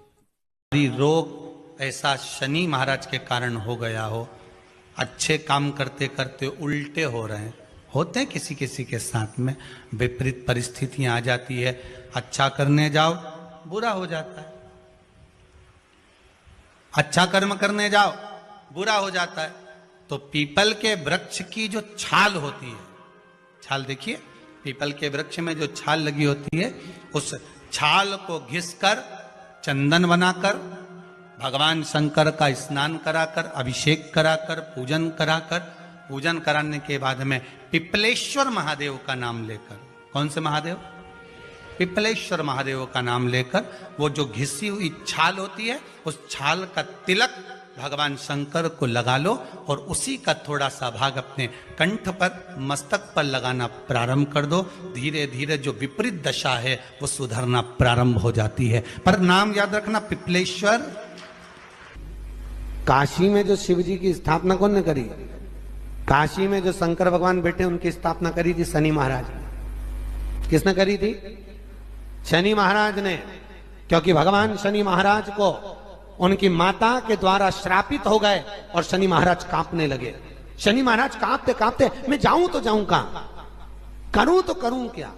रोग ऐसा शनि महाराज के कारण हो गया हो, अच्छे काम करते करते उल्टे हो रहे हैं, होते हैं किसी किसी के साथ में विपरीत परिस्थितियां आ जाती है, अच्छा करने जाओ बुरा हो जाता है, अच्छा कर्म करने जाओ बुरा हो जाता है। तो पीपल के वृक्ष की जो छाल होती है, छाल देखिए, पीपल के वृक्ष में जो छाल लगी होती है, उस छाल को घिसकर चंदन बनाकर भगवान शंकर का स्नान कराकर, अभिषेक कराकर, पूजन कराकर, पूजन कराने के बाद में पिपलेश्वर महादेव का नाम लेकर, कौन से महादेव? पिपलेश्वर महादेव का नाम लेकर वो जो घिसी हुई छाल होती है, उस छाल का तिलक भगवान शंकर को लगा लो और उसी का थोड़ा सा भाग अपने कंठ पर, मस्तक पर लगाना प्रारंभ कर दो। धीरे धीरे जो विपरीत दशा है वो सुधरना प्रारंभ हो जाती है। पर नाम याद रखना, पिपलेश्वर। काशी में जो शिव जी की स्थापना कौन ने करी? काशी में जो शंकर भगवान बैठे उनकी स्थापना करी थी शनि महाराज ने। किसने करी थी? शनि महाराज ने। क्योंकि भगवान शनि महाराज को उनकी माता के द्वारा श्रापित हो गए और शनि महाराज कांपने लगे। शनि महाराज कांपते कांपते, मैं जाऊं तो जाऊं कहां, करूं तो करूं क्या?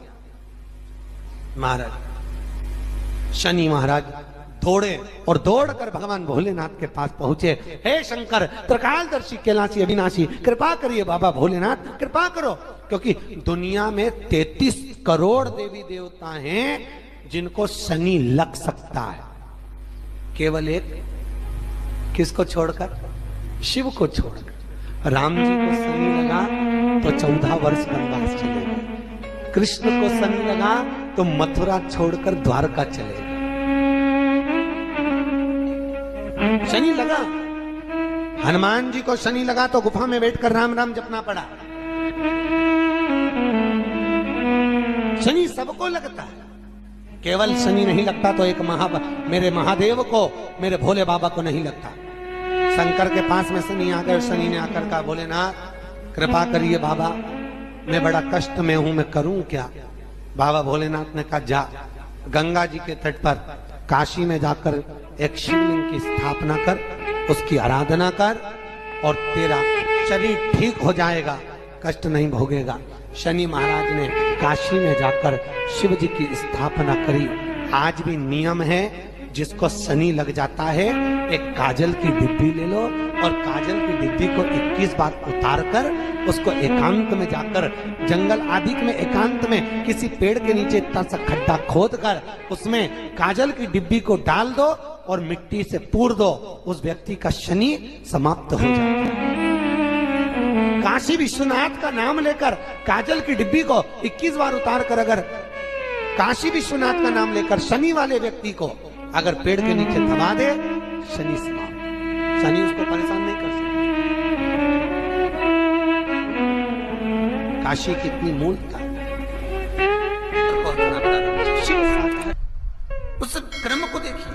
महाराज शनि महाराज दौड़े और दौड़कर भगवान भोलेनाथ के पास पहुंचे। हे शंकर, त्रिकालदर्शी, कैलाशी, अविनाशी, कृपा करिए बाबा भोलेनाथ, कृपा करो। क्योंकि दुनिया में तैतीस करोड़ देवी देवता हैं जिनको शनि लग सकता है, केवल एक किसको छोड़कर? शिव को छोड़कर। राम जी को शनि लगा तो चौदह वर्ष वनवास चले गए, कृष्ण को शनि लगा तो मथुरा छोड़कर द्वारका चले गए। शनि लगा, हनुमान जी को शनि लगा तो गुफा में बैठकर राम राम जपना पड़ा। शनि सबको लगता है, केवल शनि नहीं लगता तो एक महा मेरे महादेव को, मेरे भोले बाबा को नहीं लगता। शंकर के पास में शनि आ गए, शनि ने आकर कहा, भोलेनाथ कृपा करिए बाबा, मैं बड़ा कष्ट में हूं, मैं करूं क्या? बाबा भोलेनाथ ने कहा, जा गंगा जी के तट पर काशी में जाकर एक शिवलिंग की स्थापना कर, उसकी आराधना कर और तेरा शरीर ठीक हो जाएगा, कष्ट नहीं भोगेगा। शनि महाराज ने काशी में जाकर शिव जी की स्थापना करी। आज भी नियम है, जिसको शनि लग जाता है एक काजल की डिब्बी ले लो और काजल की डिब्बी को इक्कीस बार उतार कर उसको एकांत में जाकर, जंगल आदि में एकांत में किसी पेड़ के नीचे इतना सा खड्डा खोद कर उसमें काजल की डिब्बी को डाल दो और मिट्टी से पूर दो, उस व्यक्ति का शनि समाप्त हो जाता है। काशी विश्वनाथ का नाम लेकर काजल की डिब्बी को इक्कीस बार उतार कर अगर काशी विश्वनाथ का नाम लेकर शनि वाले व्यक्ति को अगर पेड़ के नीचे दबा दे, शनि समाप्त, शनि उसको परेशान नहीं कर सकता। काशी कितनी मूलता है, उस क्रम को देखिए।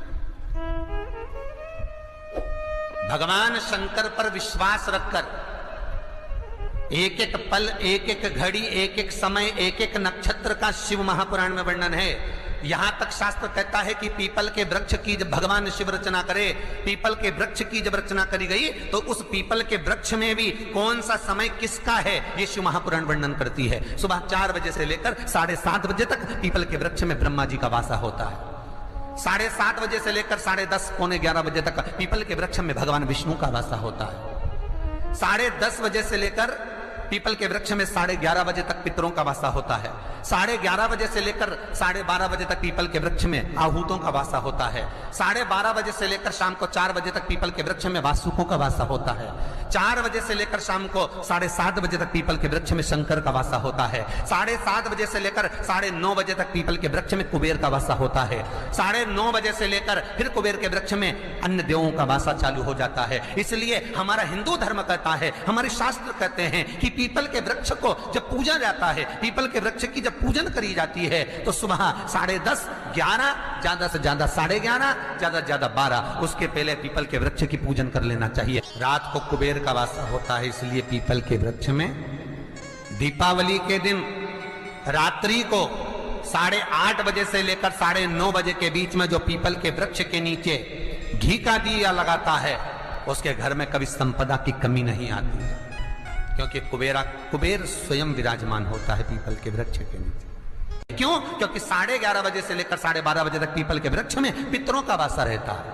भगवान शंकर पर विश्वास रखकर एक एक पल, एक एक घड़ी, एक एक समय, एक एक नक्षत्र का शिव महापुराण में वर्णन है। यहां तक शास्त्र कहता है कि पीपल के वृक्ष की जब भगवान शिव रचना करे, पीपल के वृक्ष की जब रचना करी गई तो उस पीपल के वृक्ष में भी कौन सा समय किसका है, ये शिव महापुराण वर्णन करती है। सुबह चार बजे से लेकर साढ़े सात बजे तक पीपल के वृक्ष में ब्रह्मा जी का वासा होता है। साढ़े सात बजे से लेकर साढ़े दस पौने ग्यारह बजे तक पीपल के वृक्ष में भगवान विष्णु का वासा होता है। साढ़े दस बजे से लेकर पीपल के वृक्ष में साढ़े ग्यारह बजे तक पितरों का वासा होता है। साढ़े ग्यारह बजे से लेकर साढ़े बारह बजे तक पीपल के वृक्ष में आहूतों का वासा होता है। साढ़े बारह बजे से लेकर शाम को चार बजे तक पीपल के वृक्ष में वासुकों का वासा होता है। चार बजे से लेकर शाम को साढ़े सात बजे तक पीपल के वृक्ष में शंकर का वासा होता है। साढ़े सात बजे से लेकर साढ़े नौ बजे तक पीपल के वृक्ष में कुबेर का वासा होता है। साढ़े नौ बजे से लेकर फिर कुबेर के वृक्ष में अन्य देवों का वासा चालू हो जाता है। इसलिए हमारा हिंदू धर्म कहता है, हमारे शास्त्र कहते हैं कि पीपल के वृक्ष को जब पूजा जाता है, पीपल के वृक्ष की जब पूजन करी जाती है तो सुबह साढ़े दस, ग्यारह, ज्यादा से ज्यादा साढ़े ग्यारह, ज्यादा ज्यादा बारह, उसके पहले पीपल के वृक्ष की पूजन कर लेना चाहिए। रात को कुबेर का वासा होता है, इसलिए पीपल के वृक्ष में दीपावली के दिन रात्रि को साढ़े आठ बजे से लेकर साढ़े नौ बजे के बीच में जो पीपल के वृक्ष के नीचे घी का दिया लगाता है, उसके घर में कभी संपदा की कमी नहीं आती है। क्योंकि कुबेरा कुबेर स्वयं विराजमान होता है पीपल के वृक्ष के नीचे। क्यों? क्योंकि साढ़े ग्यारह बजे से लेकर साढ़े बारह बजे तक पीपल के वृक्ष में पितरों का वासा रहता है,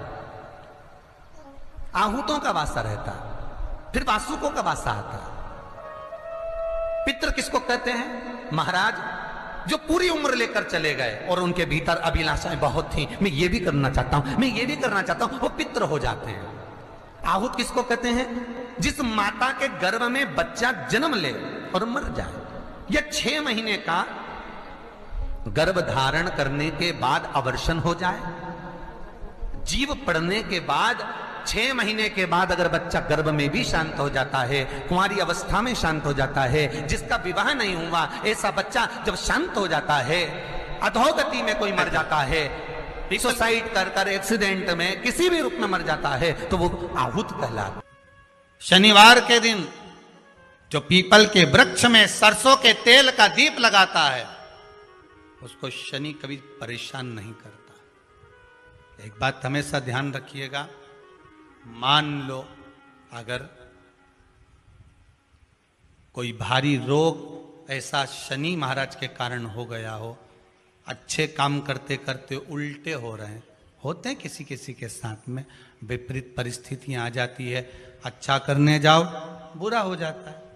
आहूतों का वासा रहता है, फिर वासुकों का वासा आता है। पितृ किसको कहते हैं? महाराज जो पूरी उम्र लेकर चले गए और उनके भीतर अभिलाषाएं बहुत थी, मैं ये भी करना चाहता हूं, मैं ये भी करना चाहता हूं, वो पितृ हो जाते हैं। आहूत किसको कहते हैं? जिस माता के गर्भ में बच्चा जन्म ले और मर जाए, या छह महीने का गर्भ धारण करने के बाद अवर्षण हो जाए, जीव पड़ने के बाद छह महीने के बाद अगर बच्चा गर्भ में भी शांत हो जाता है, कुंवारी अवस्था में शांत हो जाता है, जिसका विवाह नहीं हुआ ऐसा बच्चा जब शांत हो जाता है, अधोगति में कोई मर जाता है, सुसाइड कर कर एक्सीडेंट में किसी भी रूप में मर जाता है, तो वो आहूत कहलाता। शनिवार के दिन जो पीपल के वृक्ष में सरसों के तेल का दीप लगाता है, उसको शनि कभी परेशान नहीं करता। एक बात हमेशा ध्यान रखिएगा, मान लो अगर कोई भारी रोग ऐसा शनि महाराज के कारण हो गया हो, अच्छे काम करते करते उल्टे हो रहे हैं, होते हैं किसी किसी के साथ में, विपरीत परिस्थितियां आ जाती है, अच्छा करने जाओ बुरा हो जाता है,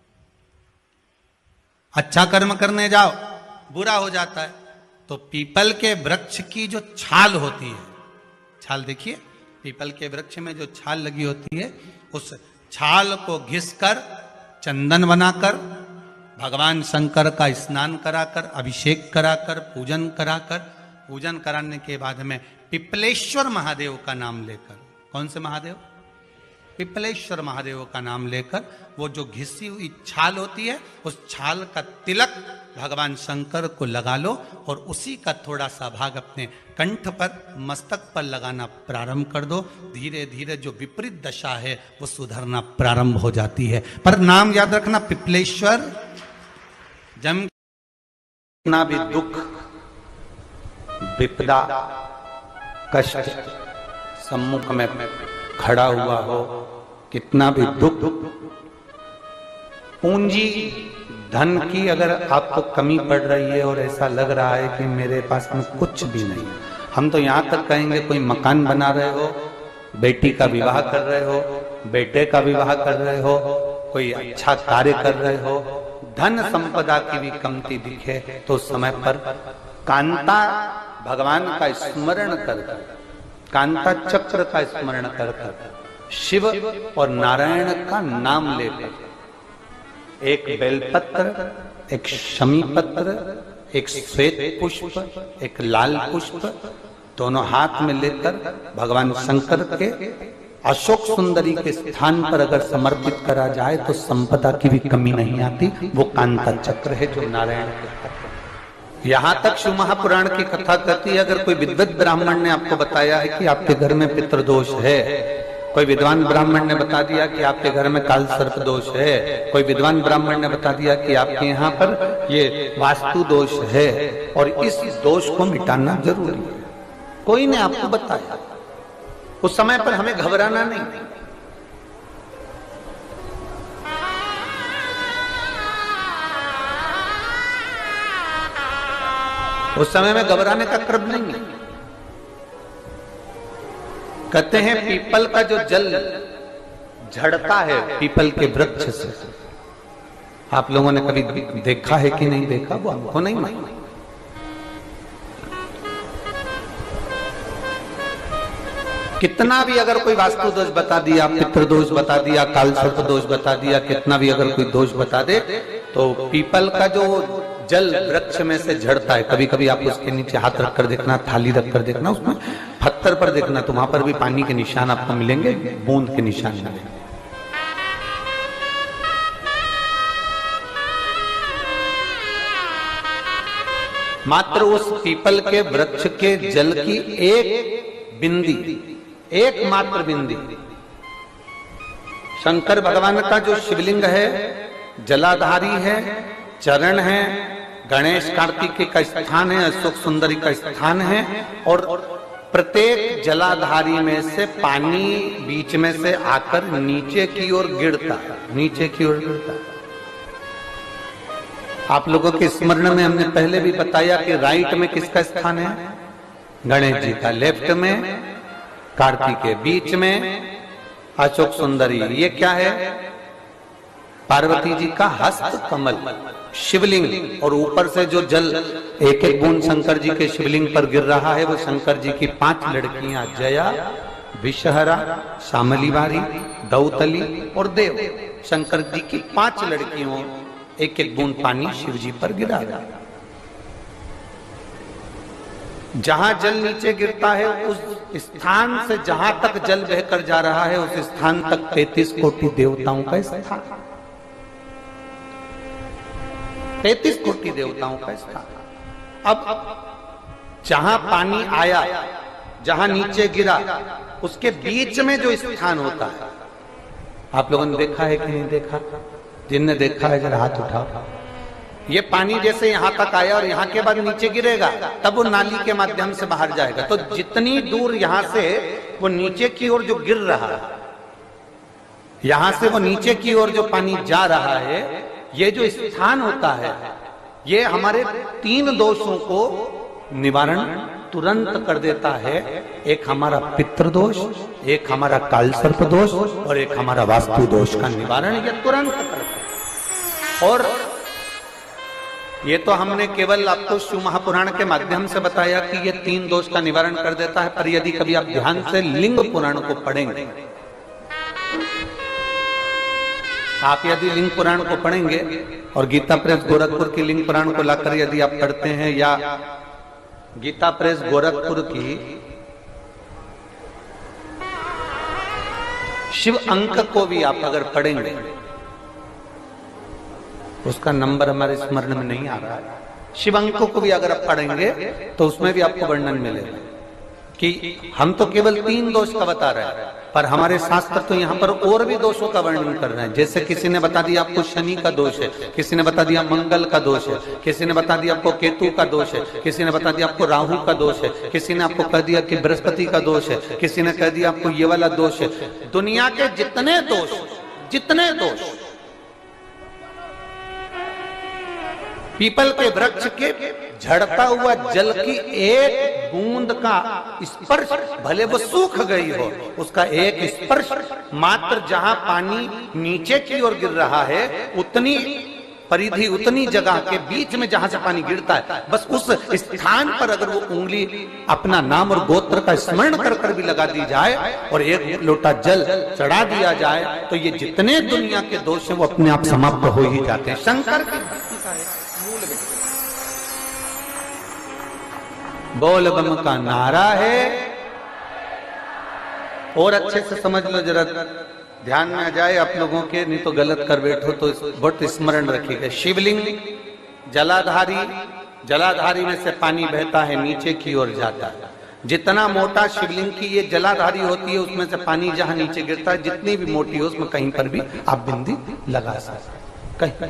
अच्छा कर्म करने जाओ बुरा हो जाता है। तो पीपल के वृक्ष की जो छाल होती है, छाल देखिए, पीपल के वृक्ष में जो छाल लगी होती है, उस छाल को घिसकर चंदन बनाकर भगवान शंकर का स्नान कराकर, अभिषेक कराकर, पूजन कराकर, पूजन कराने के बाद में पिपलेश्वर महादेव का नाम लेकर, कौन से महादेव? पिपलेश्वर महादेव का नाम लेकर वो जो घिसी हुई छाल होती है, उस छाल का तिलक भगवान शंकर को लगा लो और उसी का थोड़ा सा भाग अपने कंठ पर, मस्तक पर लगाना प्रारंभ कर दो। धीरे धीरे जो विपरीत दशा है वो सुधरना प्रारंभ हो जाती है। पर नाम याद रखना, पिपलेश्वर। जम कितना भी दुख, विपदा, कष्ट सम्मुख में खड़ा हुआ हो, कितना भी दुख, पूंजी धन की अगर आपको कमी पड़ रही है और ऐसा लग रहा है कि मेरे पास में कुछ भी नहीं, हम तो यहां तक कहेंगे कोई मकान बना रहे हो, बेटी का विवाह कर रहे हो, बेटे का विवाह कर रहे हो, कोई अच्छा कार्य कर रहे हो, धन संपदा की भी कमती दिखे, तो उस समय पर कांता भगवान का स्मरण कर, कांता चक्र का स्मरण कर कर, शिव और नारायण का नाम लेकर, एक बेलपत्र, एक शमी पत्र, एक श्वेत पुष्प, एक लाल पुष्प, दोनों हाथ में लेकर भगवान शंकर के अशोक सुंदरी के स्थान पर अगर समर्पित करा जाए तो संपदा की भी कमी नहीं आती। वो कांता चक्र है जो नारायण के। यहां तक शिव महापुराण की कथा कहती है, अगर कोई विद्वत ब्राह्मण ने आपको बताया है कि आपके घर में पितृदोष है, कोई विद्वान ब्राह्मण ने बता दिया कि आपके घर में काल सर्प दोष है, कोई विद्वान ब्राह्मण ने बता दिया कि आपके यहाँ पर ये वास्तु दोष है और इस दोष को मिटाना जरूरी है, कोई ने आपको बताया, उस समय पर हमें घबराना नहीं। उस समय में घबराने का क्रम नहीं है। कहते हैं पीपल का जो जल झड़ता है पीपल के वृक्ष से, आप लोगों ने कभी देखा है कि नहीं देखा, वो आपको नहीं मालूम। कितना भी अगर कोई वास्तु दोष बता दिया, पितृदोष बता दिया, काल सर्प दोष बता दिया, कितना भी अगर कोई दोष बता दे, तो पीपल का जो जल वृक्ष में से झड़ता है, कभी कभी आप उसके नीचे हाथ रखकर देखना, थाली रखकर देखना, उसमें पत्थर पर देखना, तो वहां पर भी पानी के निशान आपको मिलेंगे, बूंद के निशान मिलेंगे। मात्र उस पीपल के वृक्ष के जल की एक बिंदी, एकमात्र बिंदी, शंकर भगवान का जो शिवलिंग है, जलाधारी है, चरण है, गणेश कार्तिकेय का स्थान है, अशोक सुंदरी का स्थान है, और प्रत्येक जलाधारी में से पानी बीच में से आकर नीचे की ओर गिरता है, नीचे की ओर गिरता है। आप लोगों के स्मरण में हमने पहले भी बताया कि राइट में किसका स्थान है? गणेश जी का, लेफ्ट में कार्तिकेय, बीच में अशोक सुंदरी। ये क्या है? पार्वती जी का हस्त कमल, शिवलिंग। और ऊपर से जो जल एक एक बूंद शंकर जी के शिवलिंग पर गिर रहा है वो शंकर जी की पांच लड़कियां, जया, विषहरा, शामलीवारी, दौतली और देव। शंकर जी की पांच लड़कियों एक एक बूंद पानी शिव जी पर गिरा रहा है। जहां जल नीचे गिरता है उस स्थान से जहां तक जल बहकर जा रहा है उस स्थान तक तैतीस कोटि देवताओं का स्थान, तैतीस कोटि देवताओं का स्थान। अब जहां पानी आया, जहां नीचे गिरा, उसके बीच में जो स्थान होता है, आप लोगों ने देखा है कि नहीं देखा? जिनने देखा है जरा हाथ उठाओ। ये पानी जैसे यहां तक आया और यहां के बाद नीचे गिरेगा, तब वो नाली के माध्यम से बाहर जाएगा। तो जितनी दूर यहां से वो नीचे की ओर जो गिर रहा है, यहां से वो नीचे की ओर जो पानी जा रहा है, ये जो स्थान होता है, ये हमारे तीन दोषों को निवारण तुरंत कर देता है। एक हमारा पितृ दोष, एक हमारा काल सर्प दोष और एक हमारा वास्तु दोष का निवारण ये तुरंत करता है। और ये तो हमने केवल आपको शिव महापुराण के माध्यम से बताया कि ये तीन दोष का निवारण कर देता है, पर यदि कभी आप ध्यान से लिंग पुराण को पढ़ेंगे, आप यदि लिंग पुराण को पढ़ेंगे और गीता प्रेस गोरखपुर की लिंग पुराण को लाकर यदि आप पढ़ते हैं, या गीता प्रेस गोरखपुर की शिव अंक को भी आप अगर पढ़ेंगे, उसका नंबर हमारे स्मरण में नहीं आ रहा है, शिव अंक को भी अगर आप पढ़ेंगे तो उसमें भी आपको वर्णन मिलेगा कि हम तो केवल तीन दोष का बता रहे हैं, पर हमारे शास्त्र तो यहाँ पर और भी दोषों का वर्णन कर रहे हैं। जैसे किसी ने बता दिया आपको शनि का दोष है, किसी ने बता दिया मंगल का दोष है, किसी ने बता दिया आपको केतु का दोष है, किसी ने बता दिया आपको राहु का दोष है, किसी ने आपको कह दिया कि बृहस्पति का दोष है, किसी ने कह दिया आपको ये वाला दोष है। दुनिया के जितने दोष, जितने दोष, पीपल के वृक्ष के झड़ता हुआ जल की एक बूंद का स्पर्श, भले वो सूख गई हो, उसका एक स्पर्श मात्र जहां पानी नीचे की ओर गिर रहा है, उतनी परिधि, उतनी जगह के बीच में जहां से पानी गिरता है, बस उस स्थान पर अगर वो उंगली अपना नाम और गोत्र का स्मरण कर कर भी लगा दी जाए और एक लोटा जल चढ़ा दिया जाए, तो ये जितने दुनिया के दोष हैं वो अपने आप समाप्त हो ही जाते हैं। शंकर की भक्ति का है बोल बम का नारा है। और अच्छे से समझ लो, जरा ध्यान में आ जाए आप लोगों के, नहीं तो गलत कर बैठो तो बहुत स्मरण रखिएगा। शिवलिंग जलाधारी, जलाधारी में से पानी बहता है, नीचे की ओर जाता है। जितना मोटा शिवलिंग की ये जलाधारी होती है, उसमें से पानी जहां नीचे गिरता है, जितनी भी मोटी हो, उसमें कहीं पर भी आप बिंदी लगा सकते, कहीं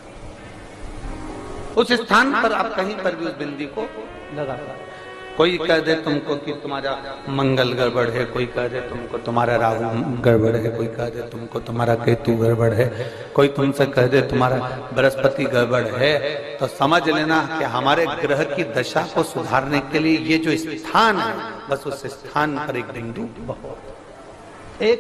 उस स्थान पर आप कहीं पर भी उस बिंदी को लगा सकते। कोई कह दे तुमको कि तुम्हारा मंगल गड़बड़ है, कोई कह दे तुमको तुम्हारा राहु गड़बड़ है, कोई कह दे तुमको तुम्हारा केतु गड़बड़ है, कोई तुमसे कह दे तुम्हारा बृहस्पति गड़बड़ है, तो समझ लेना कि हमारे ग्रह की दशा को सुधारने के लिए ये जो स्थान है, बस उस स्थान पर एक बिंदु बहुत एक।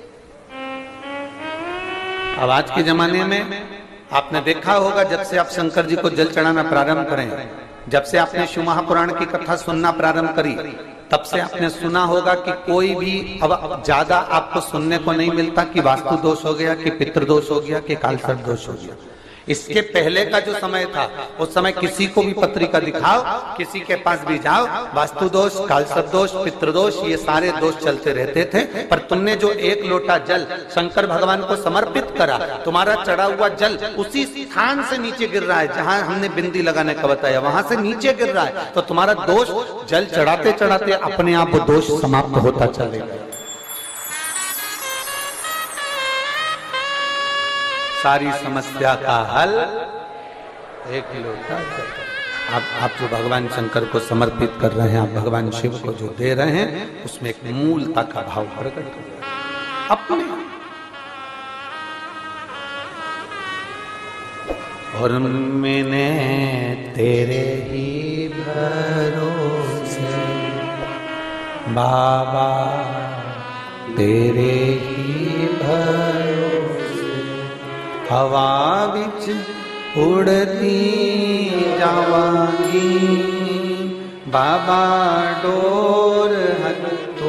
अब आज के जमाने में आपने देखा होगा, जब से आप शंकर जी को जल चढ़ाना प्रारंभ करें, जब से आपने शिव महापुराण की कथा सुनना प्रारंभ करी, तब से आपने सुना होगा कि कोई भी अब ज्यादा आपको सुनने को नहीं मिलता कि वास्तु दोष हो गया, कि पितृदोष हो गया, कि कालसर्प दोष हो गया। इसके पहले का जो समय था, उस समय किसी को भी पत्रिका दिखाओ, किसी के पास भी जाओ, वास्तु दोष, कालसर्प दोष, पितृदोष, ये सारे दोष चलते रहते थे। पर तुमने जो एक लोटा जल शंकर भगवान को समर्पित करा, तुम्हारा चढ़ा हुआ जल उसी स्थान से नीचे गिर रहा है जहां हमने बिंदी लगाने का बताया, वहां से नीचे गिर रहा है, तो तुम्हारा दोष जल चढ़ाते चढ़ाते अपने आप वो दोष समाप्त होता चलेगा। सारी समस्या का हल एक लोटा जल। आप आप जो भगवान शंकर को समर्पित कर रहे हैं, आप भगवान शिव को जो दे रहे हैं, उसमें एक मूलता का भाव प्रकट हो गया अपने। और मैंने तेरे ही भरोसे बाबा, तेरे ही भरोसे हवा बिच उड़ती जावांगी बाबा, डोर हट।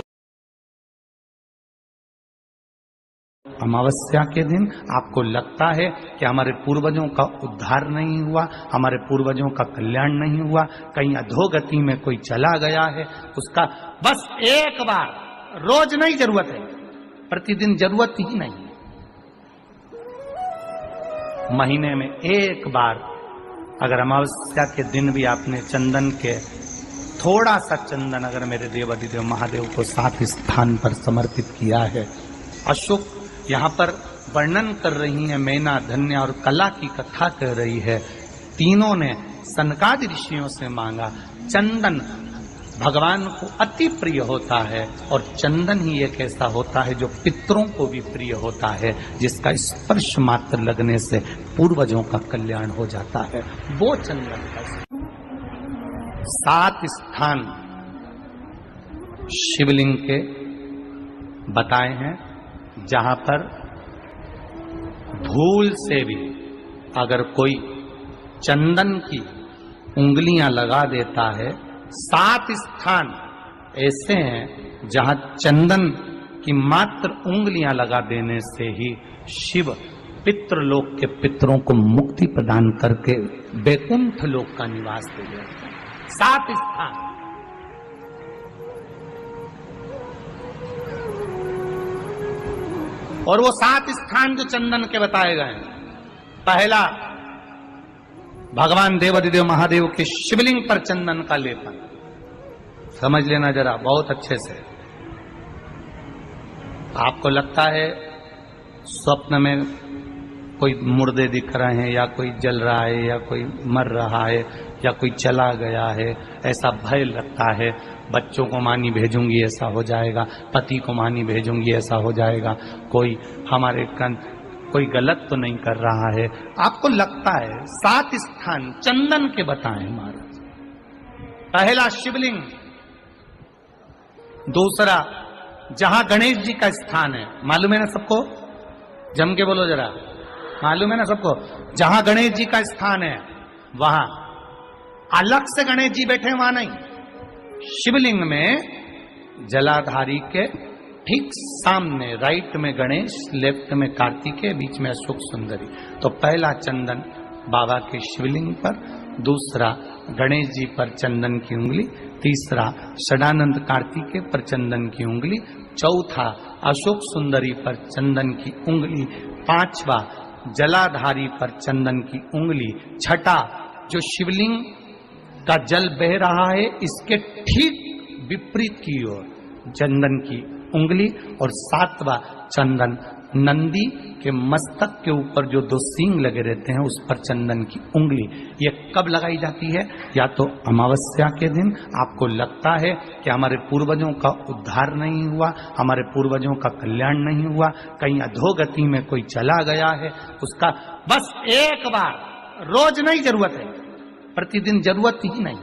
अमावस्या के दिन आपको लगता है कि हमारे पूर्वजों का उद्धार नहीं हुआ, हमारे पूर्वजों का कल्याण नहीं हुआ, कहीं अधोगति में कोई चला गया है, उसका बस एक बार, रोज नहीं जरूरत है, प्रतिदिन जरूरत ही नहीं, महीने में एक बार अगर अमावस्या के दिन भी आपने चंदन के थोड़ा सा चंदन अगर मेरे देव अधिदेव महादेव को सात स्थान पर समर्पित किया है। अशोक यहाँ पर वर्णन कर रही है, मैना, धन्य और कला की कथा कर रही है। तीनों ने सनकादि ऋषियों से मांगा। चंदन भगवान को अति प्रिय होता है और चंदन ही एक ऐसा होता है जो पितरों को भी प्रिय होता है, जिसका स्पर्श मात्र लगने से पूर्वजों का कल्याण हो जाता है। वो चंदन का सात स्थान शिवलिंग के बताए हैं, जहां पर भूल से भी अगर कोई चंदन की उंगलियां लगा देता है, सात स्थान ऐसे हैं जहां चंदन की मात्र उंगलियां लगा देने से ही शिव पितृलोक के पितरों को मुक्ति प्रदान करके वैकुंठ लोक का निवास दे देते हैं। सात स्थान। और वो सात स्थान जो चंदन के बताए गए हैं, पहला भगवान देवाधिदेव महादेव के शिवलिंग पर चंदन का लेपन। समझ लेना जरा बहुत अच्छे से। आपको लगता है स्वप्न में कोई मुर्दे दिख रहे हैं, या कोई जल रहा है, या कोई मर रहा है, या कोई चला गया है, ऐसा भय लगता है। बच्चों को मानी भेजूंगी ऐसा हो जाएगा, पति को मानी भेजूंगी ऐसा हो जाएगा, कोई हमारे कन कोई गलत तो नहीं कर रहा है, आपको लगता है। सात स्थान चंदन के बताए महाराज। पहला शिवलिंग, दूसरा जहां गणेश जी का स्थान है, मालूम है ना सबको, जम के बोलो जरा, मालूम है ना सबको, जहां गणेश जी का स्थान है वहां अलग से गणेश जी बैठे, वहां नहीं। शिवलिंग में जलाधारी के ठीक सामने राइट में गणेश, लेफ्ट में कार्तिकेय, बीच में अशोक सुंदरी। तो पहला चंदन बाबा के शिवलिंग पर, दूसरा गणेश जी पर चंदन की उंगली, तीसरा षडानंद कार्तिकेय पर चंदन की उंगली, चौथा अशोक सुंदरी पर चंदन की उंगली, पांचवा जलाधारी पर चंदन की उंगली, छठा जो शिवलिंग का जल बह रहा है इसके ठीक विपरीत की ओर चंदन की उंगली, और सातवां चंदन नंदी के मस्तक के ऊपर जो दो सींग लगे रहते हैं उस पर चंदन की उंगली। ये कब लगाई जाती है? या तो अमावस्या के दिन आपको लगता है कि हमारे पूर्वजों का उद्धार नहीं हुआ, हमारे पूर्वजों का कल्याण नहीं हुआ, कहीं अधोगति में कोई चला गया है, उसका बस एक बार, रोज नहीं जरूरत है, प्रतिदिन जरूरत ही नहीं,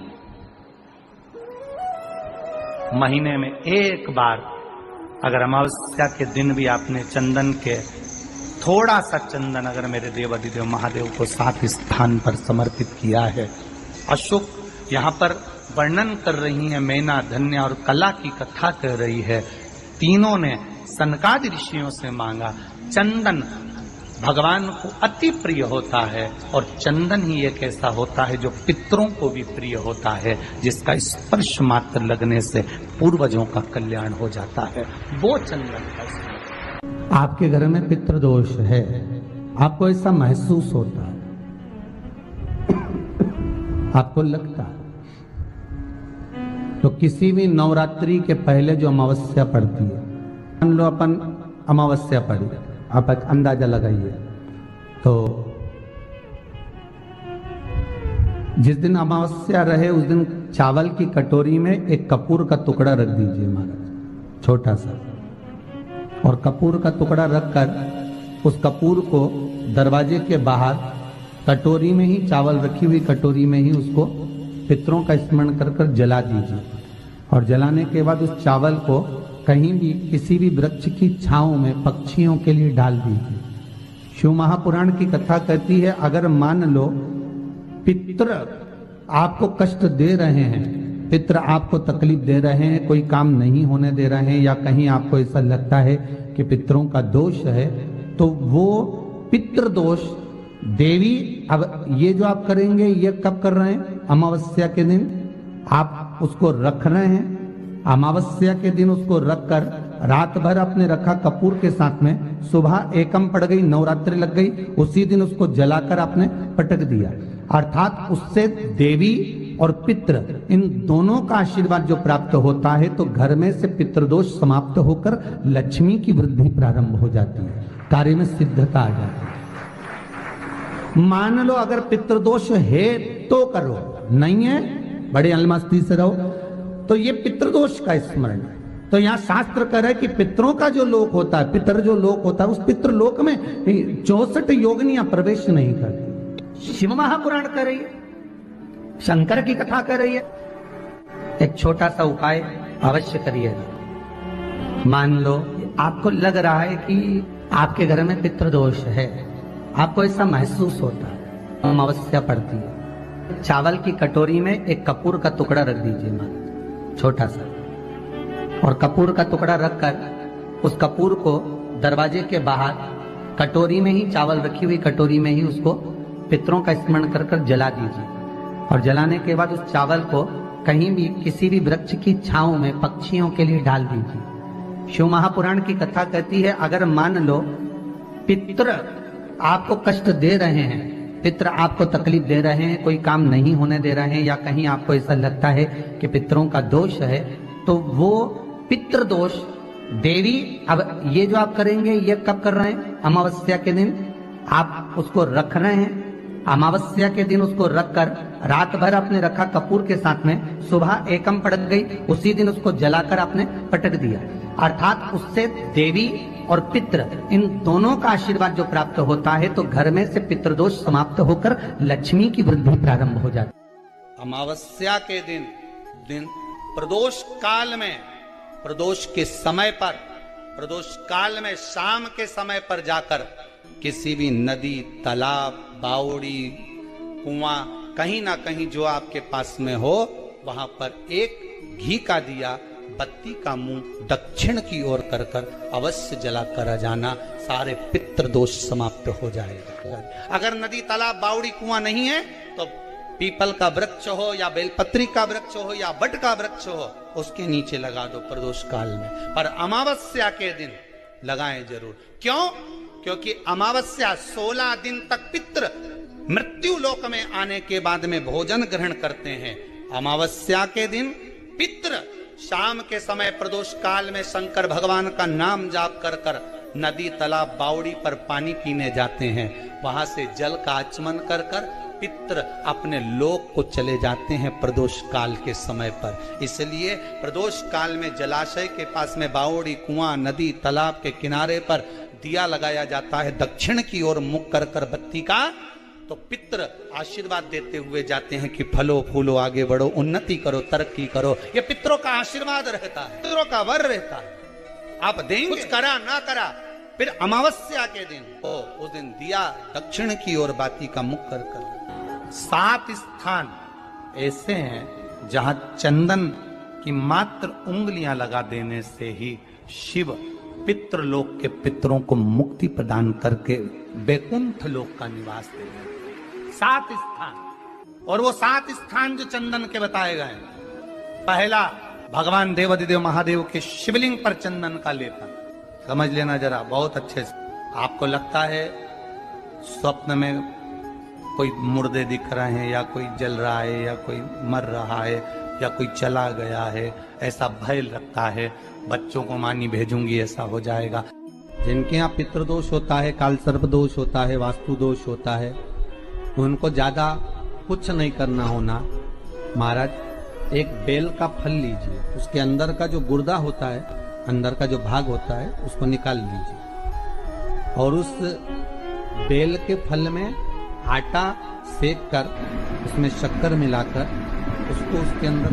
महीने में एक बार अगर अमावस्या के दिन भी आपने चंदन के थोड़ा सा चंदन अगर मेरे देव अधिदेव महादेव को सात स्थान पर समर्पित किया है। अशोक यहाँ पर वर्णन कर रही है, मैना, धन्य और कला की कथा कर रही है। तीनों ने सनकादि ऋषियों से मांगा। चंदन भगवान को अति प्रिय होता है और चंदन ही एक ऐसा होता है जो पितरों को भी प्रिय होता है, जिसका स्पर्श मात्र लगने से पूर्वजों का कल्याण हो जाता है। वो चंदन का। आपके घर में पितृदोष है, आपको ऐसा महसूस होता है, आपको लगता है, तो किसी भी नवरात्रि के पहले जो अमावस्या पड़ती है, मान लो अपन अमावस्या पड़ी, आप एक अंदाजा लगाइए, तो जिस दिन अमावस्या रहे उस दिन चावल की कटोरी में एक कपूर का टुकड़ा रख दीजिए महाराज, छोटा सा। और कपूर का टुकड़ा रखकर उस कपूर को दरवाजे के बाहर कटोरी में ही, चावल रखी हुई कटोरी में ही उसको पितरों का स्मरण कर कर जला दीजिए। और जलाने के बाद उस चावल को कहीं भी किसी भी वृक्ष की छांव में पक्षियों के लिए डाल दीजिए। शिव महापुराण की कथा कहती है, अगर मान लो पितृ आपको कष्ट दे रहे हैं, पितृ आपको तकलीफ दे रहे हैं, कोई काम नहीं होने दे रहे हैं, या कहीं आपको ऐसा लगता है कि पितरों का दोष है, तो वो पितृ दोष देवी, अब ये जो आप करेंगे ये कब कर रहे हैं? अमावस्या के दिन आप उसको रख रहे हैं। अमावस्या के दिन उसको रखकर रात भर आपने रखा कपूर के साथ में, सुबह एकम पड़ गई, नवरात्रि लग गई, उसी दिन उसको जलाकर आपने पटक दिया। अर्थात उससे देवी और पितृ इन दोनों का आशीर्वाद जो प्राप्त होता है, तो घर में से पितृदोष समाप्त होकर लक्ष्मी की वृद्धि प्रारंभ हो जाती है, कार्य में सिद्धता आ जाती है। मान लो अगर पितृदोष है तो करो, नहीं है बड़े अलमस्ती से रहो, तो ये पितृदोष का स्मरण है। तो यहाँ शास्त्र कह रहा है कि पितरों का जो लोक होता है, पितर जो लोक होता है, उस पितृलोक में चौसठ योगिनियां प्रवेश नहीं करती। शिव महापुराण कर रही है, शंकर की कथा कर रही है। एक छोटा सा उपाय अवश्य करिएगा। मान लो आपको लग रहा है कि आपके घर में पितृदोष है, आपको ऐसा महसूस होता है, अमावस्या पड़ती है, चावल की कटोरी में एक कपूर का टुकड़ा रख दीजिए महाराज, छोटा सा। और कपूर का टुकड़ा रखकर उस कपूर को दरवाजे के बाहर कटोरी में ही, चावल रखी हुई कटोरी में ही उसको पितरों का स्मरण कर कर जला दीजिए। और जलाने के बाद उस चावल को कहीं भी किसी भी वृक्ष की छांव में पक्षियों के लिए डाल दीजिए। शिव महापुराण की कथा कहती है, अगर मान लो पितृ आपको कष्ट दे रहे हैं, पितृ आपको तकलीफ दे रहे हैं, कोई काम नहीं होने दे रहे हैं, या कहीं आपको ऐसा लगता है कि पितरों का दोष है, तो वो पितृदोष देवी, अब ये जो आप करेंगे ये कब कर रहे हैं? अमावस्या के दिन आप उसको रख रहे हैं। अमावस्या के दिन उसको रखकर रात भर आपने रखा कपूर के साथ में, सुबह एकम पड़ गई, उसी दिन उसको जलाकर आपने पटक दिया। अर्थात उससे देवी और पितृ इन दोनों का आशीर्वाद जो प्राप्त होता है, तो घर में से पितृदोष समाप्त होकर लक्ष्मी की वृद्धि प्रारंभ हो जाती है। अमावस्या के दिन दिन प्रदोष काल में, प्रदोष के समय पर, प्रदोष काल में शाम के समय पर जाकर किसी भी नदी, तालाब, बावड़ी, कुआं, कहीं ना कहीं जो आपके पास में हो, वहां पर एक घी का दिया, बत्ती का मुंह दक्षिण की ओर कर कर अवश्य जला कर जाना, सारे पितृ दोष समाप्त हो जाएगा। अगर नदी, तालाब, बावड़ी, कुआं नहीं है तो पीपल का वृक्ष हो या बेलपत्री का वृक्ष हो या बट का वृक्ष हो, उसके नीचे लगा दो प्रदोष काल में। पर अमावस्या के दिन लगाएं जरूर। क्यों? क्योंकि अमावस्या सोलह दिन तक पितृ मृत्यु लोक में आने के बाद में भोजन ग्रहण करते हैं। अमावस्या के दिन पितृ शाम के समय प्रदोष काल में शंकर भगवान का नाम जाप कर कर नदी, तालाब, बावड़ी पर पानी पीने जाते हैं। वहां से जल का आचमन कर कर पितृ अपने लोक को चले जाते हैं प्रदोष काल के समय पर। इसलिए प्रदोष काल में जलाशय के पास में बावड़ी, कुआं, नदी, तालाब के किनारे पर दिया लगाया जाता है, दक्षिण की ओर मुख कर कर बत्ती का, तो पितृ आशीर्वाद देते हुए जाते हैं कि फलो फूलो, आगे बढ़ो, उन्नति करो, तरक्की करो। ये पितरों का आशीर्वाद रहता है, पितरों का वर रहता है। आप देंगे, कुछ करा ना करा, फिर अमावस्या के दिन ओ, उस दिन दिया दक्षिण की ओर बाती का मुख कर कर। सात स्थान ऐसे हैं जहां चंदन की मात्र उंगलियां लगा देने से ही शिव पितृलोक के पितरों को मुक्ति प्रदान करके वैकुंठ लोक का निवास दे रहे। सात स्थान, और वो सात स्थान जो चंदन के बताए गए, पहला भगवान देवाधिदेव महादेव के शिवलिंग पर चंदन का लेपन। समझ लेना जरा बहुत अच्छे से। आपको लगता है स्वप्न में कोई मुर्दे दिख रहे हैं, या कोई जल रहा है, या कोई मर रहा है, या कोई चला गया है, ऐसा भय लगता है, बच्चों को मानी भेजूंगी ऐसा हो जाएगा। जिनके यहाँ पितृदोष होता है, काल सर्प दोष होता है, वास्तु दोष होता है, उनको ज्यादा कुछ नहीं करना होना महाराज, एक बेल का फल लीजिए, उसके अंदर का जो गुर्दा होता है, अंदर का जो भाग होता है, उसको निकाल लीजिए और उस बेल के फल में आटा सेक कर उसमें शक्कर मिलाकर उसको उसके अंदर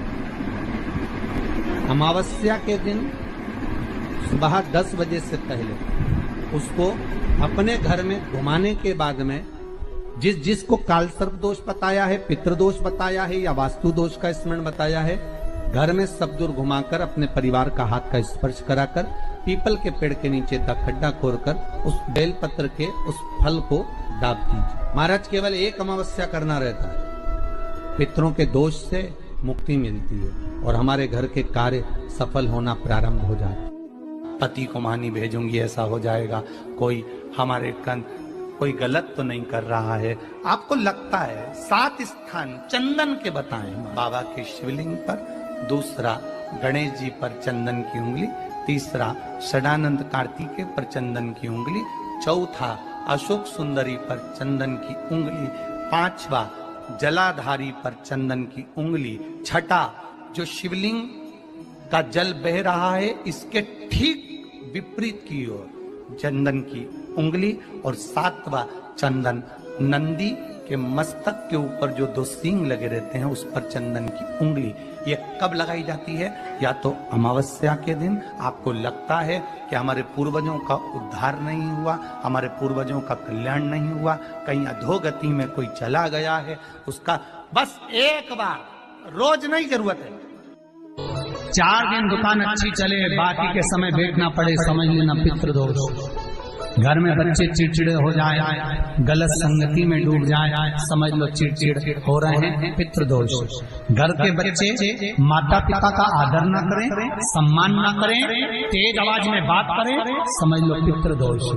अमावस्या के दिन सुबह दस बजे से पहले उसको अपने घर में घुमाने के बाद में जिस जिसको काल सर्प दोष बताया है, पितृदोष बताया है या वास्तु दोष का स्मरण बताया है, घर में सब दूर घुमाकर अपने परिवार का हाथ का स्पर्श कराकर पीपल के पेड़ के नीचे का खड्डा खोदकर उस बेल पत्र के उस फल को दाब दीजिए। महाराज केवल एक अमावस्या करना रहता है, पितरों के दोष से मुक्ति मिलती है और हमारे घर के कार्य सफल होना प्रारंभ हो जाता है। पति को मानी भेजूंगी ऐसा हो जाएगा, कोई हमारे कन कोई गलत तो नहीं कर रहा है। आपको लगता है सात स्थान चंदन के बताएं, बाबा के शिवलिंग पर, दूसरा गणेश जी पर चंदन की उंगली, तीसरा षडानंद कार्तिकेय पर चंदन की उंगली, चौथा अशोक सुंदरी पर चंदन की उंगली, पांचवा जलाधारी पर चंदन की उंगली, छठा जो शिवलिंग का जल बह रहा है इसके ठीक विपरीत की ओर चंदन की उंगली, और सातवां चंदन नंदी के मस्तक के ऊपर जो दो सींग लगे रहते हैं उस पर चंदन की उंगली। ये कब लगाई जाती है? या तो अमावस्या के दिन आपको लगता है कि हमारे पूर्वजों का उद्धार नहीं हुआ, हमारे पूर्वजों का कल्याण नहीं हुआ, कहीं अधोगति में कोई चला गया है, उसका बस एक बार, रोज नहीं जरूरत है, चार दिन दुकान अच्छी चले, बाकी के समय बेचना पड़े, समझ लेना पितृदोष। घर में बच्चे चिड़चिड़े हो जाए, गलत संगति में डूब जाए, समझ लो चिड़चिड़ हो रहे हैं, पितृदोष। घर के बच्चे माता पिता का आदर न करें, सम्मान न करें, तेज आवाज में बात करें, समझ लो पितृदोष।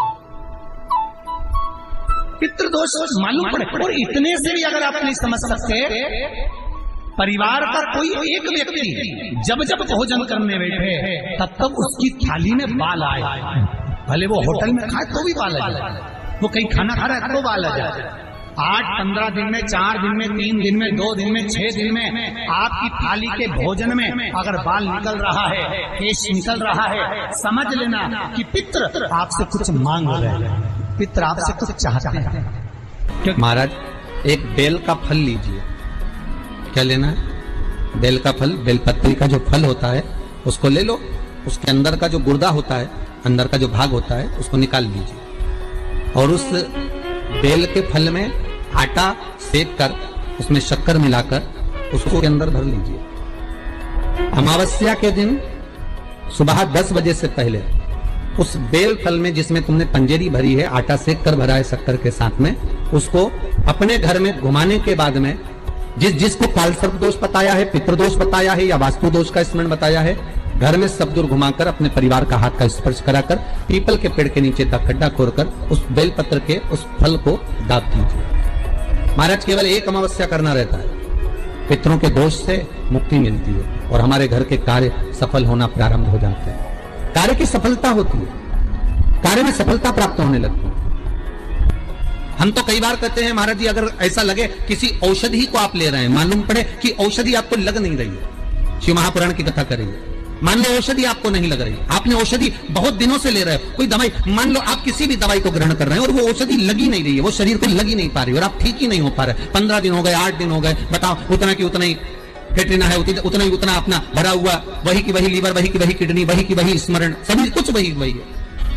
पितृदोष मालूम पड़े। और इतने से भी अगर आप नहीं समझ सकते, परिवार का कोई एक व्यक्ति जब जब भोजन करने बैठे तब तब उसकी थाली में बाल आए, भले वो होटल में खाए तो भी बाल आ जाए, वो कहीं खाना खा रहा है तो बाल आ जाए। आठ पंद्रह दिन में, चार दिन में, तीन दिन में, दो दिन में, छह दिन में आपकी थाली के भोजन में अगर बाल निकल रहा है, केश निकल रहा है, समझ लेना कि पितृ आपसे कुछ मांग रहे हैं, पितृ आपसे कुछ चाहते हैं। महाराज एक बेल का फल लीजिए, क्या लेना है? बेल का फल, बेलपत्री का जो फल होता है उसको ले लो, उसके अंदर का जो गुर्दा होता है, अंदर का जो भाग होता है, उसको निकाल लीजिए और उस बेल के फल में आटा सेक कर उसमें शक्कर मिलाकर उसको के अंदर भर लीजिए। अमावस्या के दिन सुबह दस बजे से पहले उस बेल फल में जिसमें तुमने पंजेरी भरी है, आटा सेक कर भरा है शक्कर के साथ में, उसको अपने घर में घुमाने के बाद में जिस जिसको काल सर्प दोष बताया है, पितृदोष बताया है या वास्तु दोष का स्मरण बताया है, घर में सब दूर घुमाकर अपने परिवार का हाथ का स्पर्श कराकर पीपल के पेड़ के नीचे का खड्डा खोदकर उस बेल पत्र के उस फल को दाब दीजिए। महाराज केवल एक अमावस्या करना रहता है, पितरों के दोष से मुक्ति मिलती है और हमारे घर के कार्य सफल होना प्रारंभ हो जाते हैं। कार्य की सफलता होती है, कार्य में सफलता प्राप्त होने लगती है। हम तो कई बार कहते हैं महाराज जी, अगर ऐसा लगे किसी औषधि को आप ले रहे हैं, मालूम पड़े कि औषधि आपको लग नहीं रही है, शिव महापुराण की कथा करेंगे, मान लो औषधि आपको नहीं लग रही, आपने औषधि बहुत दिनों से ले रहे हो, कोई दवाई, मान लो आप किसी भी दवाई को ग्रहण कर रहे हैं और वो औषधि लगी नहीं रही है, वो शरीर को लगी नहीं पा रही और आप ठीक ही नहीं हो पा रहे, पंद्रह दिन हो गए, आठ दिन हो गए, बताओ उतना की उतना ही फेटना है, उतना ही उतना अपना भरा हुआ, वही की वही लीवर, वही की वही किडनी, वही की वही स्मरण, सभी कुछ वही वही है,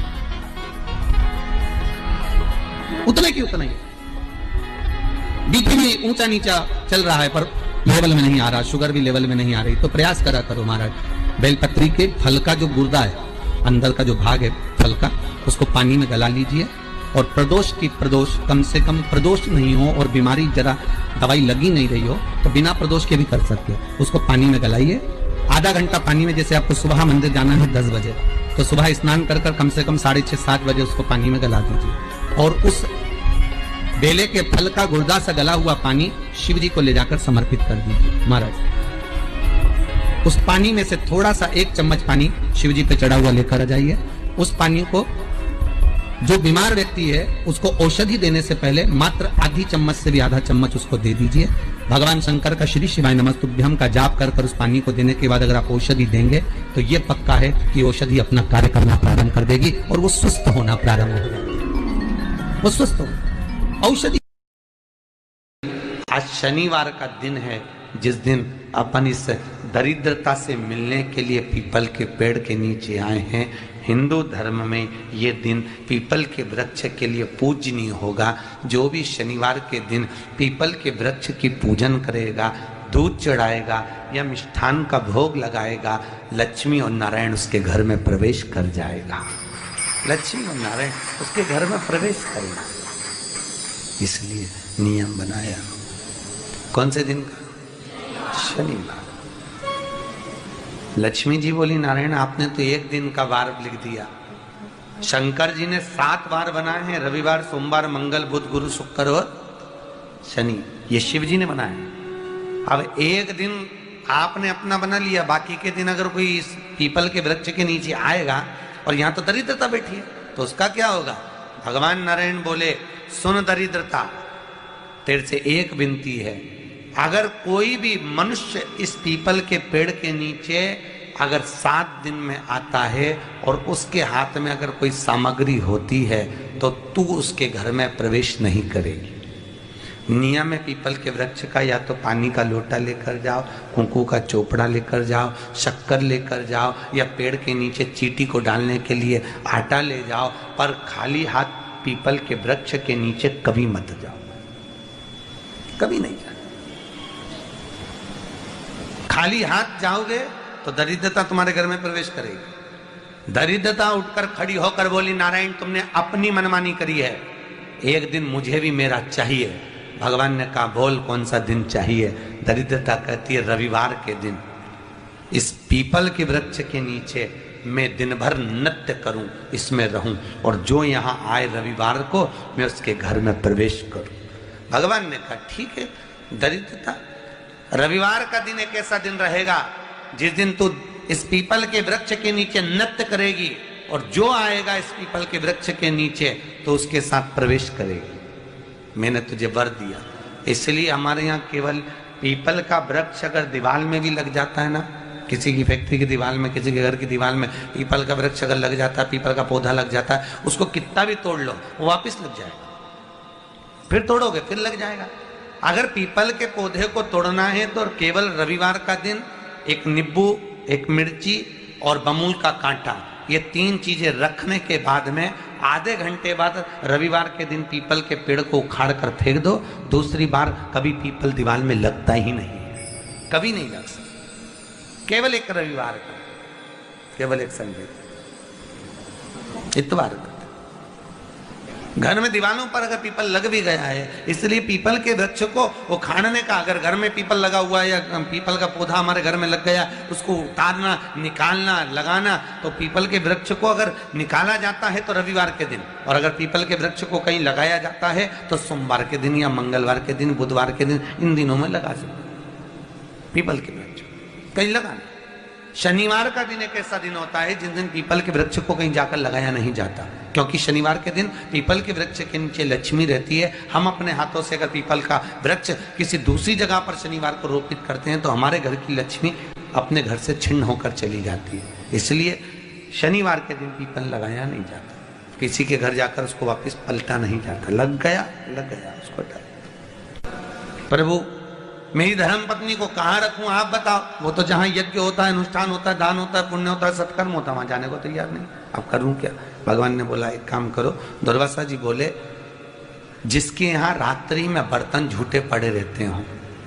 उतने की उतना ही। बीपी भी ऊंचा नीचा चल रहा है पर लेवल में नहीं आ रहा, शुगर भी लेवल में नहीं आ रही, तो प्रयास करा करो महाराज, बेलपत्री के फल का जो गुर्दा है, अंदर का जो भाग है फल का, उसको पानी में गला लीजिए और प्रदोष की प्रदोष, कम से कम प्रदोष नहीं हो और बीमारी जरा दवाई लगी नहीं रही हो तो बिना प्रदोष के भी कर सकते हो, उसको पानी में गलाइए आधा घंटा पानी में। जैसे आपको सुबह मंदिर जाना है दस बजे, तो सुबह स्नान कर कर कम से कम साढ़े छह सात बजे उसको पानी में गला दीजिए और उस बेले के फल का गुर्दा से गला हुआ पानी शिव जी को ले जाकर समर्पित कर दीजिए। महाराज उस पानी में से थोड़ा सा एक चम्मच पानी शिव जी पे चढ़ा हुआ लेकर आ जाइए, उस पानी को जो बीमार व्यक्ति है उसको औषधि देने से पहले मात्र आधी चम्मच से भी आधा चम्मच उसको दे दीजिए। भगवान शंकर का श्री शिवाय नमस्तुभ्यम का जाप कर कर उस पानी को देने के बाद अगर आप औषधि देंगे तो ये पक्का है कि औषधि अपना कार्य करना प्रारंभ कर देगी और वो स्वस्थ होना प्रारंभ हो जाएगी, वो स्वस्थ हो। औषधि। आज शनिवार का दिन है जिस दिन अपन इस दरिद्रता से मिलने के लिए पीपल के पेड़ के नीचे आए हैं। हिंदू धर्म में ये दिन पीपल के वृक्ष के लिए पूजनीय होगा। जो भी शनिवार के दिन पीपल के वृक्ष की पूजन करेगा, दूध चढ़ाएगा या मिष्ठान का भोग लगाएगा, लक्ष्मी और नारायण उसके घर में प्रवेश कर जाएगा। लक्ष्मी और नारायण उसके घर में प्रवेश करेगा। इसलिए नियम बनाया। कौन से दिन का? शनिवार। लक्ष्मी जी बोली नारायण आपने तो एक दिन का वार लिख दिया। शंकर जी ने सात वार बनाए हैं, रविवार, सोमवार, मंगल, बुध, गुरु, शुक्र और शनि। ये शिव जी ने बनाया। अब एक दिन आपने अपना बना लिया, बाकी के दिन अगर कोई इस पीपल के वृक्ष के नीचे आएगा और यहाँ तो दरिद्रता बैठी है तो उसका क्या होगा? भगवान नारायण बोले सुन दरिद्रता, तेरे से एक विनती है, अगर कोई भी मनुष्य इस पीपल के पेड़ के नीचे अगर सात दिन में आता है और उसके हाथ में अगर कोई सामग्री होती है तो तू उसके घर में प्रवेश नहीं करेगी। नियम है पीपल के वृक्ष का, या तो पानी का लोटा लेकर जाओ, कुंकू का चोपड़ा लेकर जाओ, शक्कर लेकर जाओ, या पेड़ के नीचे चींटी को डालने के लिए आटा ले जाओ, पर खाली हाथ पीपल के वृक्ष के नीचे कभी मत जाओ, कभी नहीं जाओ। खाली हाथ जाओगे तो दरिद्रता तुम्हारे घर में प्रवेश करेगी। दरिद्रता उठकर खड़ी होकर बोली नारायण तुमने अपनी मनमानी करी है, एक दिन मुझे भी मेरा चाहिए। भगवान ने कहा बोल कौन सा दिन चाहिए? दरिद्रता कहती है रविवार के दिन इस पीपल के वृक्ष के नीचे मैं दिन भर नृत्य करूं, इसमें रहूं, और जो यहाँ आए रविवार को मैं उसके घर में प्रवेश करूं। भगवान ने कहा ठीक है। दरिद्रता रविवार का दिन एक ऐसा दिन रहेगा जिस दिन तू इस पीपल के वृक्ष के नीचे नृत्य करेगी और जो आएगा इस पीपल के वृक्ष के नीचे तो उसके साथ प्रवेश करेगी। मैंने तुझे वर दिया। इसलिए हमारे यहाँ केवल पीपल का वृक्ष अगर दीवार में भी लग जाता है ना, किसी की फैक्ट्री की दीवार में, किसी के घर की दीवार में पीपल का वृक्ष अगर लग जाता है, पीपल का पौधा लग जाता है, उसको कितना भी तोड़ लो वो वापिस लग जाएगा। फिर तोड़ोगे फिर लग जाएगा। अगर पीपल के पौधे को तोड़ना है तो केवल रविवार का दिन एक नींबू, एक मिर्ची और बमूल का कांटा, ये तीन चीजें रखने के बाद में आधे घंटे बाद रविवार के दिन पीपल के पेड़ को उखाड़ कर फेंक दो। दूसरी बार कभी पीपल दीवार में लगता ही नहीं, कभी नहीं लग सकता। केवल एक रविवार का, केवल एक संडे, इतवार का। घर में दीवारों पर अगर पीपल लग भी गया है, इसलिए पीपल के वृक्ष को उखाड़ने का, अगर घर में पीपल लगा हुआ है या पीपल का पौधा हमारे घर में लग गया, उसको उतारना, निकालना, लगाना, तो पीपल के वृक्ष को अगर निकाला जाता है तो रविवार के दिन, और अगर पीपल के वृक्ष को कहीं लगाया जाता है तो सोमवार के दिन या मंगलवार के दिन, बुधवार के दिन, इन दिनों में लगा सकते पीपल के वृक्ष कहीं लगाना। शनिवार का दिन एक ऐसा दिन होता है जिस दिन पीपल के वृक्ष को कहीं जाकर लगाया नहीं जाता, क्योंकि शनिवार के दिन पीपल के वृक्ष के नीचे लक्ष्मी रहती है। हम अपने हाथों से अगर पीपल का वृक्ष किसी दूसरी जगह पर शनिवार को रोपित करते हैं तो हमारे घर की लक्ष्मी अपने घर से छिन्न होकर चली जाती है। इसलिए शनिवार के दिन पीपल लगाया नहीं जाता, किसी के घर जाकर उसको वापस पलटा नहीं जाता। लग गया लग गया, उसको डाल। प्रभु मेरी धर्म पत्नी को कहाँ रखूं आप बताओ? वो तो जहां यज्ञ होता है, अनुष्ठान होता है, दान होता है, पुण्य होता है, सत्कर्म होता है, वहां जाने को तैयार नहीं। अब करूं क्या? भगवान ने बोला एक काम करो। दुर्वासा जी बोले जिसके यहाँ रात्रि में बर्तन झूठे पड़े रहते हो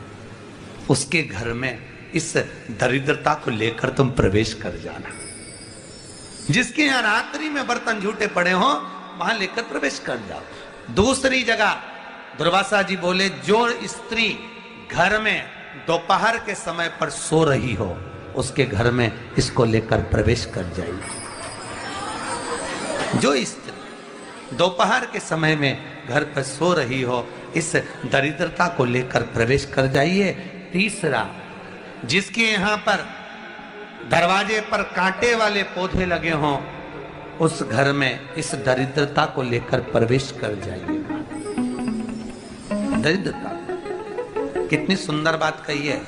उसके घर में इस दरिद्रता को लेकर तुम प्रवेश कर जाना। जिसके यहाँ रात्रि में बर्तन झूठे पड़े हो वहां लेकर प्रवेश कर जाओ। दूसरी जगह दुर्वासा जी बोले जो स्त्री घर में दोपहर के समय पर सो रही हो उसके घर में इसको लेकर प्रवेश कर जाइए। जो स्त्री दोपहर के समय में घर पर सो रही हो इस दरिद्रता को लेकर प्रवेश कर जाइए। तीसरा, जिसके यहाँ पर दरवाजे पर कांटे वाले पौधे लगे हों उस घर में इस दरिद्रता को लेकर प्रवेश कर जाइएगा। दरिद्रता, कितनी सुंदर बात कही है।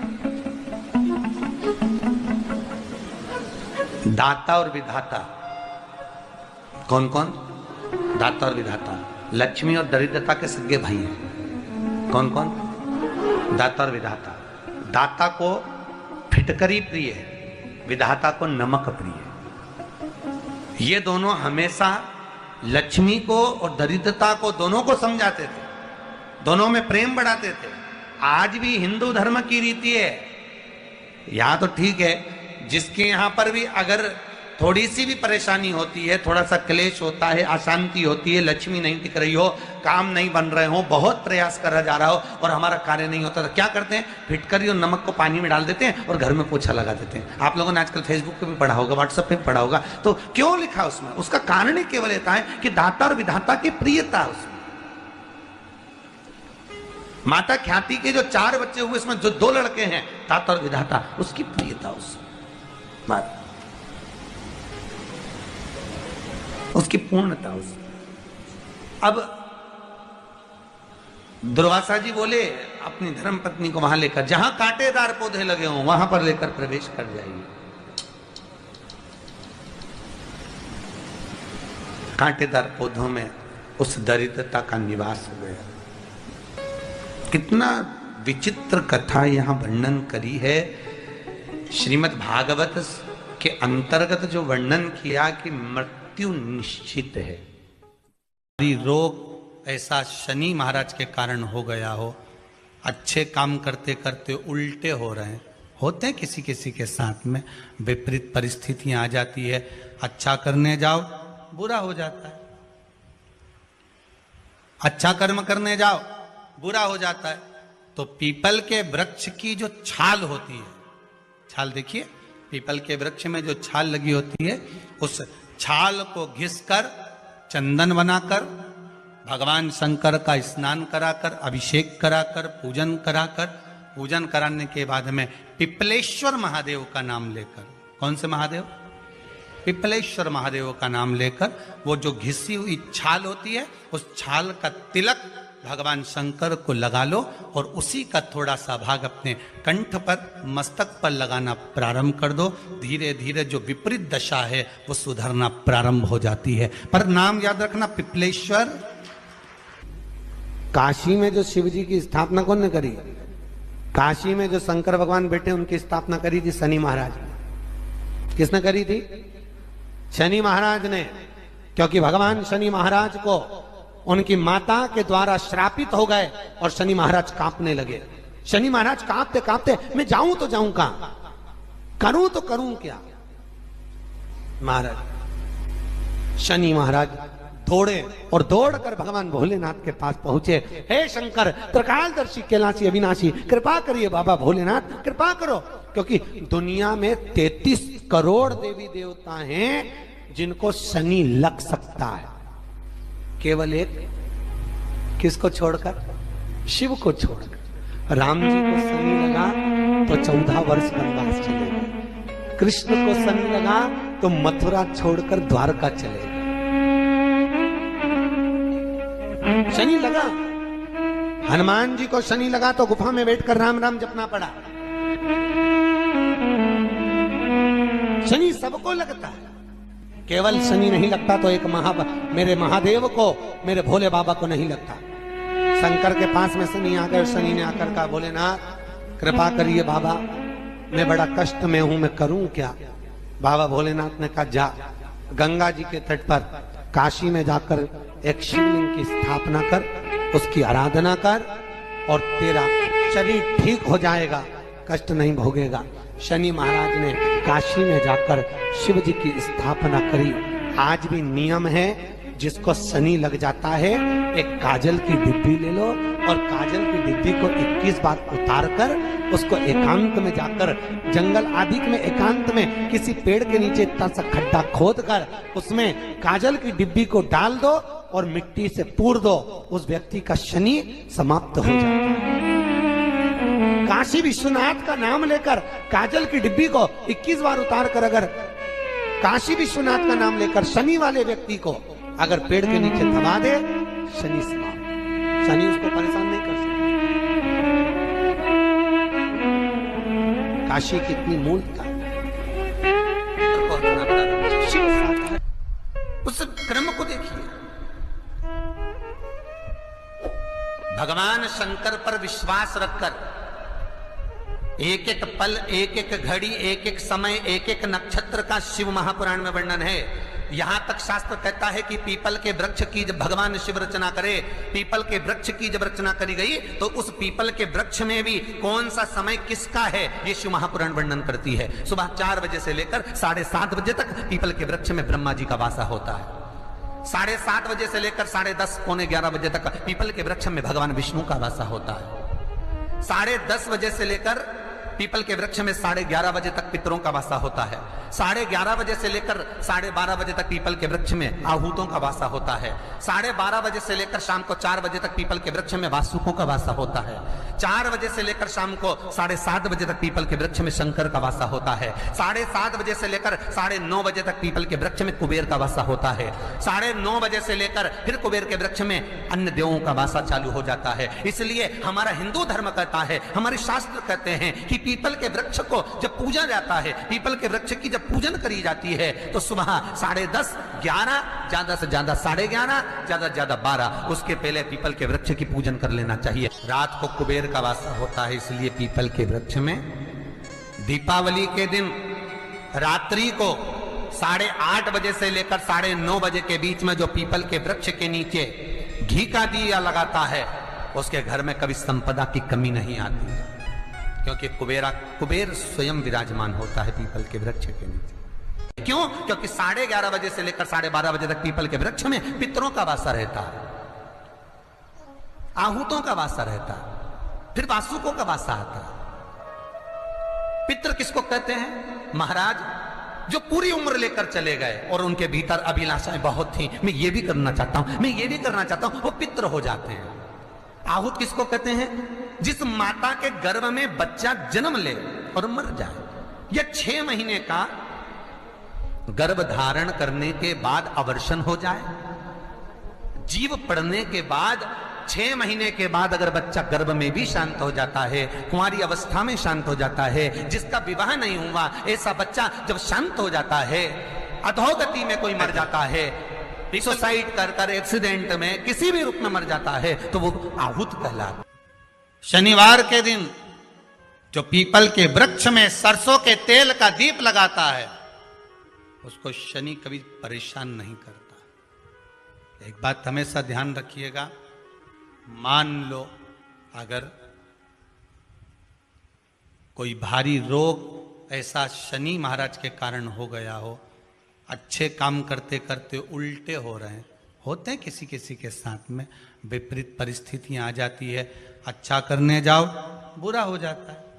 दाता और विधाता, कौन कौन? दाता और विधाता। लक्ष्मी और दरिद्रता के सगे भाई हैं। कौन कौन? दाता और विधाता। दाता को फिटकरी प्रिय है, विधाता को नमक प्रिय है। ये दोनों हमेशा लक्ष्मी को और दरिद्रता को दोनों को समझाते थे, दोनों में प्रेम बढ़ाते थे। आज भी हिंदू धर्म की रीति है। यहां तो ठीक है, जिसके यहां पर भी अगर थोड़ी सी भी परेशानी होती है, थोड़ा सा क्लेश होता है, अशांति होती है, लक्ष्मी नहीं टिक रही हो, काम नहीं बन रहे हो, बहुत प्रयास करा जा रहा हो और हमारा कार्य नहीं होता, तो क्या करते हैं? फिटकरी और नमक को पानी में डाल देते हैं और घर में पोछा लगा देते हैं। आप लोगों ने आजकल फेसबुक पे भी पढ़ा होगा, व्हाट्सएप पे भी पढ़ा होगा। तो क्यों लिखा उसमें? उसका कारण ही केवल ये है कि दाता और विधाता की प्रियता उसमें। माता ख्याति के जो चार बच्चे हुए, इसमें जो दो लड़के हैं, दाता और विधाता, उसकी प्रियता उसमें, उसकी पूर्णता उसमें। अब दुर्वासा जी बोले अपनी धर्म पत्नी को वहां लेकर, जहां कांटेदार पौधे लगे हों वहां पर लेकर प्रवेश कर जाइए। कांटेदार पौधों में उस दरिद्रता का निवास हो गया। कितना विचित्र कथा यहां वर्णन करी है। श्रीमद् भागवत के अंतर्गत जो वर्णन किया कि मृत्यु निश्चित है, रोग ऐसा शनि महाराज के कारण हो गया हो, अच्छे काम करते करते उल्टे हो रहे हैं, होते हैं किसी किसी के साथ में, विपरीत परिस्थितियां आ जाती है। अच्छा करने जाओ बुरा हो जाता है, अच्छा कर्म करने जाओ बुरा हो जाता है। तो पीपल के वृक्ष की जो छाल होती है, छाल देखिए, पीपल के वृक्ष में जो छाल लगी होती है, उस छाल को घिसकर चंदन बनाकर भगवान शंकर का स्नान कराकर, अभिषेक कराकर, पूजन कराकर, पूजन कराने के बाद में पिपलेश्वर महादेव का नाम लेकर, कौन से महादेव? पिपलेश्वर महादेव का नाम लेकर वो जो घिसी हुई छाल होती है, उस छाल का तिलक भगवान शंकर को लगा लो और उसी का थोड़ा सा भाग अपने कंठ पर, मस्तक पर लगाना प्रारंभ कर दो। धीरे धीरे जो विपरीत दशा है वो सुधरना प्रारंभ हो जाती है। पर नाम याद रखना, पिपलेश्वर। काशी में जो शिव जी की स्थापना कौन ने करी? काशी में जो शंकर भगवान बैठे उनकी स्थापना करी थी शनि महाराज ने। किसने करी थी? शनि महाराज ने। क्योंकि भगवान शनि महाराज को उनकी माता के द्वारा श्रापित हो गए और शनि महाराज कांपने लगे। शनि महाराज कांपते कांपते, मैं जाऊं तो जाऊं कहां, करूं तो करूं क्या? महाराज शनि महाराज दौड़े और दौड़कर भगवान भोलेनाथ के पास पहुंचे। हे शंकर, त्रिकालदर्शी, कैलाशी, अविनाशी, कृपा करिए बाबा भोलेनाथ, कृपा करो। क्योंकि दुनिया में तैतीस करोड़ देवी देवता हैं जिनको शनि लग सकता है, केवल एक, किसको छोड़कर? शिव को छोड़कर। राम जी को शनि लगा तो चौदह वर्ष वनवास चले गए। कृष्ण को शनि लगा तो मथुरा छोड़कर द्वारका चले गए। शनि लगा, हनुमान जी को शनि लगा तो गुफा में बैठकर राम राम जपना पड़ा। शनि सबको लगता है, केवल शनि नहीं लगता तो एक महा मेरे महादेव को, मेरे भोले बाबा को नहीं लगता। शंकर के पास में शनि आकर, शनि ने आकर कहा, भोलेनाथ कृपा करिए बाबा, मैं बड़ा कष्ट में हूं, मैं करूं क्या? बाबा भोलेनाथ ने कहा, जा गंगा जी के तट पर काशी में जाकर एक शिवलिंग की स्थापना कर, उसकी आराधना कर और तेरा शरीर ठीक हो जाएगा, कष्ट नहीं भोगेगा। शनि महाराज ने काशी में जाकर शिव जी की स्थापना करी। आज भी नियम है, जिसको शनि लग जाता है एक काजल की डिब्बी ले लो और काजल की डिब्बी को इक्कीस बार उतार कर उसको एकांत में जाकर, जंगल आदि में एकांत में किसी पेड़ के नीचे इतना सा खड्डा खोद कर उसमें काजल की डिब्बी को डाल दो और मिट्टी से पूर दो, उस व्यक्ति का शनि समाप्त हो जाता है। काशी विश्वनाथ का नाम लेकर काजल की डिब्बी को इक्कीस बार उतार कर अगर काशी विश्वनाथ का नाम लेकर शनि वाले व्यक्ति को अगर पेड़ के नीचे दबा दे, शनि समाप्त, शनि उसको परेशान नहीं कर सकता। काशी कितनी मूलता है, उस क्रम को देखिए। भगवान शंकर पर विश्वास रखकर एक एक पल, एक एक घड़ी, एक एक समय, एक एक नक्षत्र का शिव महापुराण में वर्णन है। यहां तक शास्त्र कहता है कि पीपल के वृक्ष की जब भगवान शिव रचना करे, पीपल के वृक्ष की जब रचना करी गई तो उस पीपल के वृक्ष में भी कौन सा समय किसका है, ये शिव महापुराण वर्णन करती है। सुबह चार बजे से लेकर साढ़े सात बजे तक पीपल के वृक्ष में ब्रह्मा जी का वासा होता है। साढ़े सात बजे से लेकर साढ़े दस पौने ग्यारह बजे तक पीपल के वृक्ष में भगवान विष्णु का वासा होता है। साढ़े दस बजे से लेकर पीपल के वृक्ष में साढ़े ग्यारह बजे तक पितरों का वासा होता है। साढ़े ग्यारह बजे से लेकर साढ़े बारह बजे तक पीपल के वृक्ष में आहूतों का वासा होता है। साढ़े बारह बजे से लेकर शाम को चार बजे तक पीपल के वृक्ष में वासुकों का वासा होता है। चार बजे से लेकर शाम को साढ़े सात बजे तक पीपल के वृक्ष में शंकर का वासा होता है। साढ़े सात बजे से लेकर साढ़े नौ बजे तक पीपल के वृक्ष में कुबेर का वासा होता है। साढ़े नौ बजे से लेकर फिर कुबेर के वृक्ष में अन्य देवों का वासा चालू हो जाता है। इसलिए हमारा हिंदू धर्म कहता है, हमारे शास्त्र कहते हैं कि पीपल के वृक्ष को जब पूजा जाता है, पीपल के वृक्ष की जब पूजन करी जाती है तो सुबह साढ़े दस, ग्यारह, ज्यादा से ज्यादा साढ़े ग्यारह, ज्यादा ज्यादा बारह, उसके पहले पीपल के वृक्ष की पूजन कर लेना चाहिए। रात को कुबेर का वासा होता है, इसलिए पीपल के वृक्ष में दीपावली के दिन रात्रि को साढ़े आठ बजे से लेकर साढ़े नौ बजे के बीच में जो पीपल के वृक्ष के नीचे घी का दिया लगाता है, उसके घर में कभी संपदा की कमी नहीं आती है, क्योंकि कुबेरा कुबेर स्वयं विराजमान होता है पीपल के वृक्ष के नीचे। क्यों? क्योंकि साढ़े ग्यारह बजे से लेकर साढ़े बारह बजे तक पीपल के वृक्ष में पितरों का वासा रहता है, आहूतों का वासा रहता है, फिर वासुकों का वासा आता है। पितर किसको कहते हैं? महाराज जो पूरी उम्र लेकर चले गए और उनके भीतर अभिलाषाएं बहुत थी, मैं ये भी करना चाहता हूं, मैं ये भी करना चाहता हूं, वो पितर हो जाते हैं। आहूत किसको कहते हैं? जिस माता के गर्भ में बच्चा जन्म ले और मर जाए, या छह महीने का गर्भ धारण करने के बाद अवर्षण हो जाए, जीव पड़ने के बाद छह महीने के बाद अगर बच्चा गर्भ में भी शांत हो जाता है, कुंवारी अवस्था में शांत हो जाता है, जिसका विवाह नहीं हुआ ऐसा बच्चा जब शांत हो जाता है, अधोगति में कोई मर जाता है, सुसाइड कर कर एक्सीडेंट में किसी भी रूप में मर जाता है, तो वो आहूत कहलाता। शनिवार के दिन जो पीपल के वृक्ष में सरसों के तेल का दीप लगाता है, उसको शनि कभी परेशान नहीं करता। एक बात हमेशा ध्यान रखिएगा, मान लो अगर कोई भारी रोग ऐसा शनि महाराज के कारण हो गया हो, अच्छे काम करते करते उल्टे हो रहे हैं, होते हैं किसी किसी के साथ में, विपरीत परिस्थितियां आ जाती है, अच्छा करने जाओ बुरा हो जाता है,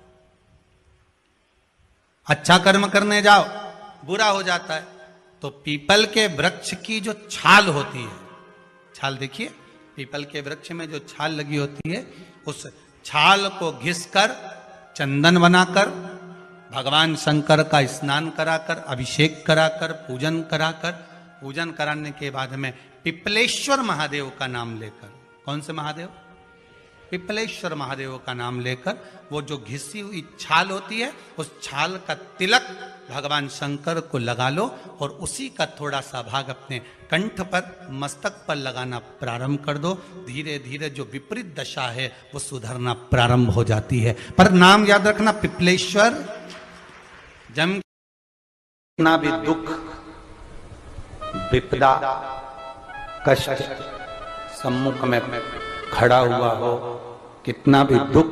अच्छा कर्म करने जाओ बुरा हो जाता है। तो पीपल के वृक्ष की जो छाल होती है, छाल देखिए, पीपल के वृक्ष में जो छाल लगी होती है, उस छाल को घिसकर चंदन बनाकर भगवान शंकर का स्नान कराकर, अभिषेक कराकर, पूजन कराकर, पूजन कराने के बाद में पिपलेश्वर महादेव का नाम लेकर, कौन से महादेव? पिपलेश्वर महादेव का नाम लेकर वो जो घिसी हुई छाल होती है, उस छाल का तिलक भगवान शंकर को लगा लो और उसी का थोड़ा सा भाग अपने कंठ पर, मस्तक पर लगाना प्रारंभ कर दो। धीरे धीरे जो विपरीत दशा है वो सुधरना प्रारंभ हो जाती है। पर नाम याद रखना, पिपलेश्वर। जम कितना भी दुख, विपदा, कष्ट सम्मुख में खड़ा हुआ हो, कितना भी दुख,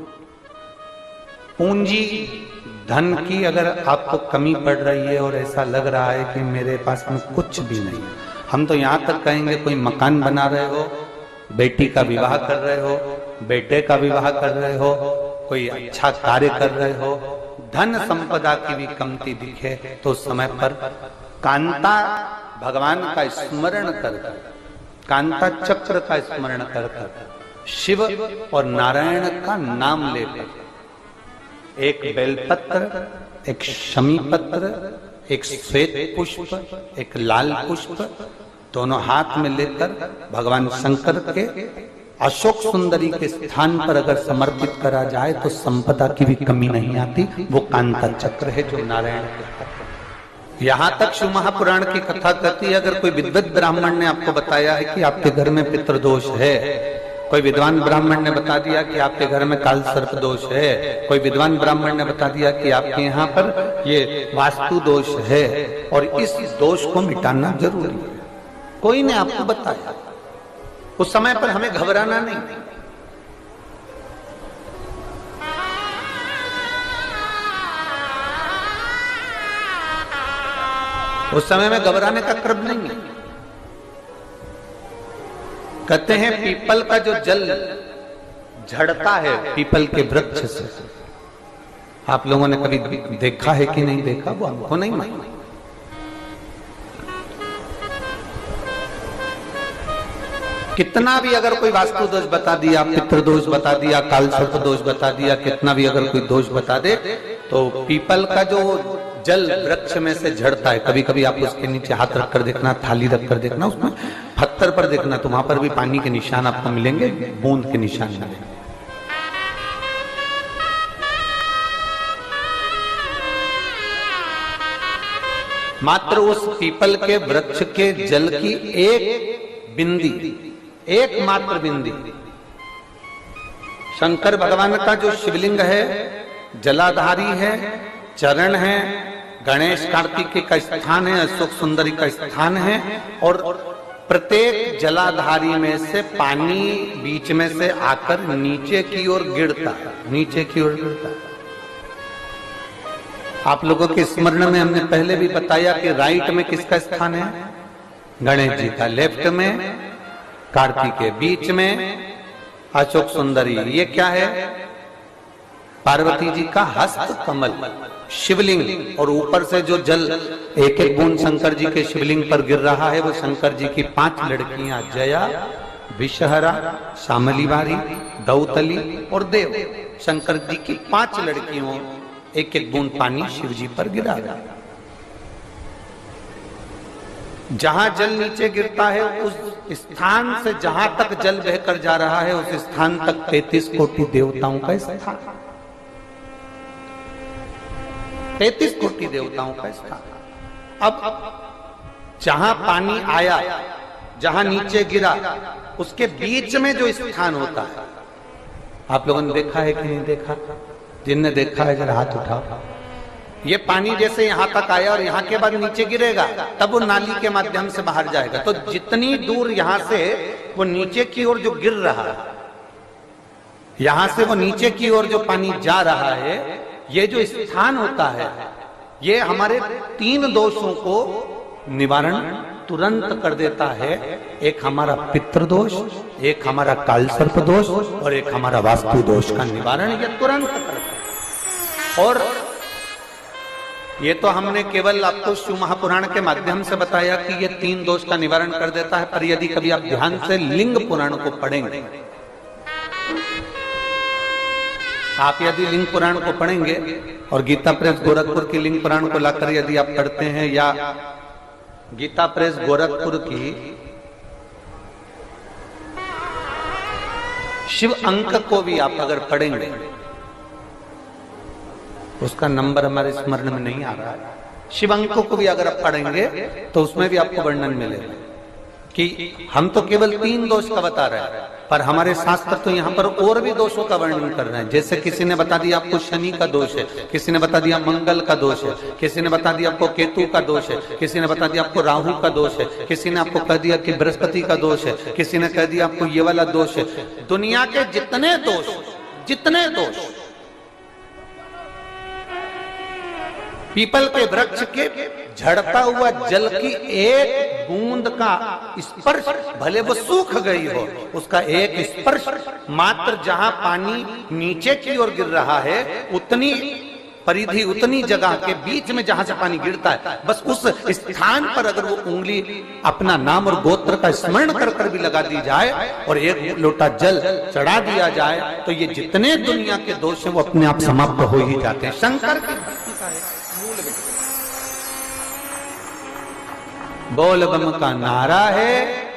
पूंजी धन की अगर आपको कमी पड़ रही है और ऐसा लग रहा है कि मेरे पास में कुछ भी नहीं, हम तो यहां तक कहेंगे कोई मकान बना रहे हो, बेटी का विवाह कर रहे हो, बेटे का विवाह कर रहे हो, कोई अच्छा कार्य कर रहे हो, धन संपदा की भी कमती दिखे तो समय पर कांता भगवान का स्मरण कर कर, कांता चक्र का स्मरण कर कर, शिव और नारायण का नाम लेकर, एक बेलपत्र, एक शमी पत्र, एक श्वेत पुष्प, एक लाल पुष्प, दोनों हाथ में लेकर भगवान शंकर के अशोक सुंदरी के स्थान पर अगर समर्पित करा जाए तो संपदा की भी कमी नहीं आती। वो कांता चक्र है जो नारायण के। यहां तक शिव महापुराण की कथा कहती है, अगर कोई विद्वत ब्राह्मण ने आपको बताया है कि आपके घर में पितृदोष है, कोई विद्वान ब्राह्मण ने बता दिया कि आपके घर में काल सर्प दोष है, कोई विद्वान ब्राह्मण ने बता दिया कि आपके यहाँ पर ये वास्तु दोष है और इस दोष को मिटाना जरूरी है, कोई ने आपको बताया, उस समय पर हमें घबराना नहीं। उस समय में घबराने का क्रम नहीं है। कहते हैं पीपल का जो जल झड़ता है पीपल के वृक्ष से, आप लोगों ने कभी देखा है कि नहीं देखा, वो हमको नहीं मालूम। कितना भी अगर कोई वास्तु दोष बता दिया, पितृदोष बता दिया, काल सर्प दोष बता दिया, कितना भी अगर कोई दोष बता दे, तो पीपल का जो जल वृक्ष में से झड़ता है, कभी कभी आप उसके नीचे हाथ रखकर देखना, थाली रखकर देखना, उसमें पत्थर पर देखना, तो वहां पर भी पानी के निशान आपको मिलेंगे, बूंद के निशान मिलेंगे। मात्र उस पीपल के वृक्ष के जल की एक बिंदी, एकमात्र बिंदी, शंकर भगवान का जो शिवलिंग है, जलाधारी है, चरण है, गणेश कार्तिकेय का स्थान है, अशोक सुंदरी का स्थान है, और प्रत्येक जलाधारी में से पानी बीच में से आकर नीचे की ओर गिरता है, नीचे की ओर गिरता है। आप लोगों के स्मरण में हमने पहले भी बताया कि राइट में किसका स्थान है, गणेश जी का, लेफ्ट में कार्तिकेय, बीच में अशोक सुंदरी। ये क्या है, पार्वती जी का हस्त कमल शिवलिंग, और ऊपर से जो जल एक एक बूंद शंकर जी के शिवलिंग पर गिर रहा है, वो शंकर जी की पांच लड़कियां जया, विषहरा, शामलीवारी, दौतली और देव, शंकर जी की पांच लड़कियों एक एक बूंद पानी शिव जी पर गिरा रहा है। जहां जल नीचे गिरता है उस स्थान से जहां तक जल बहकर जा रहा है, उस स्थान तक तैतीस कोटि देवताओं का स्थान, तैतीस कोटि देवताओं का स्थान। अब जहां पानी आया, जहां नीचे गिरा, उसके बीच में जो स्थान होता है, आप लोगों ने देखा है कि नहीं देखा? जिनने देखा है जरा हाथ उठाओ। ये पानी जैसे यहां तक आया और यहां के बाद नीचे गिरेगा, तब वो नाली के माध्यम से बाहर जाएगा। तो जितनी दूर यहां से वो नीचे की ओर जो गिर रहा है, यहां से वो नीचे की ओर जो पानी जा रहा है, ये जो स्थान होता है, ये हमारे तीन दोषों को निवारण तुरंत कर देता है। एक हमारा पितृदोष, एक हमारा काल सर्प दोष और एक हमारा वास्तु दोष का निवारण ये तुरंत करता है। और ये तो हमने केवल आपको शिव महापुराण के माध्यम से बताया कि ये तीन दोष का निवारण कर देता है, पर यदि कभी आप ध्यान से लिंग पुराण को पढ़ेंगे, आप यदि लिंग पुराण को पढ़ेंगे और गीता प्रेस गोरखपुर की लिंग पुराण को लाकर यदि आप पढ़ते हैं, या गीता प्रेस गोरखपुर की शिव अंक को भी आप अगर पढ़ेंगे, उसका नंबर हमारे स्मरण में नहीं आ रहा है, शिव अंक को भी अगर आप पढ़ेंगे तो उसमें भी आपको वर्णन मिलेगा कि हम तो केवल तीन दोष का बता रहे हैं, पर हमारे शास्त्र तो यहाँ पर और भी दोषों का वर्णन कर रहे हैं। जैसे किसी ने बता दिया आपको शनि का दोष है, किसी ने बता दिया मंगल का दोष है, किसी ने बता दिया आपको केतु का दोष है, किसी ने बता दिया आपको राहु का दोष है, किसी ने आपको कह दिया कि बृहस्पति का दोष है, किसी ने कह दिया आपको ये वाला दोष है। दुनिया के जितने दोष, जितने दोष पीपल के वृक्ष के झड़ता हुआ जल की एक बूंद का स्पर्श, भले वो सूख गई हो, उसका एक स्पर्श मात्र जहां पानी नीचे की ओर गिर रहा है, उतनी परिधि, उतनी जगह के बीच में जहां से पानी गिरता है, बस उस स्थान पर अगर वो उंगली अपना नाम और गोत्र का स्मरण कर कर भी लगा दी जाए और एक लोटा जल चढ़ा दिया जाए, तो ये जितने दुनिया के दोष हैं वो अपने आप समाप्त हो ही जाते हैं। शंकर की भक्ति का है मूल। बोल बम का नारा है।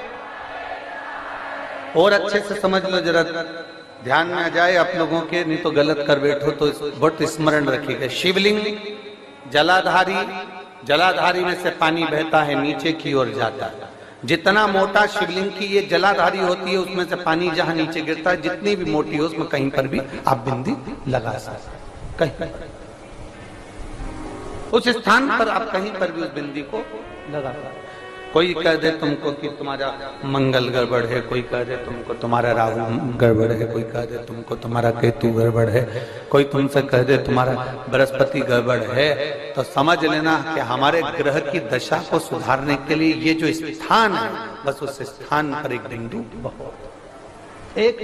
और अच्छे से समझ लो जरा, ध्यान में आ जाए आप लोगों के, नहीं तो गलत कर बैठो तो बहुत स्मरण रखिएगा। शिवलिंग जलाधारी, जलाधारी में से पानी बहता है नीचे की ओर जाता है। जितना मोटा शिवलिंग की ये जलाधारी होती है उसमें से पानी जहां नीचे गिरता है, जितनी भी मोटी हो उसमें कहीं पर भी आप बिंदी लगा सकते, कहीं उस स्थान पर आप कहीं पर भी उस बिंदी को लगा सकते। कोई कह दे तुमको कि तुम्हारा मंगल गड़बड़ है, कोई कह दे तुमको तुम्हारा राहु गड़बड़ है, कोई कह दे तुमको तुम्हारा केतु गड़बड़ है, कोई तुमसे कह दे तुम्हारा बृहस्पति गड़बड़ है, तो समझ लेना कि हमारे ग्रह की दशा को सुधारने के लिए ये जो स्थान है, बस उस स्थान पर एक बिंदु बहुत एक।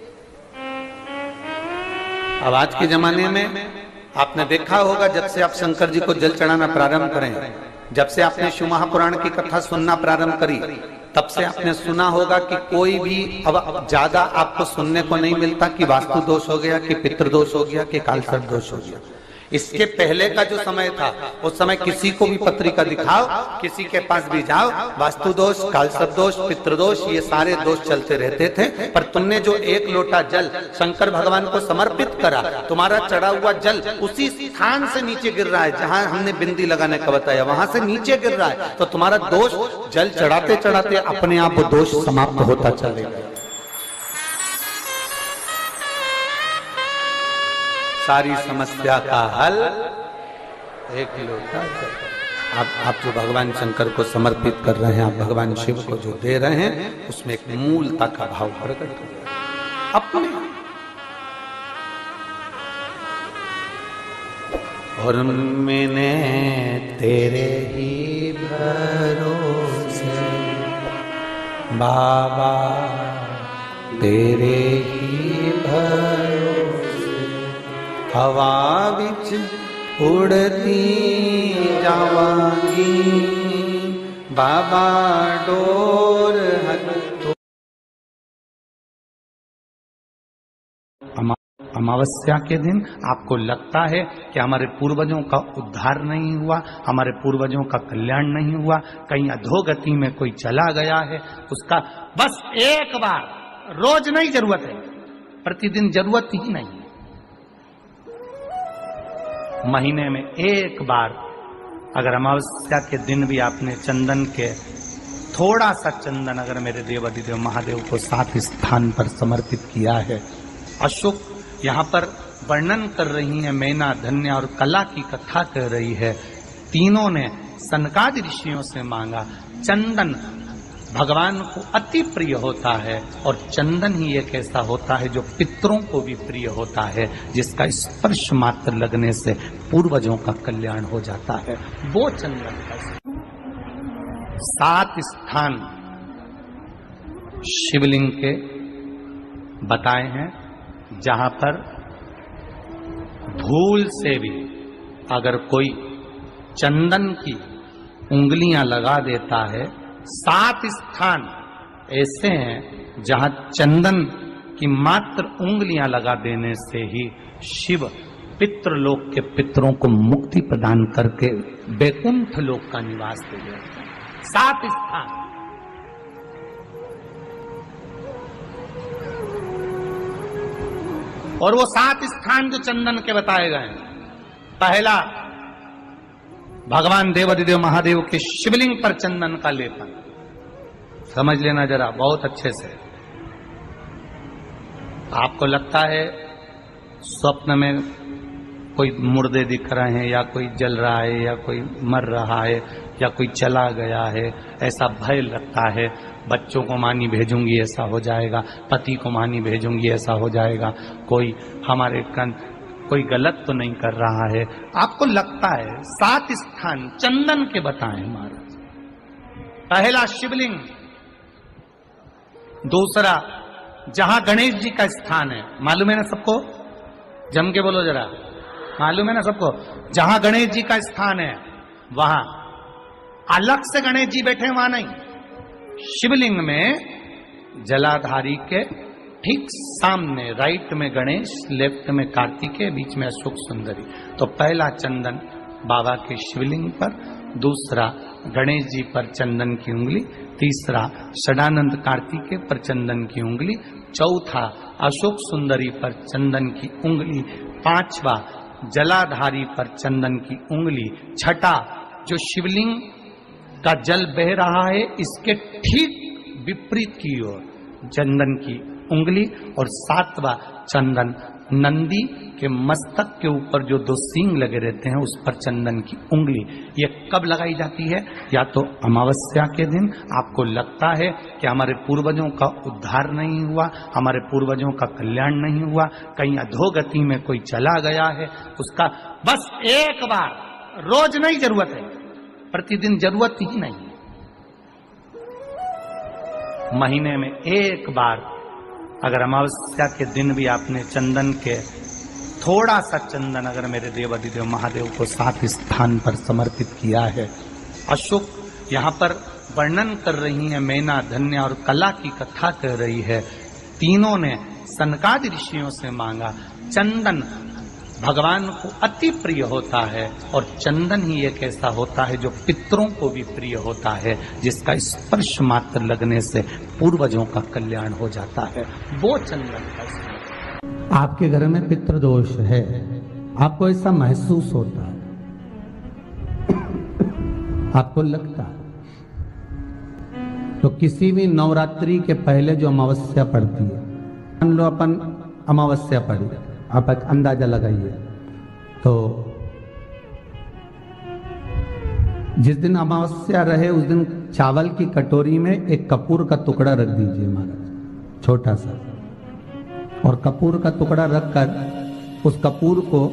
अब आज के जमाने में आपने देखा होगा, जब से आप शंकर जी को जल चढ़ाना प्रारंभ करें, जब से आपने शिव महापुराण की कथा सुनना प्रारंभ करी, तब से आपने सुना होगा कि कोई भी अब ज्यादा आपको सुनने को नहीं मिलता कि वास्तु दोष हो गया, कि पितृ दोष हो गया, कि कालसर्प दोष हो गया। इसके पहले का जो समय था, उस समय किसी को भी पत्रिका दिखाओ, किसी के पास भी जाओ, वास्तु दोष, कालसर्प दोष, पितृदोष, ये सारे दोष चलते रहते थे। पर तुमने जो एक लोटा जल शंकर भगवान को समर्पित करा, तुम्हारा चढ़ा हुआ जल उसी स्थान से नीचे गिर रहा है जहां हमने बिंदी लगाने का बताया, वहां से नीचे गिर रहा है, तो तुम्हारा दोष जल चढ़ाते चढ़ाते अपने आप वो दोष समाप्त होता चलेगा। सारी समस्या का हल एक लोटा जल। आप आप जो भगवान शंकर को समर्पित कर रहे हैं, आप भगवान शिव को जो दे रहे हैं, उसमें एक मूलता का भाव प्रकट हो गया अपने। और मैंने तेरे ही भरोसे बाबा, तेरे ही भरोसे हवा बिच उड़ती जावांगी, बाबा डोर हटो। अमावस्या के दिन आपको लगता है कि हमारे पूर्वजों का उद्धार नहीं हुआ, हमारे पूर्वजों का कल्याण नहीं हुआ, कहीं अधोगति में कोई चला गया है, उसका बस एक बार, रोज नहीं जरूरत है, प्रतिदिन जरूरत ही नहीं, महीने में एक बार अगर अमावस्या के दिन भी आपने चंदन के थोड़ा सा चंदन अगर मेरे देव अधिदेव महादेव को सात स्थान पर समर्पित किया है। अशोक यहाँ पर वर्णन कर रही है, मैना, धन्य और कला की कथा कर रही है। तीनों ने सनकादि ऋषियों से मांगा। चंदन भगवान को अति प्रिय होता है और चंदन ही एक ऐसा होता है जो पितरों को भी प्रिय होता है, जिसका स्पर्श मात्र लगने से पूर्वजों का कल्याण हो जाता है। वो चंदन का सात स्थान शिवलिंग के बताए हैं, जहां पर भूल से भी अगर कोई चंदन की उंगलियां लगा देता है, सात स्थान ऐसे हैं जहां चंदन की मात्र उंगलियां लगा देने से ही शिव पितृलोक के पितरों को मुक्ति प्रदान करके वैकुंठ लोक का निवास दे देते हैं। सात स्थान। और वो सात स्थान जो चंदन के बताए गए हैं, पहला भगवान देवाधिदेव महादेव के शिवलिंग पर चंदन का लेपन। समझ लेना जरा बहुत अच्छे से। आपको लगता है स्वप्न में कोई मुर्दे दिख रहे हैं, या कोई जल रहा है, या कोई मर रहा है, या कोई चला गया है, ऐसा भय लगता है। बच्चों को मानी भेजूंगी ऐसा हो जाएगा, पति को मानी भेजूंगी ऐसा हो जाएगा, कोई हमारे कन कोई गलत तो नहीं कर रहा है, आपको लगता है। सात स्थान चंदन के बताएं महाराज। पहला शिवलिंग, दूसरा जहां गणेश जी का स्थान है, मालूम है ना सबको, जम के बोलो जरा, मालूम है ना सबको, जहां गणेश जी का स्थान है वहां अलग से गणेश जी बैठे, वहां नहीं। शिवलिंग में जलाधारी के ठीक सामने राइट में गणेश, लेफ्ट में कार्तिकेय, बीच में अशोक सुंदरी। तो पहला चंदन बाबा के शिवलिंग पर, दूसरा गणेश जी पर चंदन की उंगली, तीसरा षडानंद कार्तिकेय पर चंदन की उंगली, चौथा अशोक सुंदरी पर चंदन की उंगली, पांचवा जलाधारी पर चंदन की उंगली, छठा जो शिवलिंग का जल बह रहा है इसके ठीक विपरीत की ओर चंदन की उंगली, और सातवां चंदन नंदी के मस्तक के ऊपर जो दो सींग लगे रहते हैं उस पर चंदन की उंगली। ये कब लगाई जाती है? या तो अमावस्या के दिन आपको लगता है कि हमारे पूर्वजों का उद्धार नहीं हुआ, हमारे पूर्वजों का कल्याण नहीं हुआ, कहीं अधोगति में कोई चला गया है, उसका बस एक बार, रोज नहीं जरूरत है, प्रतिदिन जरूरत ही नहीं, महीने में एक बार अगर अमावस्या के दिन भी आपने चंदन के थोड़ा सा चंदन अगर मेरे देव अधिदेव महादेव को सात स्थान पर समर्पित किया है। अशोक यहाँ पर वर्णन कर रही है, मैना धन्य और कला की कथा कर रही है। तीनों ने सनकादि ऋषियों से मांगा। चंदन भगवान को अति प्रिय होता है और चंदन ही एक ऐसा होता है जो पितरों को भी प्रिय होता है, जिसका स्पर्श मात्र लगने से पूर्वजों का कल्याण हो जाता है, वो चंदन का। आपके घर में पितृदोष है, आपको ऐसा महसूस होता है, आपको लगता है, तो किसी भी नवरात्रि के पहले जो अमावस्या पड़ती है, मान लो अपन अमावस्या पड़ी, आप एक अंदाजा लगाइए, तो जिस दिन अमावस्या रहे उस दिन चावल की कटोरी में एक कपूर का टुकड़ा रख दीजिए महाराज, छोटा सा, और कपूर का टुकड़ा रखकर उस कपूर को